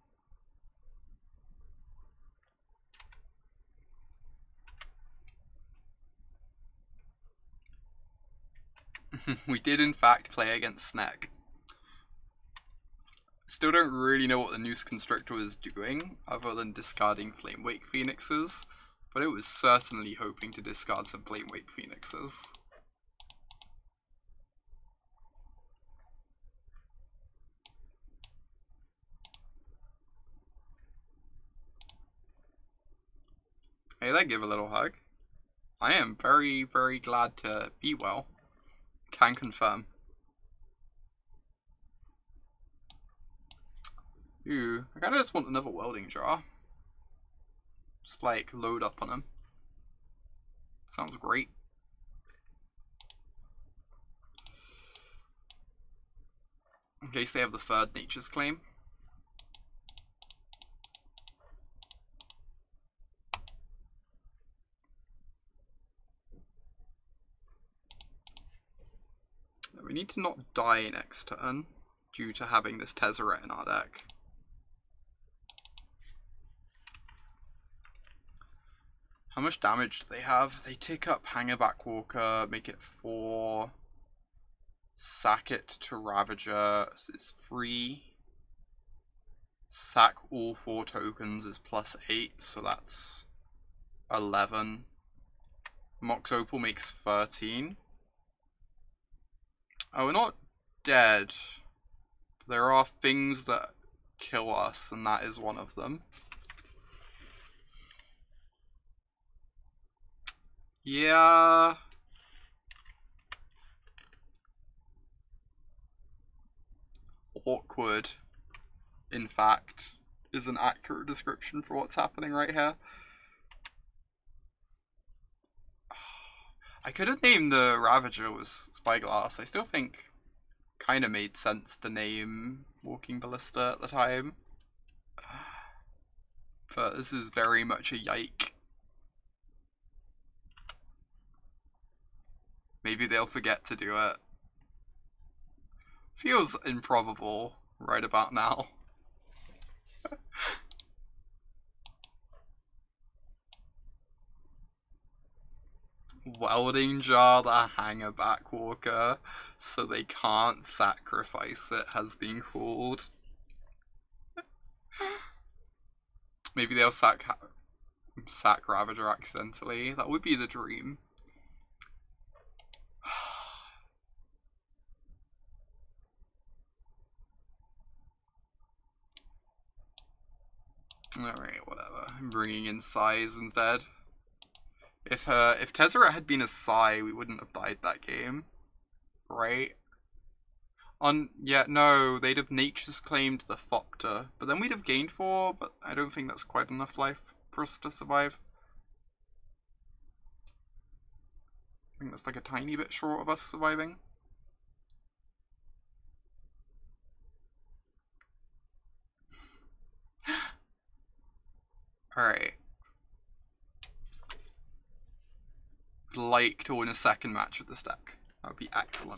We did in fact play against Snek. Still don't really know what the Noose Constrictor was doing, other than discarding Flamewake Phoenixes, but it was certainly hoping to discard some Flamewake Phoenixes. Hey there, give a little hug. I am very, very glad to be well. Can confirm. Ooh, I kinda just want another welding jar. Just like load up on him. Sounds great. In case they have the third Nature's Claim. We need to not die next turn due to having this Tezzeret in our deck. How much damage do they have? They take up Hangerback Walker, make it four, sack it to Ravager, so it's three. Sack all four tokens is plus eight, so that's eleven. Mox Opal makes thirteen. Oh, we're not dead. There are things that kill us, and that is one of them. Yeah. Awkward, in fact, is an accurate description for what's happening right here. I could have named the Ravager was Spyglass. I still think kind of made sense to name Walking Ballista at the time. But this is very much a yike. Maybe they'll forget to do it. Feels improbable right about now. Welding jar the hanger backwalker, so they can't sacrifice it, has been called. Maybe they'll sack sack Ravager accidentally. That would be the dream. Alright, whatever. I'm bringing in Sais instead. If uh, if Tezzeret had been a Sai, we wouldn't have died that game. Right? On yeah, no, they'd have Nature's claimed the Thopter, but then we'd have gained four, but I don't think that's quite enough life for us to survive. I think that's like a tiny bit short of us surviving. Alright. I'd like to win a second match with this deck. That would be excellent.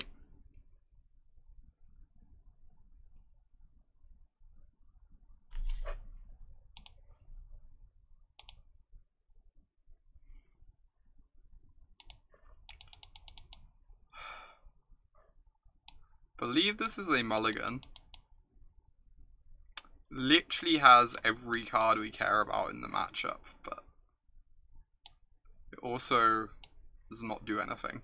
Believe this is a mulligan. Literally has every card we care about in the matchup, but it also does not do anything.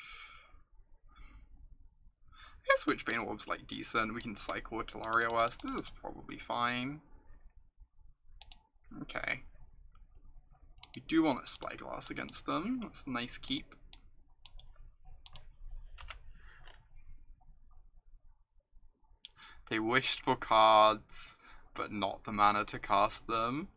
I guess Witchbane Orb's like decent. We can cycle with Tolaria West. This is probably fine. Okay. We do want a Spyglass against them. That's a nice keep. They wished for cards, but not the mana to cast them.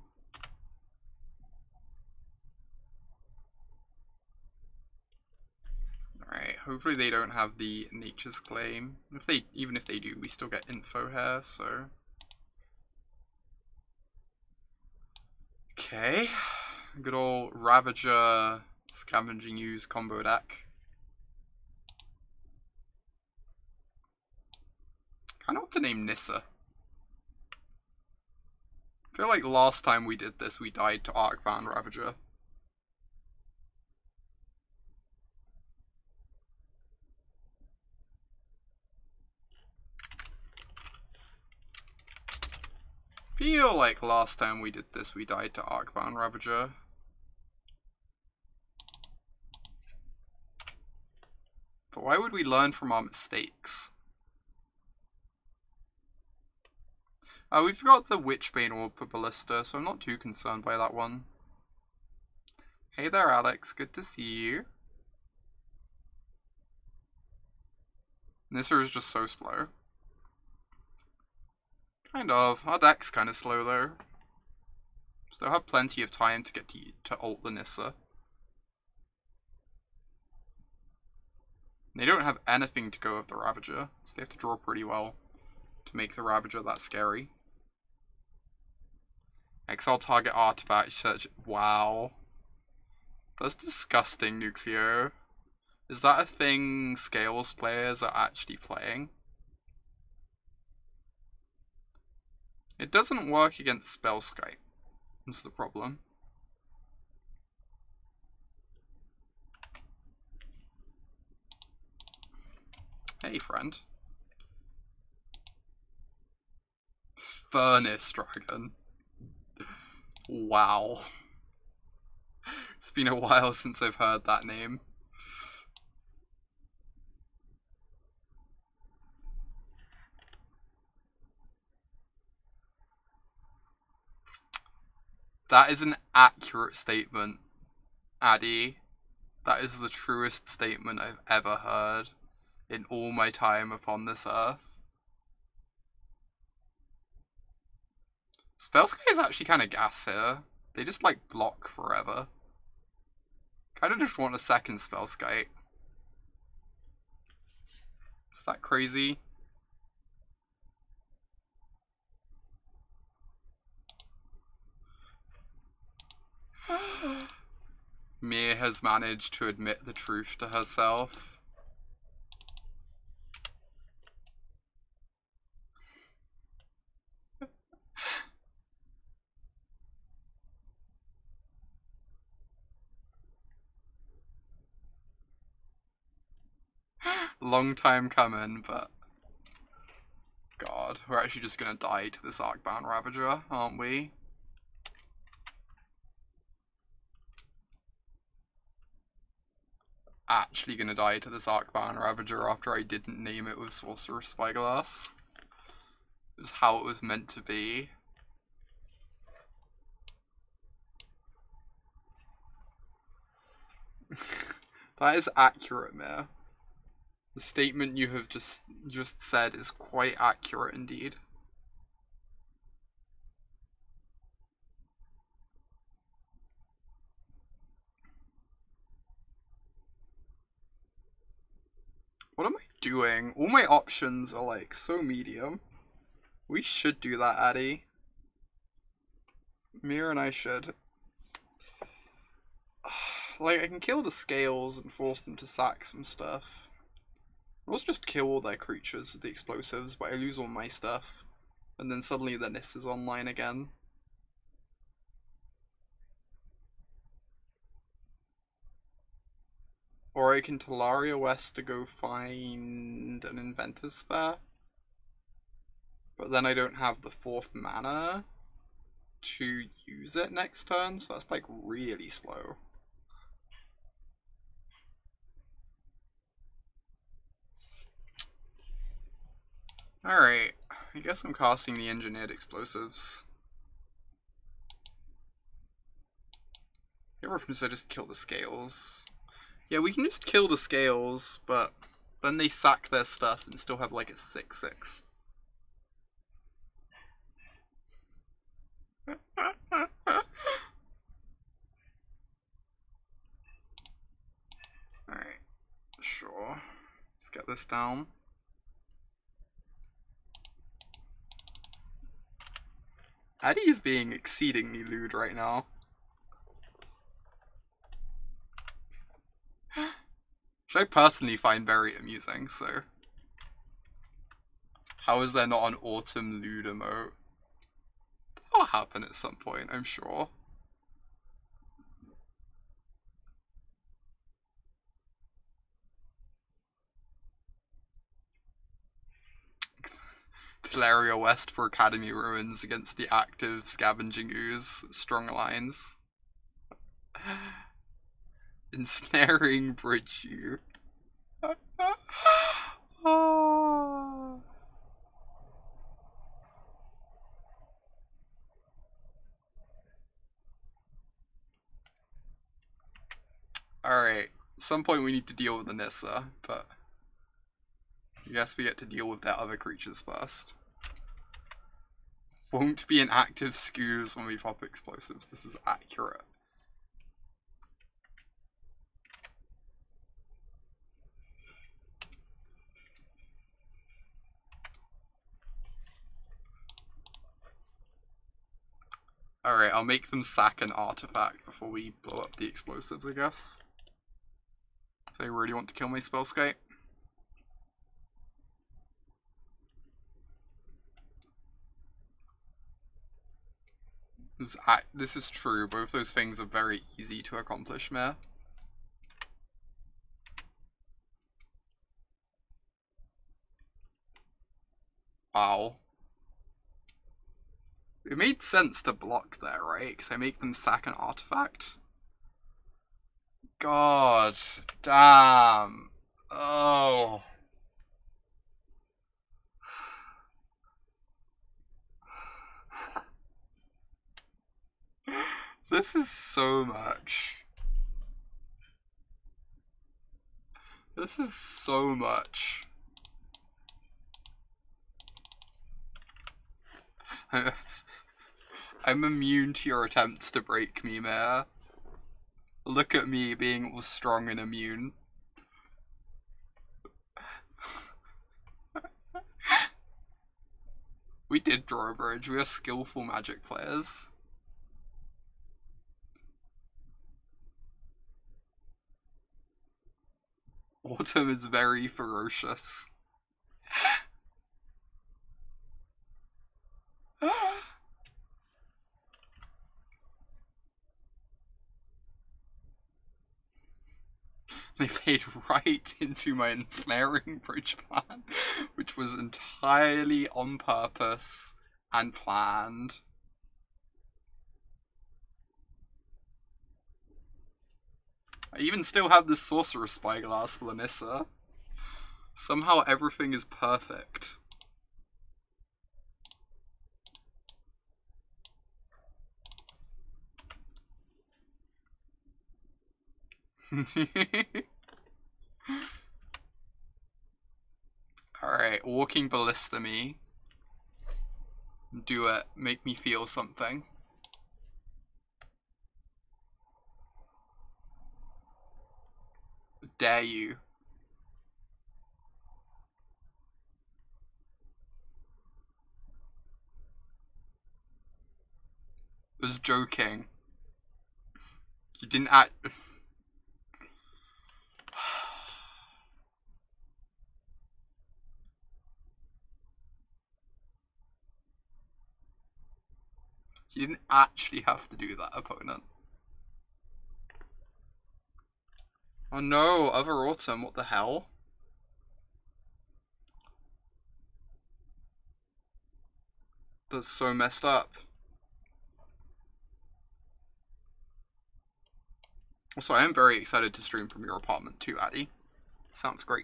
Alright, hopefully they don't have the Nature's Claim. If they, even if they do, we still get info here, so... Okay. Good old Ravager Scavenging Ooze combo deck. I don't know what to name Nissa. I feel like last time we did this, we died to Arcbound Ravager. Feel like last time we did this, we died to Arcbound Ravager. But why would we learn from our mistakes? Uh, we've got the Witchbane Orb for Ballista, so I'm not too concerned by that one. Hey there, Alex. Good to see you. Nissa is just so slow. Kind of. Our deck's kind of slow, though. Still have plenty of time to get to, to ult the Nissa. They don't have anything to go with the Ravager, so they have to draw pretty well to make the Ravager that scary. Exile target artifact search. Wow. That's disgusting, Nucleo. Is that a thing Scales players are actually playing? It doesn't work against Spellskite. That's the problem. Hey, friend. Furnace Dragon. Wow. It's been a while since I've heard that name. That is an accurate statement, Addy. That is the truest statement I've ever heard in all my time upon this earth. Spellskite is actually kind of gas here. They just like block forever. Kind of just want a second Spellskite. Is that crazy? Mia has managed to admit the truth to herself. Long time coming, but God, we're actually just gonna die to this Arcbound Ravager, aren't we? Actually gonna die to this Arcbound Ravager after I didn't name it with Sorcerer's Spyglass. It was how it was meant to be. That is accurate, Mare. The statement you have just just said is quite accurate indeed. What am I doing? All my options are like so medium. We should do that, Addy. Mira and I should. Like, I can kill the scales and force them to sack some stuff. I'll also just kill all their creatures with the explosives, but I lose all my stuff. And then suddenly the Nis is online again. Or I can Talaria West to go find an Inventor's Spare. But then I don't have the fourth mana to use it next turn, so that's like really slow. Alright, I guess I'm casting the Engineered Explosives. Here, I just kill the Scales. Yeah, we can just kill the Scales, but then they sack their stuff and still have like a six six. Alright, sure. Let's get this down. Addy is being exceedingly lewd right now. Which I personally find very amusing, so. How is there not an autumn lewd emote? That'll happen at some point, I'm sure. Talaria West for Academy Ruins against the active Scavenging Ooze. Strong lines. Ensnaring Bridge you. Oh. Alright, at some point we need to deal with the Nissa, but I guess we get to deal with their other creatures first. Won't be an active skews when we pop explosives, this is accurate. Alright, I'll make them sack an artifact before we blow up the explosives, I guess. If they really want to kill my Spellskite. This, this is true, both those things are very easy to accomplish, Mare. Wow. It made sense to block there, right? Because I make them sack an artifact. God damn. Oh. This is so much. This is so much. I'm immune to your attempts to break me, Mare. Look at me being all strong and immune. We did draw a bridge. We are skillful Magic players. Autumn is very ferocious. They played right into my ensnaring bridge plan, which was entirely on purpose and planned. I even still have this Sorcerer's Spyglass for Lanissa. Somehow everything is perfect. Alright, walking ballista me. Do it. Make me feel something. Dare you. I was joking. You didn't act. You didn't actually have to do that, opponent. Oh no, other Autumn, what the hell? That's so messed up. Also, I am very excited to stream from your apartment too, Addy. Sounds great.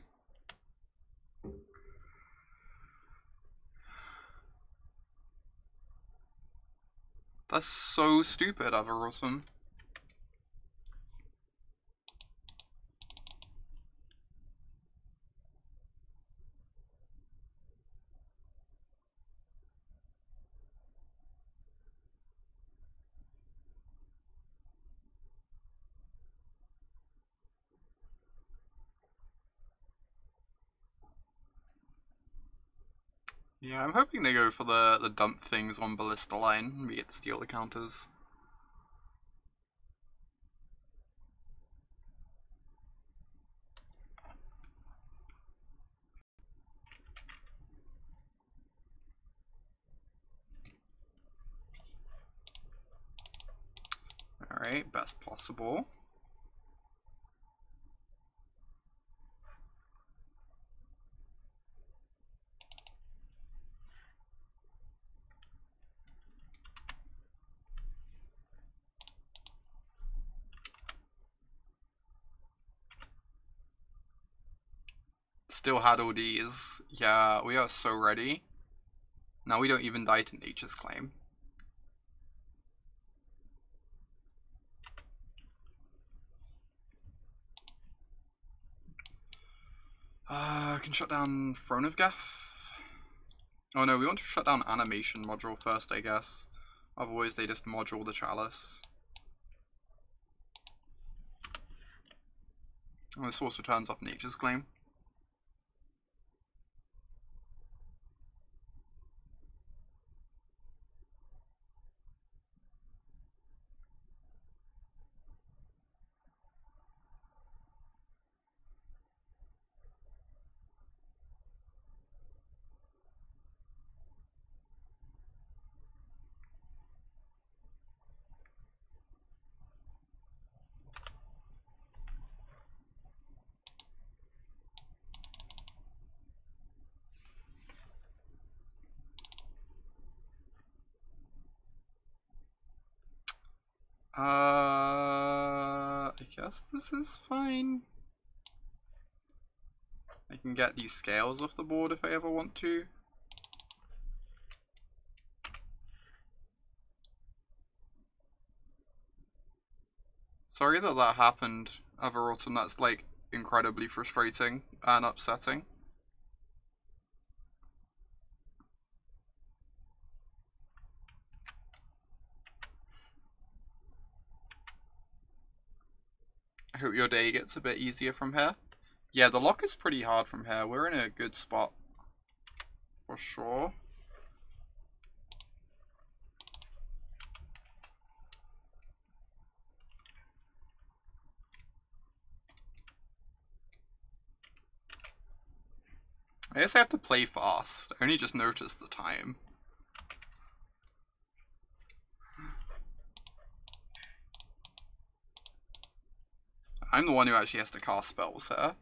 That's so stupid, other Autumn. Yeah, I'm hoping they go for the, the dump things on Ballista line and we get to steal the counters. Alright, best possible. Still had all these. Yeah, we are so ready. Now we don't even die to Nature's Claim. Uh, I can shut down Throne of Geth. Oh no, we want to shut down Animation module first, I guess. Otherwise they just module the Chalice. Oh, this also turns off Nature's Claim. Uh, I guess this is fine. I can get these scales off the board if I ever want to. Sorry that that happened, other Autumn. That's like incredibly frustrating and upsetting. I hope your day gets a bit easier from here. Yeah, the lock is pretty hard from here. We're in a good spot. For sure. I guess I have to play fast. I only just noticed the time. I'm the one who actually has to cast spells here.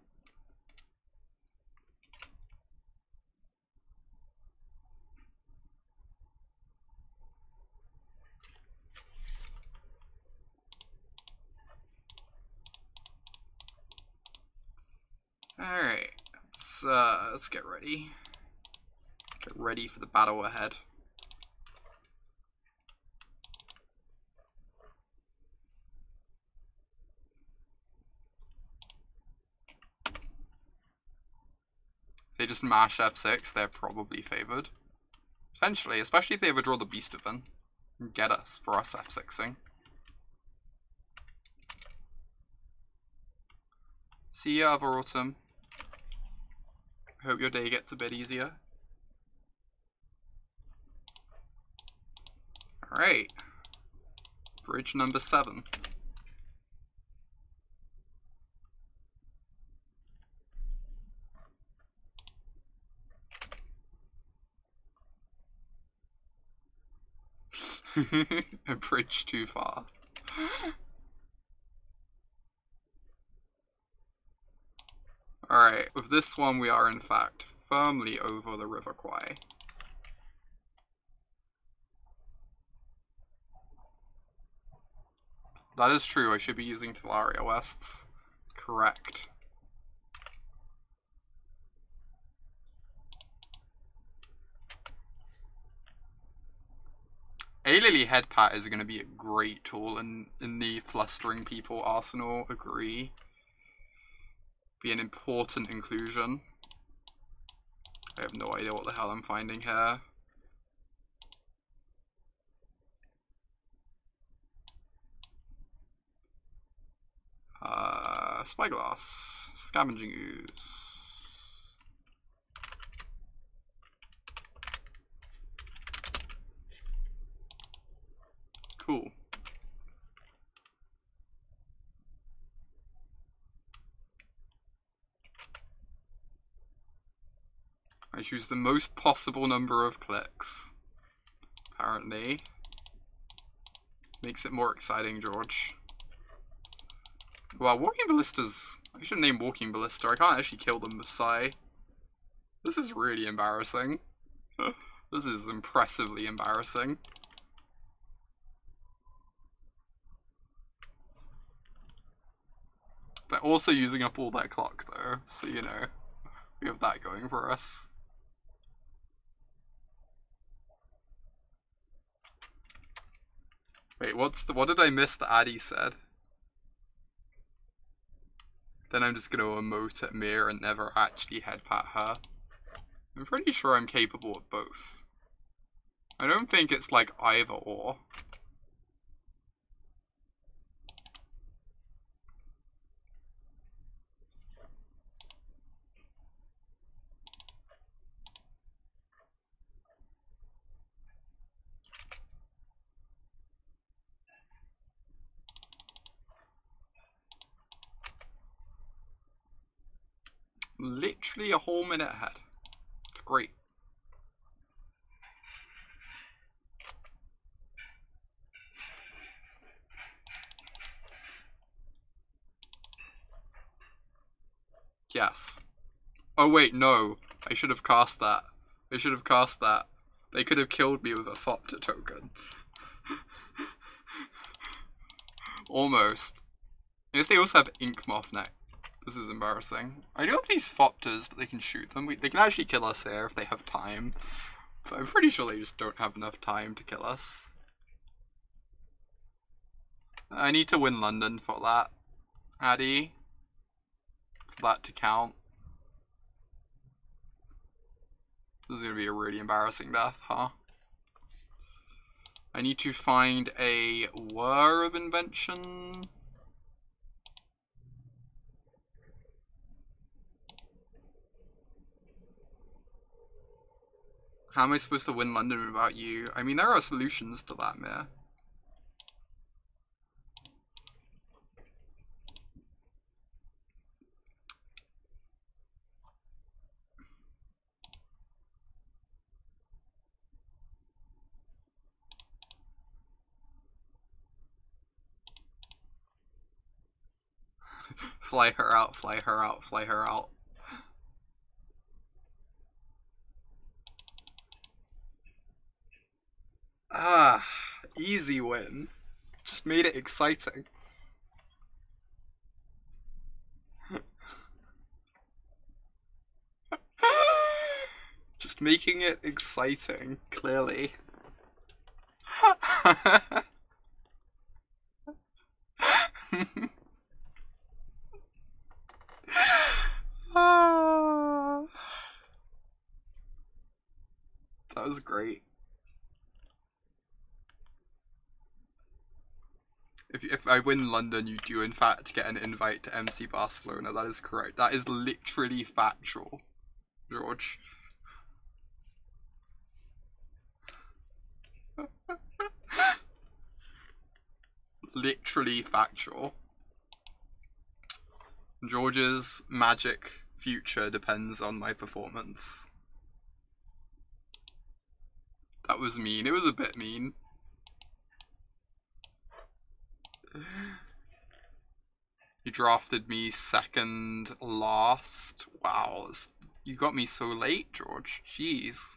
Alright, let's, uh, let's get ready. Get ready for the battle ahead. If they just mash F six, they're probably favored. Potentially, especially if they ever draw the Beast Within and get us for us F sixing. See ya, Other Autumn. Hope your day gets a bit easier. Alright. Bridge number seven. A bridge too far. Alright, with this one we are in fact firmly over the River Kwai. That is true, I should be using Talaria Wests. Correct. A-Lily Headpat is going to be a great tool in, in the Flustering People arsenal, agree. Be an important inclusion. I have no idea what the hell I'm finding here. Uh, Spyglass, Scavenging Ooze. Cool. I choose the most possible number of clicks. Apparently. Makes it more exciting, George. Wow, Walking Ballistas... I should name Walking Ballista. I can't actually kill them with Psy. This is really embarrassing. This is impressively embarrassing. They're also using up all their clock though, so you know, we have that going for us. Wait, what's the, what did I miss that Addy said? Then I'm just gonna emote at Mir and never actually headpat her. I'm pretty sure I'm capable of both. I don't think it's like either or. Literally a whole minute ahead. It's great. Yes. Oh wait, no. I should have cast that. I should have cast that. They could have killed me with a Thopter token. Almost. I guess they also have Ink Moth neck. This is embarrassing. I do have these Thopters, but they can shoot them. We, they can actually kill us here if they have time. But I'm pretty sure they just don't have enough time to kill us. I need to win London for that, Addy. For that to count. This is going to be a really embarrassing death, huh? I need to find a Whir of Invention. How am I supposed to win London without you? I mean, there are solutions to that, Mir. Fly her out, fly her out, fly her out. Ah, easy win. Just made it exciting. Just making it exciting, clearly. That was great. If, if I win London, you do in fact get an invite to M C Barcelona. That is correct. That is literally factual, George. Literally factual. George's magic future depends on my performance. That was mean. It was a bit mean. You drafted me second last. Wow, you got me so late, George. Jeez.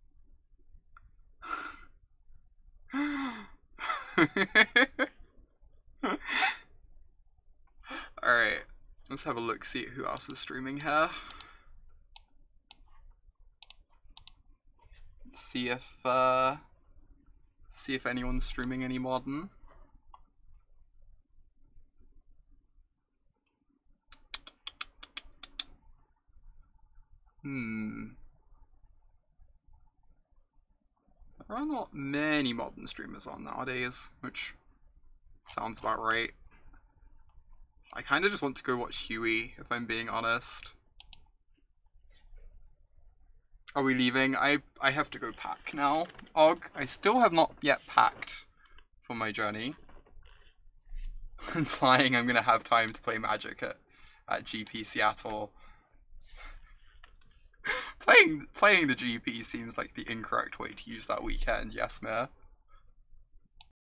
Alright, let's have a look, see who else is streaming here. See if, uh, see if anyone's streaming any modern. Hmm. There are not many modern streamers on nowadays, which sounds about right. I kind of just want to go watch Huey, if I'm being honest. Are we leaving? I I have to go pack now. Og, I still have not yet packed for my journey. Implying I'm gonna have time to play Magic at, at G P Seattle. Playing playing the G P seems like the incorrect way to use that weekend, yes, Mayor?